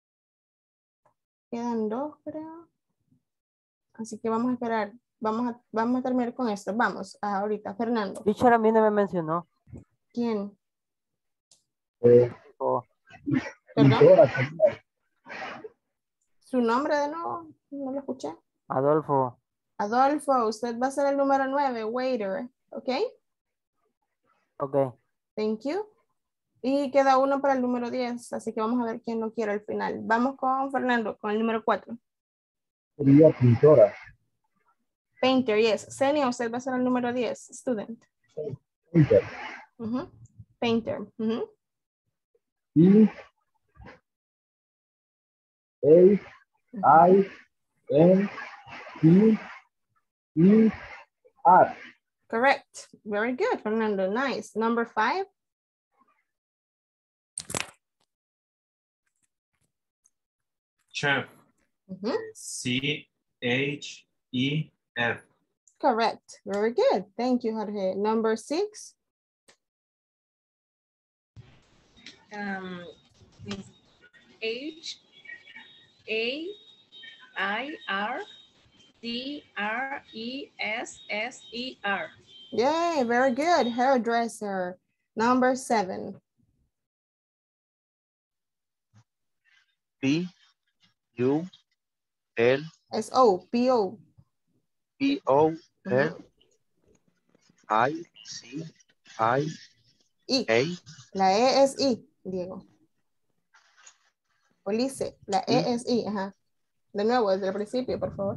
Quedan dos, creo. Así que vamos a esperar. Vamos a, vamos a terminar con esto. Vamos, ahorita. Fernando. Teacher, a mí no me mencionó. ¿Quién? Oh, ¿Perdón? ¿Su nombre de nuevo? No lo escuché. Adolfo. Adolfo, usted va a ser el número nueve, waiter. ¿Ok? Ok. Thank you. Y queda uno para el número diez, así que vamos a ver quién lo quiere al final. Vamos con Fernando, con el número cuatro. Sería pintora. Painter, yes. Senia, usted va a ser el número diez, student. Painter. Ujú. Painter. Ujú. E A I N T E R. Correct. Very good, Fernando. Nice. Number five. Chef. Ujú. C H E F. Correct. Very good. Thank you, Jorge. Number six. Um, H A I R D R E S S E R. Yay, very good. Hairdresser. Number seven. P U L S O, P O. P O L I C I I. A. La E es I, Diego. Police, la E I. es I, ajá. De nuevo, desde el principio, por favor.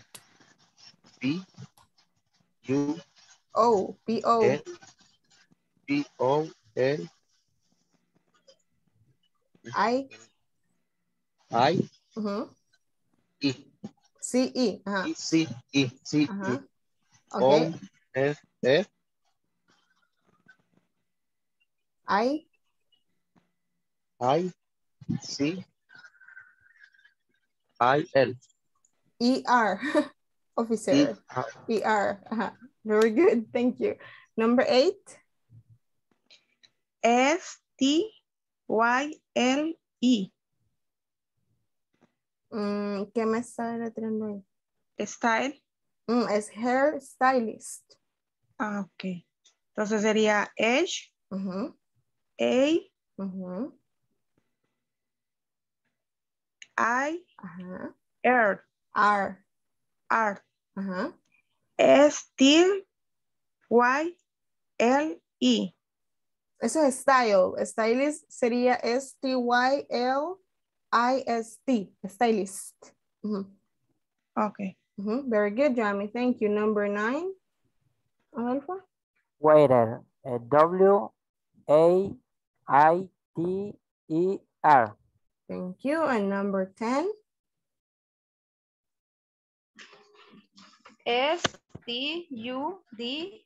P U O, P O. L P O L I. I, Ujú. E. C, E. Ajá. E, C, E, C, E. Ajá. O, Ok. F, F. I, I, C, I, L. E, R. Officer. E, R. Ajá. Very good. Thank you. Number eight. S, T, Y, L, E. Mm, ¿qué me está deletreando ahí? Style. Mm, es hair stylist. Ah, ok. Entonces sería H, Ujú, A, ujú. I, Ajá. R, R. R, Ajá. S, T, Y, L, E. Eso es style. Stylist sería S T Y L I S T. Stylist. Ujú, Ok. ujú. Very good, Jamie. Thank you. Number nine. Adolfo. Waiter. eh, W A I T E R. Thank you. And number ten. S T U D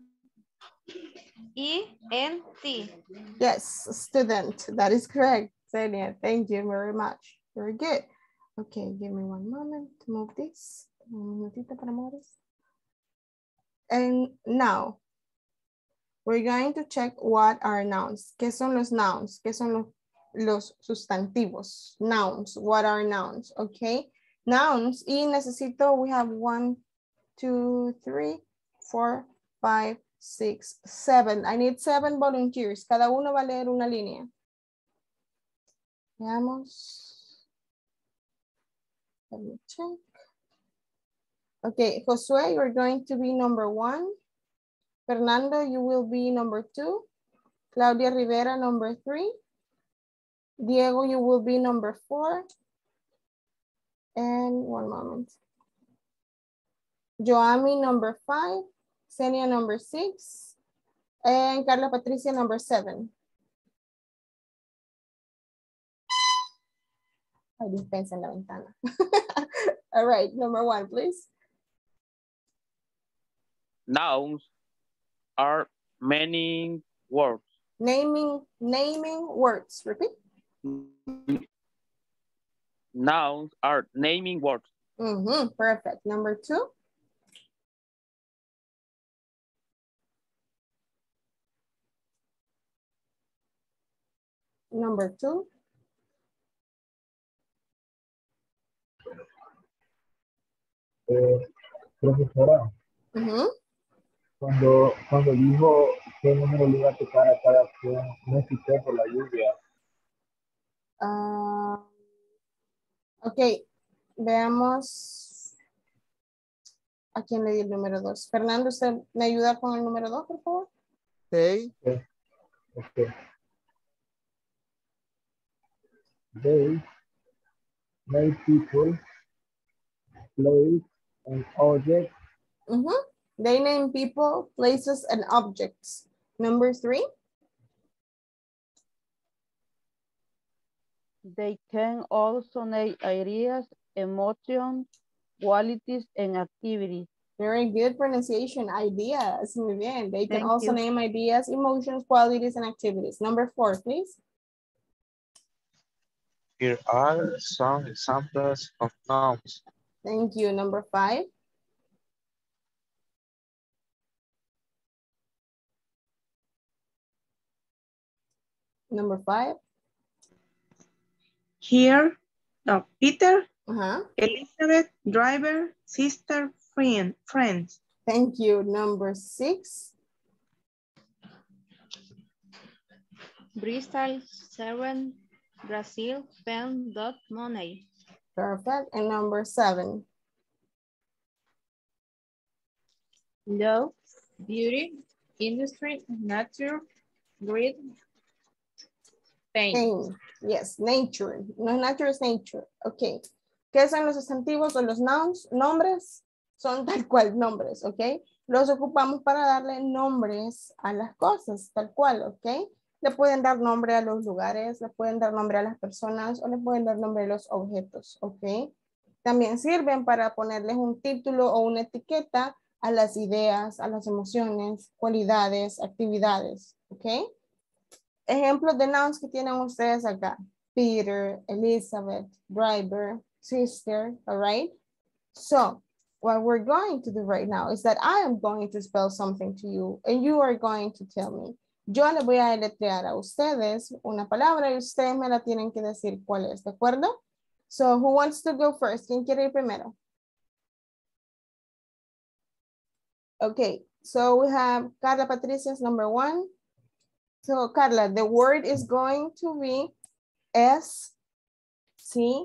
E N T. Yes, student. That is correct. Xenia, thank you very much. Very good. Okay, give me one moment to move this. Un minutito para mover this. And now, we're going to check what are nouns. ¿Qué son los nouns? ¿Qué son los, los sustantivos? Nouns. What are nouns? Okay. Nouns. Y necesito, we have one, two, three, four, five, six, seven. I need seven volunteers. Cada uno va a leer una línea. Veamos. Let me check. Okay, Josué, you're going to be number one. Fernando, you will be number two. Claudia Rivera, number three. Diego, you will be number four. And one moment. Joami, number five. Xenia, number six. And Carla Patricia, number seven. Ay, dispensa en la ventana. All right, number one, please. Nouns are many words. Naming, naming words. Repeat. Nouns are naming words. Mm-hmm, perfect. Number two. Number two. Eh, profesora, Mm-hmm. cuando, cuando dijo qué número le iba a tocar a cada acción, no escuché por la lluvia. Uh, ok, veamos a quién le di el número dos. Fernando, ¿usted me ayuda con el número dos, por favor? They. Okay. Okay. They make people, place, and objects. Mm-hmm. They name people, places, and objects. Number three. They can also name ideas, emotions, qualities, and activities. Very good pronunciation. Ideas. Muy bien. They can Thank also you. name ideas, emotions, qualities, and activities. Number four, please. Here are some examples of nouns. Thank you. Number five. Number five. Here, no, Peter, Uh-huh. Elizabeth, driver, sister, friend, friends. Thank you. Number six. Bristol, seven, Brazil, pen, dot, money. Perfect. And number seven. Love, beauty, industry, nature, greed, pain. Pain. Yes, nature. No, nature es nature. Ok. ¿Qué son los sustantivos o los nouns? Nombres son tal cual nombres, ok. Los ocupamos para darle nombres a las cosas, tal cual, ok. le pueden dar nombre a los lugares, le pueden dar nombre a las personas o le pueden dar nombre a los objetos, ¿ok? También sirven para ponerles un título o una etiqueta a las ideas, a las emociones, cualidades, actividades, ¿ok? Ejemplos de nouns que tienen ustedes acá. Peter, Elizabeth, driver, sister, all right? So, what we're going to do right now is that I am going to spell something to you and you are going to tell me. Yo le voy a deletrear a ustedes una palabra y ustedes me la tienen que decir cuál es, ¿de acuerdo? So, who wants to go first? ¿Quién quiere ir primero? Okay, so we have Carla Patricia's number one. So, Carla, the word is going to be S C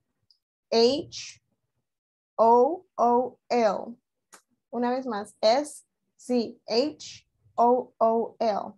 H O O L. Una vez más, S C H O O L.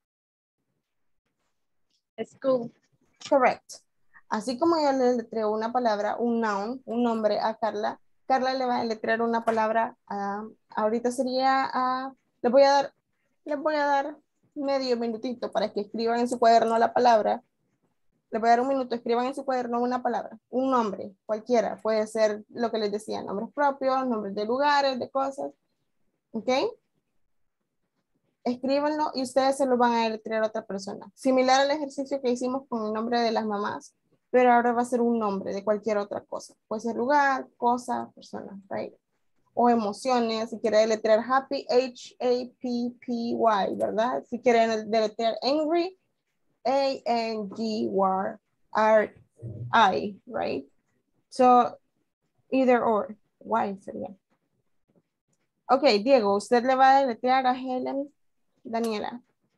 School. Correct. Así como yo le deletreo una palabra, un noun, un nombre a Carla, Carla le va a deletrear una palabra, uh, ahorita sería, uh, le voy a dar, le voy a dar medio minutito para que escriban en su cuaderno la palabra. Le voy a dar un minuto, escriban en su cuaderno una palabra, un nombre, cualquiera. Puede ser lo que les decía, nombres propios, nombres de lugares, de cosas. ¿Ok? Escríbanlo y ustedes se lo van a deletrear a otra persona. Similar al ejercicio que hicimos con el nombre de las mamás, pero ahora va a ser un nombre de cualquier otra cosa. Puede ser lugar, cosa, persona, right? O emociones, si quiere deletrear happy, H A P P Y, ¿verdad? Si quieren deletrear angry, A N G R I, right? So, either or, Y sería. Ok, Diego, usted le va a deletrear a Helen Daniela.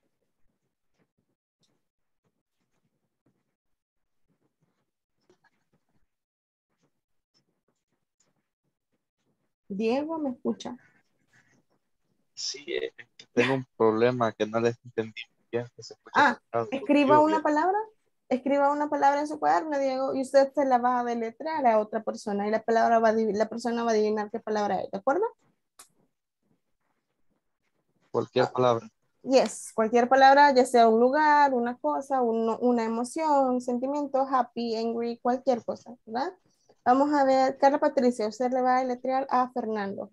Diego, ¿me escucha? Sí, eh, tengo un problema que no les entendí bien. Que se escucha Ah, cortado. escriba una Lluvia. palabra, escriba una palabra en su cuaderno, Diego, y usted se la va a deletrear a otra persona y la palabra va a, la persona va a adivinar qué palabra es, ¿de acuerdo? Cualquier palabra. Yes, cualquier palabra, ya sea un lugar, una cosa, un- una emoción, un sentimiento, happy, angry, cualquier cosa, ¿verdad? Vamos a ver, Carla Patricia, usted le va a deletrear a Fernando.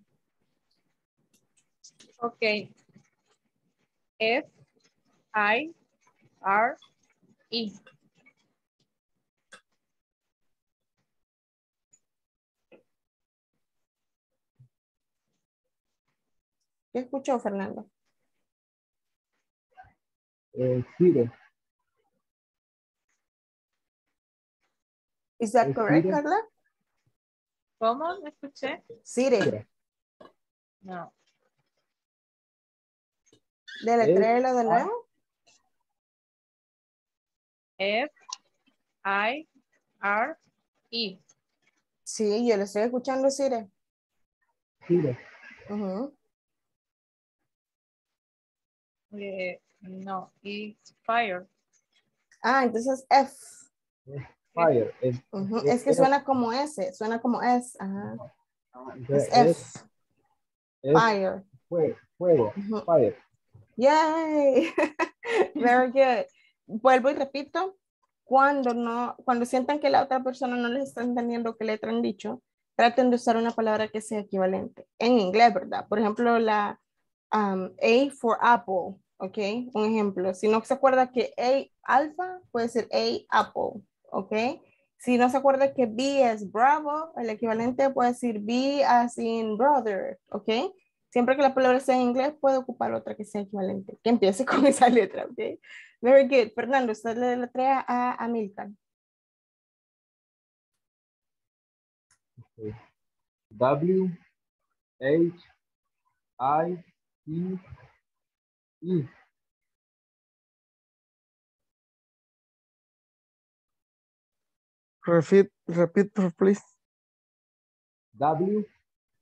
Ok. F I R E. ¿Qué escuchó, Fernando? Eh, Cire. Is that Es correct, Cire. Carla? ¿Cómo? ¿Me escuché? Cire. Cire. No. Deletréelo de nuevo. F I R E. Sí, yo le estoy escuchando, Cire. Cire. Ujú. Eh, no, it's fire. Ah, entonces F. Fire. Es, Ujú, es- Es que es- suena como S, suena como S. Ajá. entonces Es F. es- es Fire. fue- Fuego. Ujú. Fire. Yay. Very good. Vuelvo y repito. Cuando no, cuando sientan que la otra persona no les está entendiendo qué letra han dicho, traten de usar una palabra que sea equivalente. En inglés, ¿verdad? Por ejemplo, la um, A for apple, ¿ok? Un ejemplo. Si no se acuerda que A alfa, puede ser A apple, ¿ok? Si no se acuerda que B es bravo, el equivalente puede decir B as in brother, ¿ok? Siempre que la palabra sea en inglés, puede ocupar otra que sea equivalente, que empiece con esa letra, ¿ok? Very good. Fernando, usted le deletrea a Amilcar. W H I T E. Repeat, repeat, please. W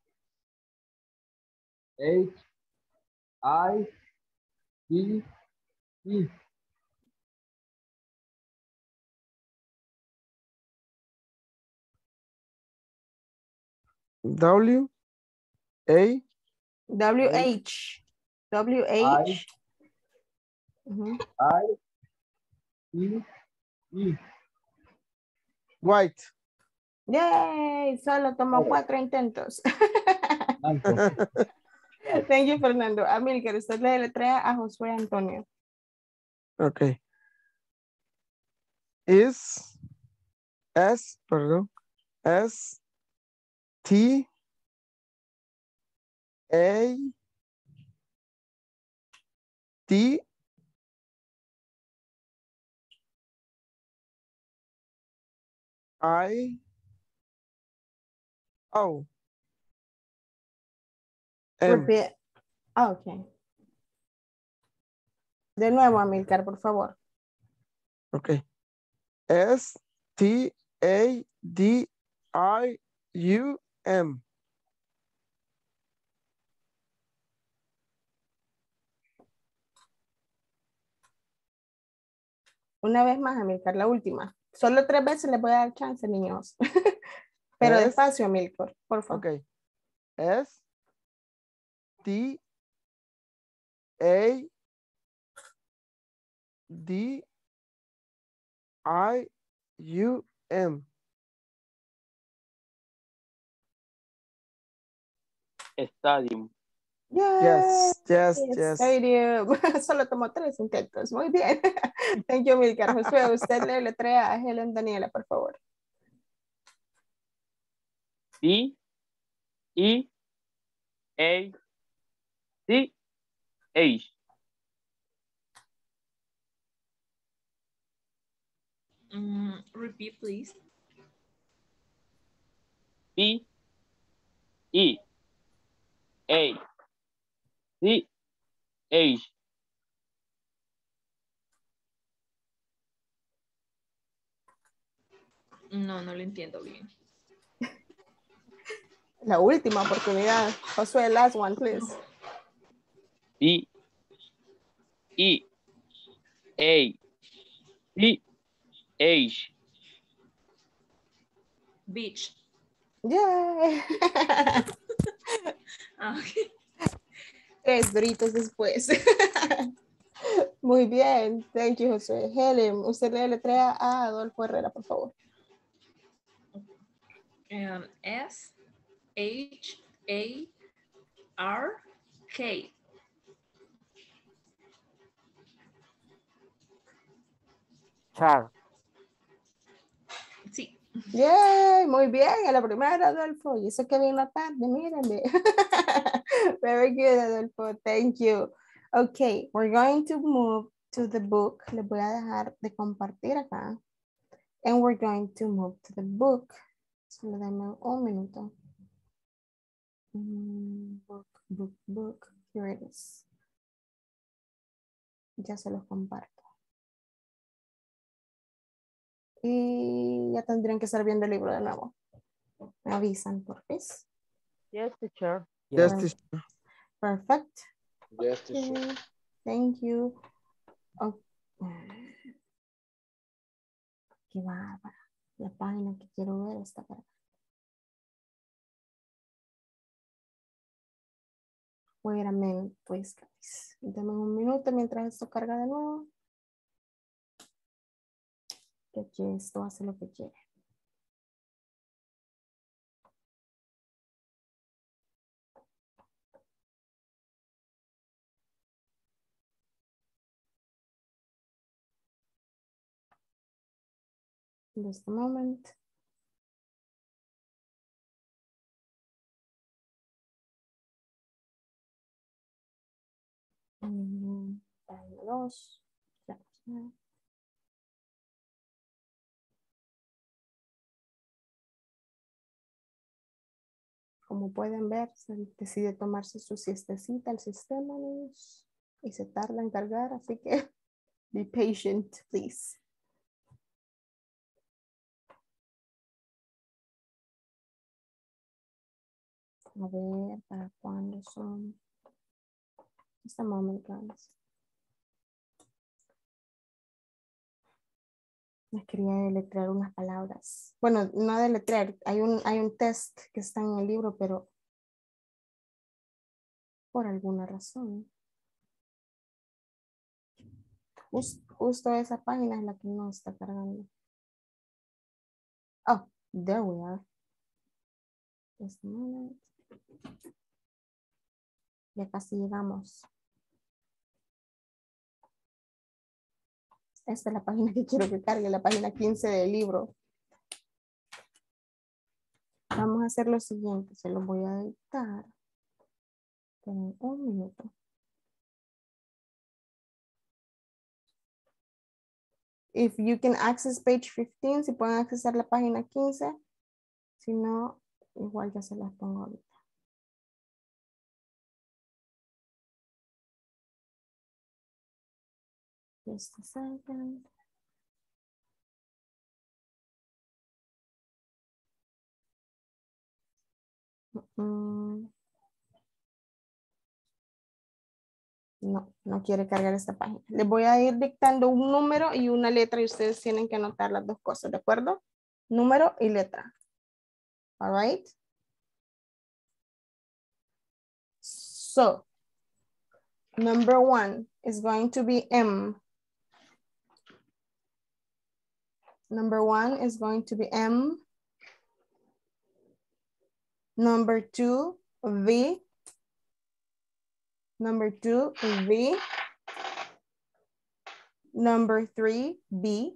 H I T E. W A W H. W H. Ujú. I E, E. White. Yay, solo tomó cuatro intentos. Thank you, Fernando. Amilcar, usted le deletrea a Josué Antonio. Okay. Is S, perdón, S T A T I O M. Repeat. Ah, ok. De nuevo, Amilcar, por favor. Okay. S T A D I U M. Una vez más, Amilcar, la última. Solo tres veces les voy a dar chance, niños. Pero S, despacio, Amilcar, por favor. Okay. S T A D I U M. Stadium. Yes, yes, yes. Stadium. Solo tomó tres intentos. Muy bien. Thank you, Amilcar. Josué, usted le letrea a Helen Daniela, por favor. B E A C H. Mm, repeat, please. B E A C H. No, no lo entiendo bien. La última oportunidad. Josué, last one, please. B E A C H. Beach. Yay. Ah, okay. Tres doritos después. Muy bien. Thank you, Josué. Helen, usted le letrea a Adolfo Herrera, por favor. Um, S H A R K. Char. Sí. Yay, muy bien. A la primera, Adolfo. Y eso que viene la tarde, mírenle. Very good, Adolfo. Thank you. Okay, we're going to move to the book. Le voy a dejar de compartir acá. And we're going to move to the book. Solo dame un minuto. Mm, book, book, book. Here it is. Ya se los comparto. Y ya tendrían que estar viendo el libro de nuevo. Me avisan, por favor. Yes, teacher. Yes, teacher. Perfect. Yes, teacher. Okay. Thank you. Oh. Qué bárbara. La página que quiero ver está para acá. Wait a minute, please, guys. Dame un minuto mientras esto carga de nuevo. Que aquí esto hace lo que quiere. Just a moment. Mm, dos. Ya. Como pueden ver, se decide tomarse su siestecita el sistema, niños, y se tarda en cargar, así que be patient, please. A ver, ¿para cuándo son? Just a moment, guys. Les quería deletrear unas palabras. Bueno, no deletrear, hay un, hay un test que está en el libro, pero por alguna razón. Just justo esa página es la que no está cargando. Oh, there we are. Just a moment. Ya casi llegamos. Esta es la página que quiero que cargue, la página quince del libro. Vamos a hacer lo siguiente, se los voy a dictar. Esperen un minuto. If you can access page fifteen, si pueden accesar la página quince. Si no, igual ya se las pongo ahorita. Just a second. Mm. No, no quiere cargar esta página. Les voy a ir dictando un número y una letra y ustedes tienen que anotar las dos cosas, ¿de acuerdo? Número y letra. All right. So, number one is going to be M. Number one is going to be M. Number two, V. Number two, V. Number three, B.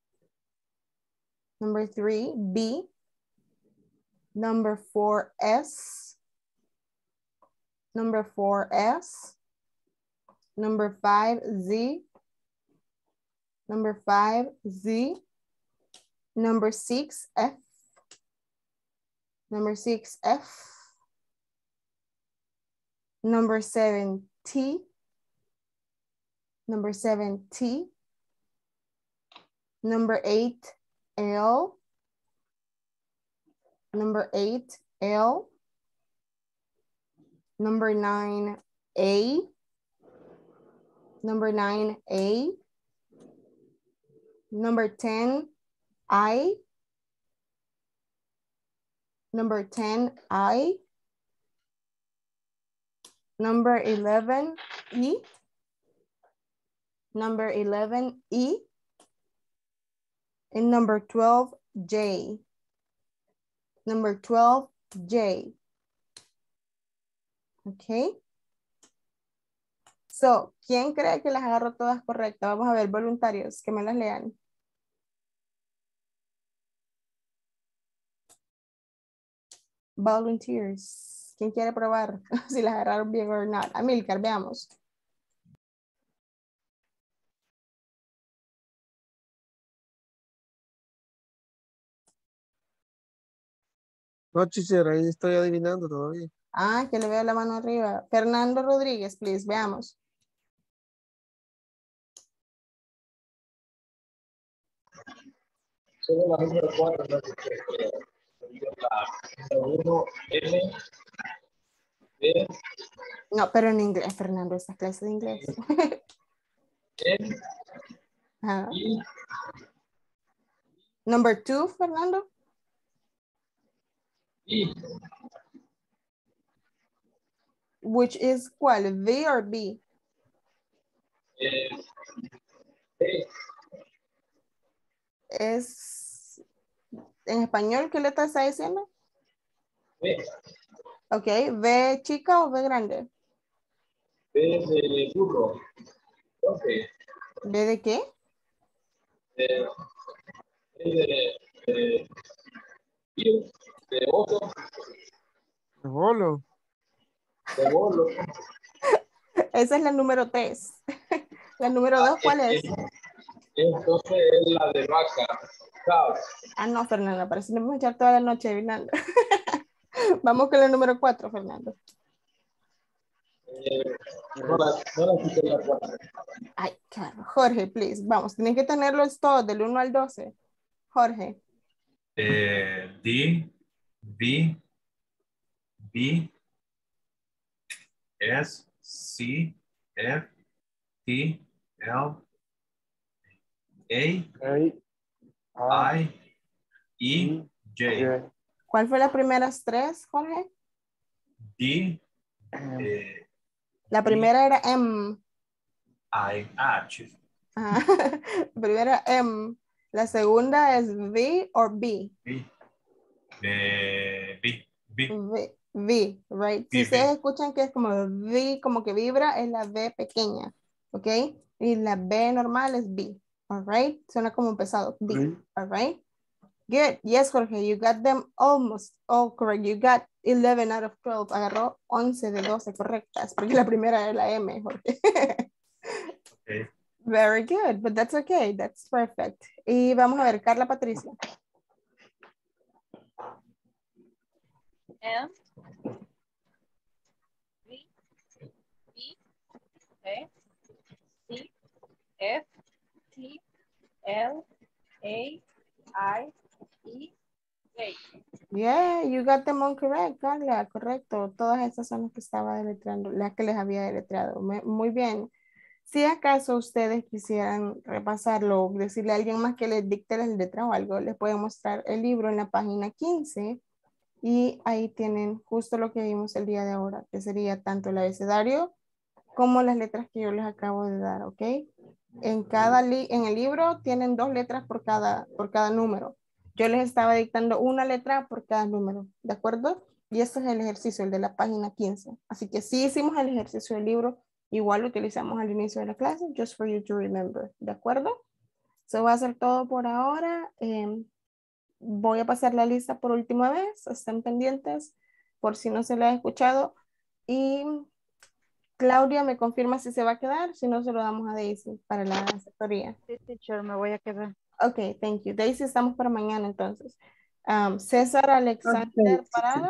Number three, B. Number four, S. Number four, S. Number five, Z. Number five, Z. Number six, F. Number six, F. Number seven, T. Number seven, T. Number eight, L. Number eight, L. Number nine, A. Number nine, A. Number ten, I. Number ten, I. Number eleven, E. Number eleven, E. And number twelve, J. Number twelve, J. Okay. So, ¿quién cree que las agarro todas correctas? Vamos a ver, voluntarios, que me las lean. Volunteers. ¿Quién quiere probar si las agarraron bien o no? Amilcar, veamos. No, Chichera, ahí estoy adivinando todavía. Ah, que le veo la mano arriba. Fernando Rodríguez, please, veamos. Solo la número cuatro, no sé qué, pero la uno, M, B. No, pero en inglés, Fernando, esta clase de inglés. N, Ajá. I. Number two, Fernando. I. Which is ¿cuál? V or B? Eh, B. Es en español, ¿qué letra está diciendo? B. Ok, ¿V chica o V grande? B de burro. Okay. ¿V de qué? Eh, B de, de, de, de oso. De bolo. De bolo. Esa es la número tres. La número dos, ¿cuál es? Entonces es la de vaca. Cow. Ah, no, Fernando, parece que nos vamos a echar toda la noche adivinando. Vamos con la número cuatro, Fernando. Eh, no la, no la quité la cuatro. Ay, claro. Jorge, please. Vamos, tienen que tenerlos todos del uno al doce. Jorge. Eh, D, V, B, S, C, F, T, L, A, I, E, J. ¿Cuál fue las primeras tres, Jorge? D, eh, La primera era M. I, H. Ajá. Primera M. La segunda es V o B. B. Eh, B. B. V, V, right? Si B, ustedes B. escuchan que es como V, como que vibra, es la V pequeña, ¿ok? Y la B normal es B, all right? Suena como pesado, B, Right. all right? Good. Yes, Jorge, you got them almost all correct. You got eleven out of twelve. Agarró once de doce correctas, porque la primera era la M, Jorge. Okay. Very good, but that's okay. That's perfect. Y vamos a ver, Carla Patricia. M B B A C F T L A I E J. Yeah, you got them all correct, Carla, correcto. Todas estas son las que estaba deletreando, las que les había deletreado. Me- Muy bien. Si acaso ustedes quisieran repasarlo o decirle a alguien más que les dicte las letras o algo, les puedo mostrar el libro en la página quince y ahí tienen justo lo que vimos el día de ahora, que sería tanto el abecedario como las letras que yo les acabo de dar, ¿ok? En cada li- en el libro tienen dos letras por cada, por cada número. Yo les estaba dictando una letra por cada número, ¿de acuerdo? Y este es el ejercicio, el de la página quince. Así que sí hicimos el ejercicio del libro, igual lo utilizamos al inicio de la clase, just for you to remember, ¿de acuerdo? Eso va a ser todo por ahora. Em, voy a pasar la lista por última vez, estén pendientes por si no se la ha escuchado. Y Claudia me confirma si se va a quedar, si no se lo damos a Daisy para la asesoría. Sí, teacher, me voy a quedar. Ok, thank you. Daisy, estamos para mañana entonces. Um, César Alexander Okay. Parada.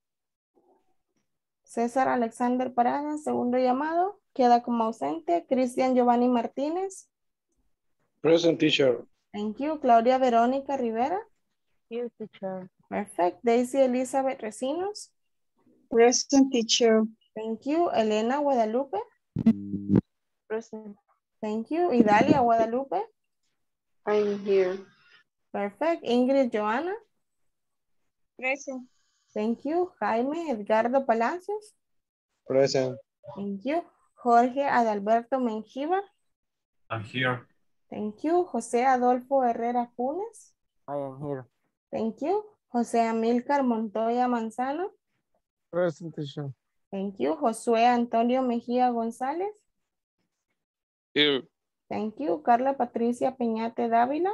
César Alexander Parada, segundo llamado. Queda como ausente. Cristian Giovanni Martínez. Present, teacher. Thank you. Claudia Verónica Rivera. Here, teacher. Perfect. Daisy Elizabeth Recinos. Present, teacher. Thank you. Elena Guadalupe. Present. Thank you. Idalia Guadalupe. I'm here. Perfect. Ingrid Joana. Present. Thank you. Jaime Edgardo Palacios. Present. Thank you. Jorge Adalberto Menjivar. I'm here. Thank you. José Adolfo Herrera Funes. I am here. Thank you. José Amílcar Montoya Manzano. Present, teacher. Thank you. Josué Antonio Mejía González. Here. Thank you. Carla Patricia Peñate Dávila.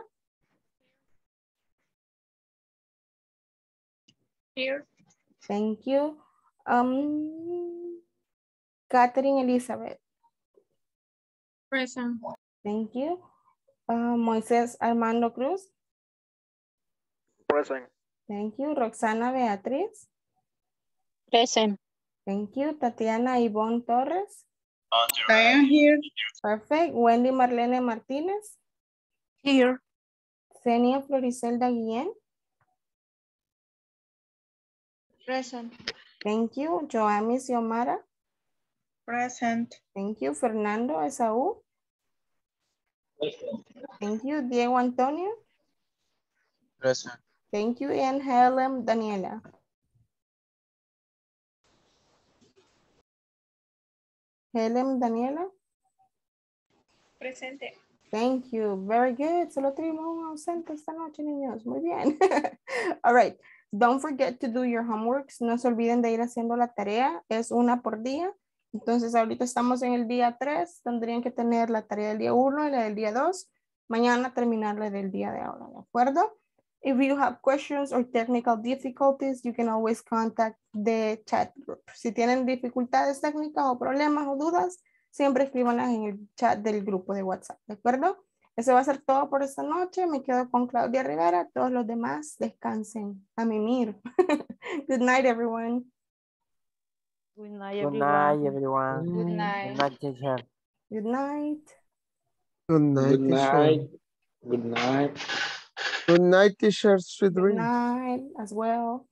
Here. Thank you. Um, Catherine Elizabeth. Present. Thank you. Uh, Moisés Armando Cruz. Present. Thank you. Roxana Beatriz. Present. Thank you. Tatiana Ivonne Torres. I am here. Perfect. Wendy Marlene Martínez. Here. Zenia Floricelda Guillén. Present. Thank you. Joami Xiomara. Present. Thank you. Fernando Esaú. Thank you. Diego Antonio. Present. Thank you. And Helen Daniela. Helen Daniela. Presente. Thank you. Very good. Solo tenemos un ausente esta noche, niños. Muy bien. All right. Don't forget to do your homeworks. No se olviden de ir haciendo la tarea. Es una por día. Entonces, ahorita estamos en el día tres. Tendrían que tener la tarea del día uno y la del día dos. Mañana terminar la del día de ahora. ¿De acuerdo? If you have questions or technical difficulties, you can always contact the chat group. Si tienen dificultades técnicas o problemas o dudas, siempre escríbanlas en el chat del grupo de WhatsApp, ¿de acuerdo? Eso va a ser todo por esta noche. Me quedo con Claudia Rivera. Todos los demás descansen. A mimir. Good night, everyone. Good night, Good everyone. night, everyone. Good Good night. night, teacher. Good night. Good night, Good teacher. night. Good night. Good night, teacher. Sweet Good dreams. night as well.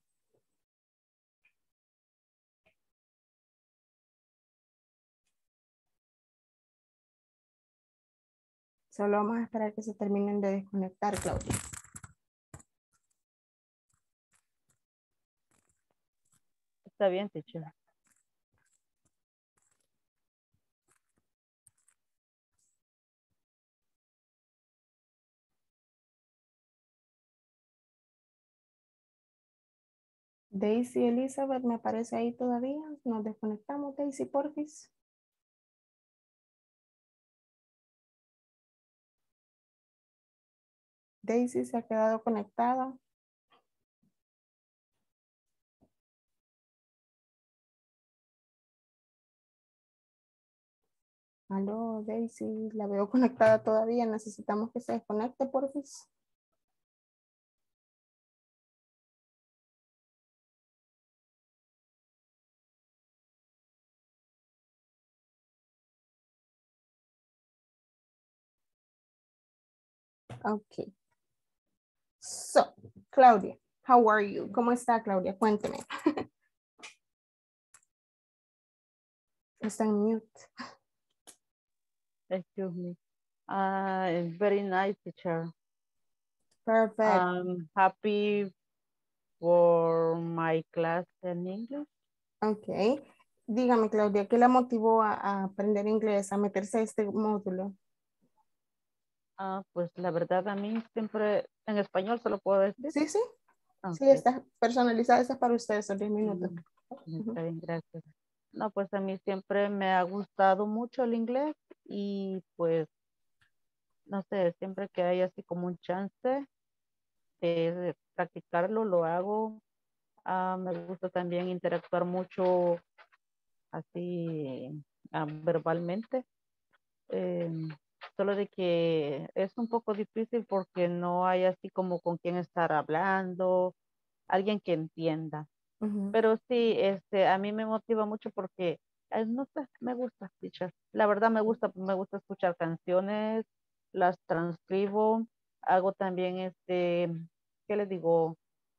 Solo vamos a esperar que se terminen de desconectar, Claudia. Está bien, teacher. Daisy Elizabeth me aparece ahí todavía. Nos desconectamos, Daisy, porfis. Daisy se ha quedado conectada. Aló, Daisy, la veo conectada todavía. Necesitamos que se desconecte, porfis. Ok. So, Claudia, how are you? ¿Cómo está, Claudia? Cuénteme. Está en mute. Excuse me. Uh, very nice, teacher. Perfect. I'm happy for my class in English. Ok. Dígame, Claudia, ¿qué la motivó a, a aprender inglés, a meterse a este módulo? Ah, pues la verdad a mí siempre, en español solo puedo decir. Sí, sí. Okay. Sí, está personalizada, está para ustedes, son diez minutos. Mm, está bien, gracias. No, pues a mí siempre me ha gustado mucho el inglés y pues, no sé, siempre que hay así como un chance de practicarlo, lo hago. Ah, me gusta también interactuar mucho así ah, verbalmente. Eh, solo de que es un poco difícil porque no hay así como con quién estar hablando, alguien que entienda. Uh-huh. Pero sí, este, a mí me motiva mucho porque, eh, no sé, me gusta, teacher. La verdad me gusta, me gusta escuchar canciones, las transcribo, hago también este, ¿qué les digo?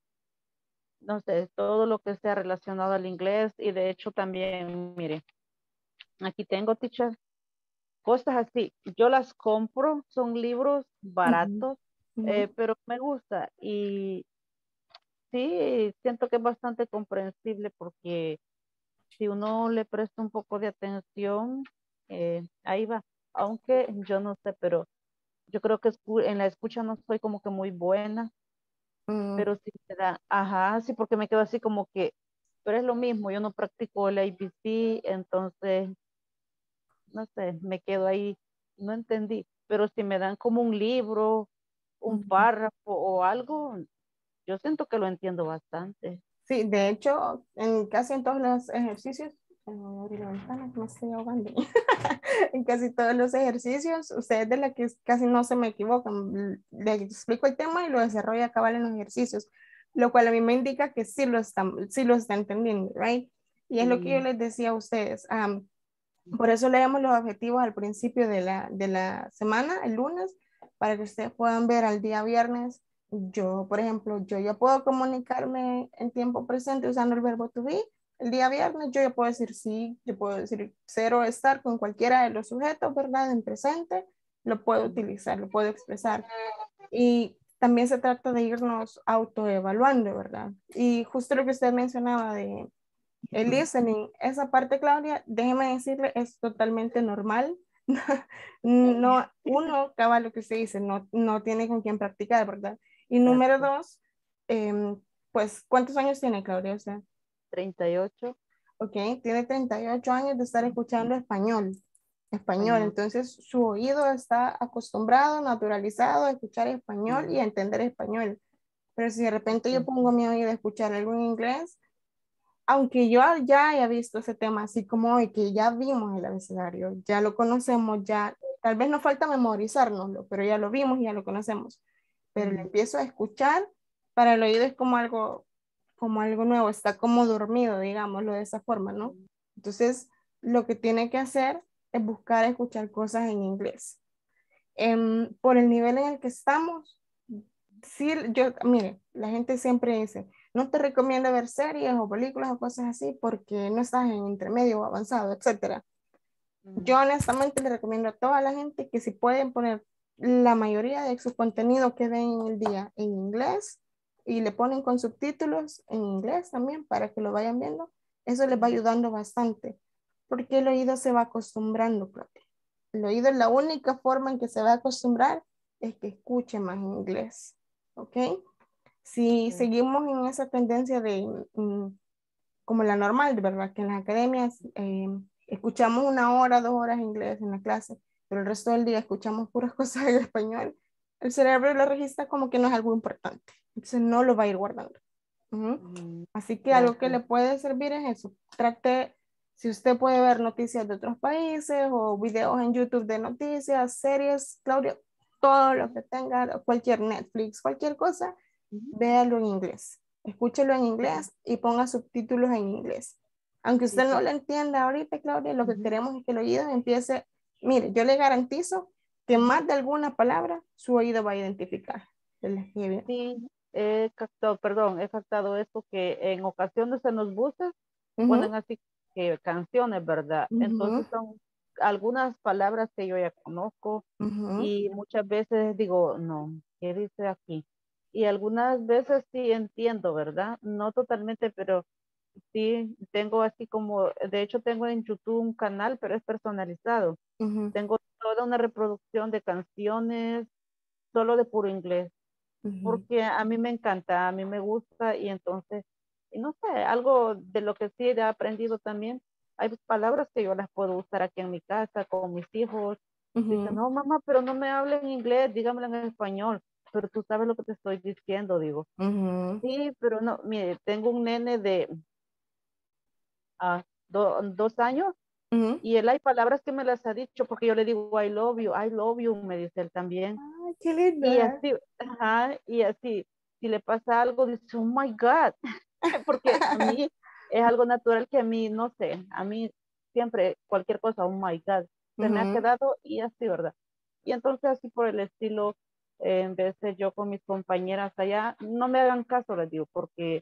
No sé, todo lo que sea relacionado al inglés y de hecho también, mire, aquí tengo, teacher, cosas así. Yo las compro, son libros baratos, Uh-huh. eh, pero me gusta y sí, siento que es bastante comprensible porque si uno le presta un poco de atención, eh, ahí va. Aunque yo no sé, pero yo creo que escu- en la escucha no soy como que muy buena, Mm. pero sí me da, ajá, sí, porque me quedo así como que, pero es lo mismo, yo no practico el A B C, entonces, no sé, me quedo ahí, no entendí, pero si me dan como un libro, un Uh-huh. párrafo o algo, yo siento que lo entiendo bastante. Sí, de hecho, en casi en todos los ejercicios, eh, voy a abrir la ventana que me estoy ahogando. En casi todos los ejercicios, ustedes de la que casi no se me equivocan, le explico el tema y lo desarrolla cabal en los ejercicios, lo cual a mí me indica que sí lo están, sí lo está entendiendo, right? Y es lo que yo les decía a ustedes. Um, por eso leemos los objetivos al principio de la, de la semana, el lunes, para que ustedes puedan ver al día viernes. Yo, por ejemplo, yo ya puedo comunicarme en tiempo presente usando el verbo to be. El día viernes yo ya puedo decir sí, yo puedo decir cero estar con cualquiera de los sujetos, ¿verdad? En presente, lo puedo utilizar, lo puedo expresar. Y también se trata de irnos autoevaluando, ¿verdad? Y justo lo que usted mencionaba de el listening, esa parte, Claudia, déjeme decirle, es totalmente normal. No, uno, cabal, lo que usted dice, no, no tiene con quién practicar, ¿verdad? Y número dos, eh, pues, ¿cuántos años tiene, Claudia? O sea, treinta y ocho. Ok, tiene treinta y ocho años de estar escuchando español. Español, Español. entonces su oído está acostumbrado, naturalizado a escuchar español y a entender español. Pero si de repente yo pongo mi oído a escuchar algo en inglés, aunque yo ya haya visto ese tema así como hoy, que ya vimos el abecedario, ya lo conocemos, ya tal vez nos falta memorizárnoslo, pero ya lo vimos y ya lo conocemos. Pero lo empiezo a escuchar, para el oído es como algo, como algo nuevo, está como dormido, digámoslo de esa forma, ¿no? Entonces, lo que tiene que hacer es buscar escuchar cosas en inglés. Em, por el nivel en el que estamos, sí, yo, mire, la gente siempre dice, no te recomiendo ver series o películas o cosas así porque no estás en intermedio o avanzado, etcétera. Yo honestamente le recomiendo a toda la gente que si pueden poner la mayoría de su contenido que ven en el día en inglés y le ponen con subtítulos en inglés también para que lo vayan viendo, eso les va ayudando bastante porque el oído se va acostumbrando, Claudia. El oído es la única forma en que se va a acostumbrar es que escuche más en inglés, ¿ok? Si seguimos en esa tendencia de, mm, como la normal, ¿verdad? Que en las academias eh, escuchamos una hora, dos horas inglés en la clase, pero el resto del día escuchamos puras cosas en español, el cerebro lo registra como que no es algo importante, entonces no lo va a ir guardando. Ujú. Mm, Así que algo que gracias. le puede servir es eso. Trate, si usted puede ver noticias de otros países o videos en YouTube de noticias, series, Claudia, todo lo que tenga, cualquier Netflix, cualquier cosa, véalo en inglés. Escúchelo en inglés y ponga subtítulos en inglés. Aunque usted no lo entienda ahorita, Claudia, lo que queremos es que el oído empiece. Mire, yo le garantizo que más de alguna palabra su oído va a identificar. Se le escribe bien. Sí, he captado, perdón, he captado esto que en ocasiones en los buses Ujú, ponen así que canciones, ¿verdad? Entonces ujú, son algunas palabras que yo ya conozco ujú, y muchas veces digo, no, ¿qué dice aquí? Y algunas veces sí entiendo, ¿verdad? No totalmente, pero sí tengo así como, de hecho tengo en YouTube un canal, pero es personalizado. ujú, Tengo toda una reproducción de canciones solo de puro inglés ujú. porque a mí me encanta, a mí me gusta y entonces, y no sé, algo de lo que sí he aprendido también, hay palabras que yo las puedo usar aquí en mi casa con mis hijos. Dicen, Ujú, no, mamá, pero no me hablen en inglés, dígamelo en español, pero tú sabes lo que te estoy diciendo, digo. ujú, Sí, pero no, mire, tengo un nene de ah, do- dos años ujú. y él hay palabras que me las ha dicho porque yo le digo, I love you, I love you, me dice él también. Ay, qué lindo, Y ¿eh? así, ajá, y así, si le pasa algo, dice, oh my God, porque a mí es algo natural que a mí, no sé, a mí siempre cualquier cosa, oh my God, se me ha Ujú, quedado y así, ¿verdad? Y entonces así por el estilo, eh, en vez de yo con mis compañeras allá, no me hagan caso, les digo, porque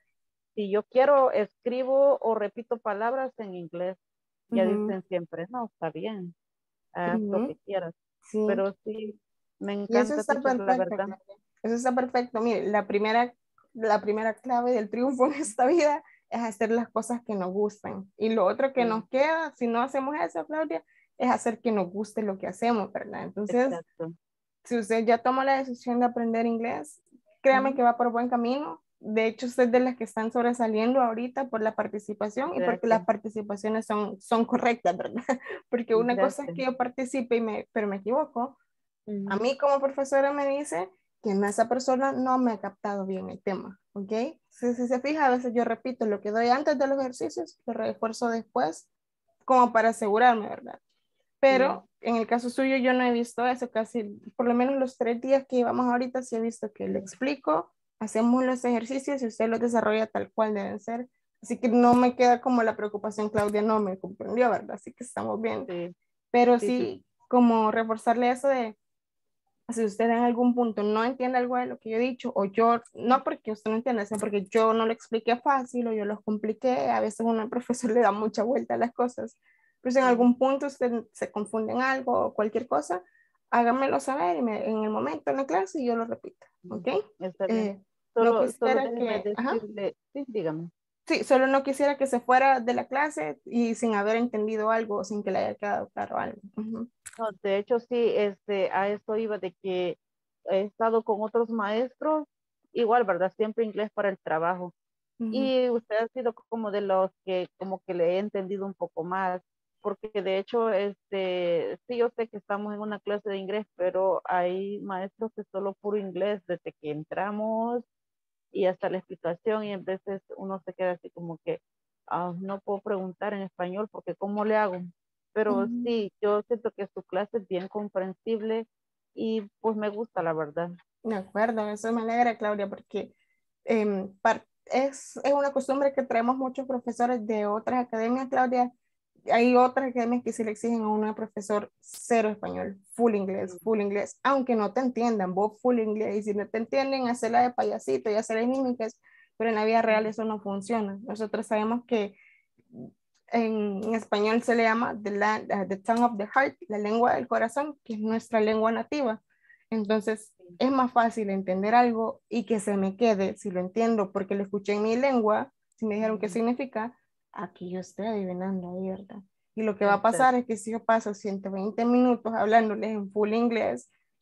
si yo quiero, escribo o repito palabras en inglés, ya ujú, dicen siempre, no, está bien, haz lo que ujú. quieras, Sí. pero sí, me Y eso encanta, está teacher, la perfecto, verdad. Claudia. Eso está perfecto. Mire, la primera, la primera clave del triunfo en esta vida es hacer las cosas que nos gustan. Y lo otro que Sí, nos queda, si no hacemos eso, Claudia, es hacer que nos guste lo que hacemos, ¿verdad? Entonces, exacto. si usted ya tomó la decisión de aprender inglés, créame Ujú. que va por buen camino. De hecho, usted es de las que están sobresaliendo ahorita por la participación y porque las Gracias, participaciones son, son correctas, ¿verdad? Porque una cosa es gracias. que yo participe, y me, pero me equivoco. A Ujú. mí como profesora me dice que no, esa persona no me ha captado bien el tema, ¿ok? Si, si se fija, a veces yo repito lo que doy antes de los ejercicios, lo refuerzo después, como para asegurarme, ¿verdad? Sí, Pero en el caso suyo yo no he visto eso, casi por lo menos los tres días que llevamos ahorita sí he visto que le explico, hacemos los ejercicios y usted los desarrolla tal cual deben ser. Así que no me queda como la preocupación, Claudia no me comprendió, ¿verdad? Así que estamos bien. sí, Pero sí, sí, sí, como reforzarle eso de si usted en algún punto no entiende algo de lo que yo he dicho, o yo, no porque usted no entienda, sino porque yo no lo expliqué fácil o yo lo compliqué, a veces uno, el profesor le da mucha vuelta a las cosas, pero si en sí, algún punto usted se confunde en algo o cualquier cosa, hágamelo saber y me- en el momento en la clase yo lo repito, sí, ¿ok? está bien. Eh, no Solo, solo quisiera déjeme que, ajá, decirle, sí, dígame. sí, solo no quisiera que se fuera de la clase y sin haber entendido algo o sin que le haya quedado claro algo. Ujú, No, de hecho, sí, este, a eso iba de que he estado con otros maestros, igual, ¿verdad? Siempre inglés para el trabajo. ujú, Y usted ha sido como de los que como que le he entendido un poco más, porque de hecho, este, sí, yo sé que estamos en una clase de inglés, pero hay maestros que solo puro inglés desde que entramos y hasta la explicación y en veces uno se queda así como que ah, no puedo preguntar en español porque ¿cómo le hago? Pero ujú. sí, yo siento que su clase es bien comprensible y pues me gusta la verdad. De acuerdo, eso me alegra, Claudia, porque em, par- es, es una costumbre que traemos muchos profesores de otras academias, Claudia. Hay otras academias que sí le exigen a un profesor cero español, full inglés, full inglés, aunque no te entiendan, vos full inglés, y si no te entienden, hacerla de payasito y hacer mímicas, pero en la vida real eso no funciona. Nosotros sabemos que en, en español se le llama the, la- uh, the tongue of the heart, la lengua del corazón, que es nuestra lengua nativa. Entonces, es más fácil entender algo y que se me quede, si lo entiendo, porque lo escuché en mi lengua, si me dijeron qué significa, aquí yo estoy adivinando ahí, ¿verdad? Y lo que va a pasar Exacto. es que si yo paso ciento veinte minutos hablándoles en full inglés,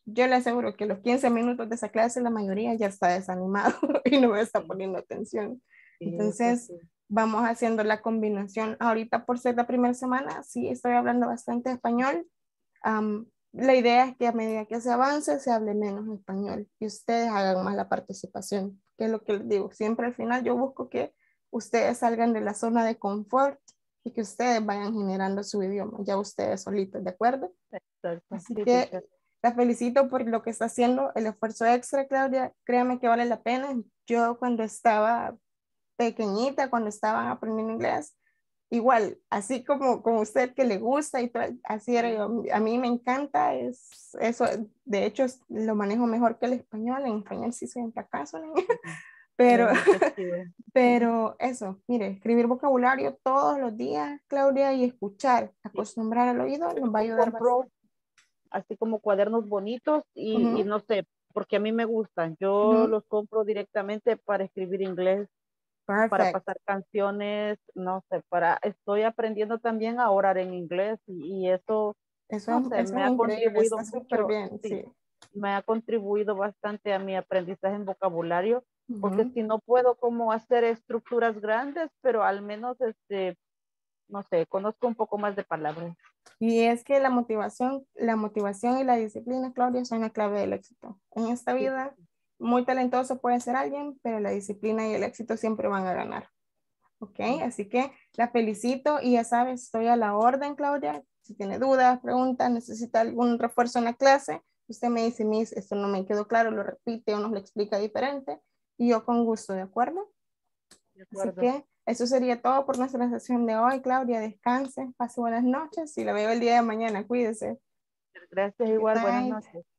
yo le aseguro que los quince minutos de esa clase la mayoría ya está desanimado y no me está poniendo atención. Entonces, vamos haciendo la combinación. Ahorita por ser la primera semana, sí estoy hablando bastante español. Um, la idea es que a medida que se avance, se hable menos español y ustedes hagan más la participación, que es lo que les digo. Siempre al final yo busco que ustedes salgan de la zona de confort y que ustedes vayan generando su idioma, ya ustedes solitos, ¿de acuerdo? Exacto. Así Sí, que teacher. la felicito por lo que está haciendo, el esfuerzo extra, Claudia. Créame que vale la pena. Yo cuando estaba pequeñita, cuando estaba aprendiendo inglés, igual, así como, como usted que le gusta y todo, así era yo. A mí me encanta, es, eso, de hecho es- lo manejo mejor que el español. En español sí soy un fracaso, niña. Pero, pero eso, mire, escribir vocabulario todos los días, Claudia, y escuchar, acostumbrar al oído, nos va a ayudar Compro bastante. así como cuadernos bonitos y, y Ujú. no sé, porque a mí me gustan. Yo Ujú. los compro directamente para escribir inglés, para Perfect. pasar canciones, no sé, para, estoy aprendiendo también a orar en inglés y, y eso, Eso no es, sé, eso me es ha increíble, contribuido está súper mucho, bien, sí, sí. me ha contribuido bastante a mi aprendizaje en vocabulario, porque Ujú. si no puedo como hacer estructuras grandes, pero al menos, este, no sé, conozco un poco más de palabras. Y es que la motivación, la motivación y la disciplina, Claudia, son la clave del éxito. En esta Sí, vida, muy talentoso puede ser alguien, pero la disciplina y el éxito siempre van a ganar. ¿Ok? sí. Así que la felicito y ya sabes, estoy a la orden, Claudia. Si tiene dudas, preguntas, necesita algún refuerzo en la clase, usted me dice, Miss, esto no me quedó claro, lo repite o nos lo explica diferente. Y yo con gusto, ¿de acuerdo? De Así acuerdo. que eso sería todo por nuestra sesión de hoy. Claudia, descanse, pase buenas noches y la veo el día de mañana. Cuídese. Gracias Good igual, buenas night. noches.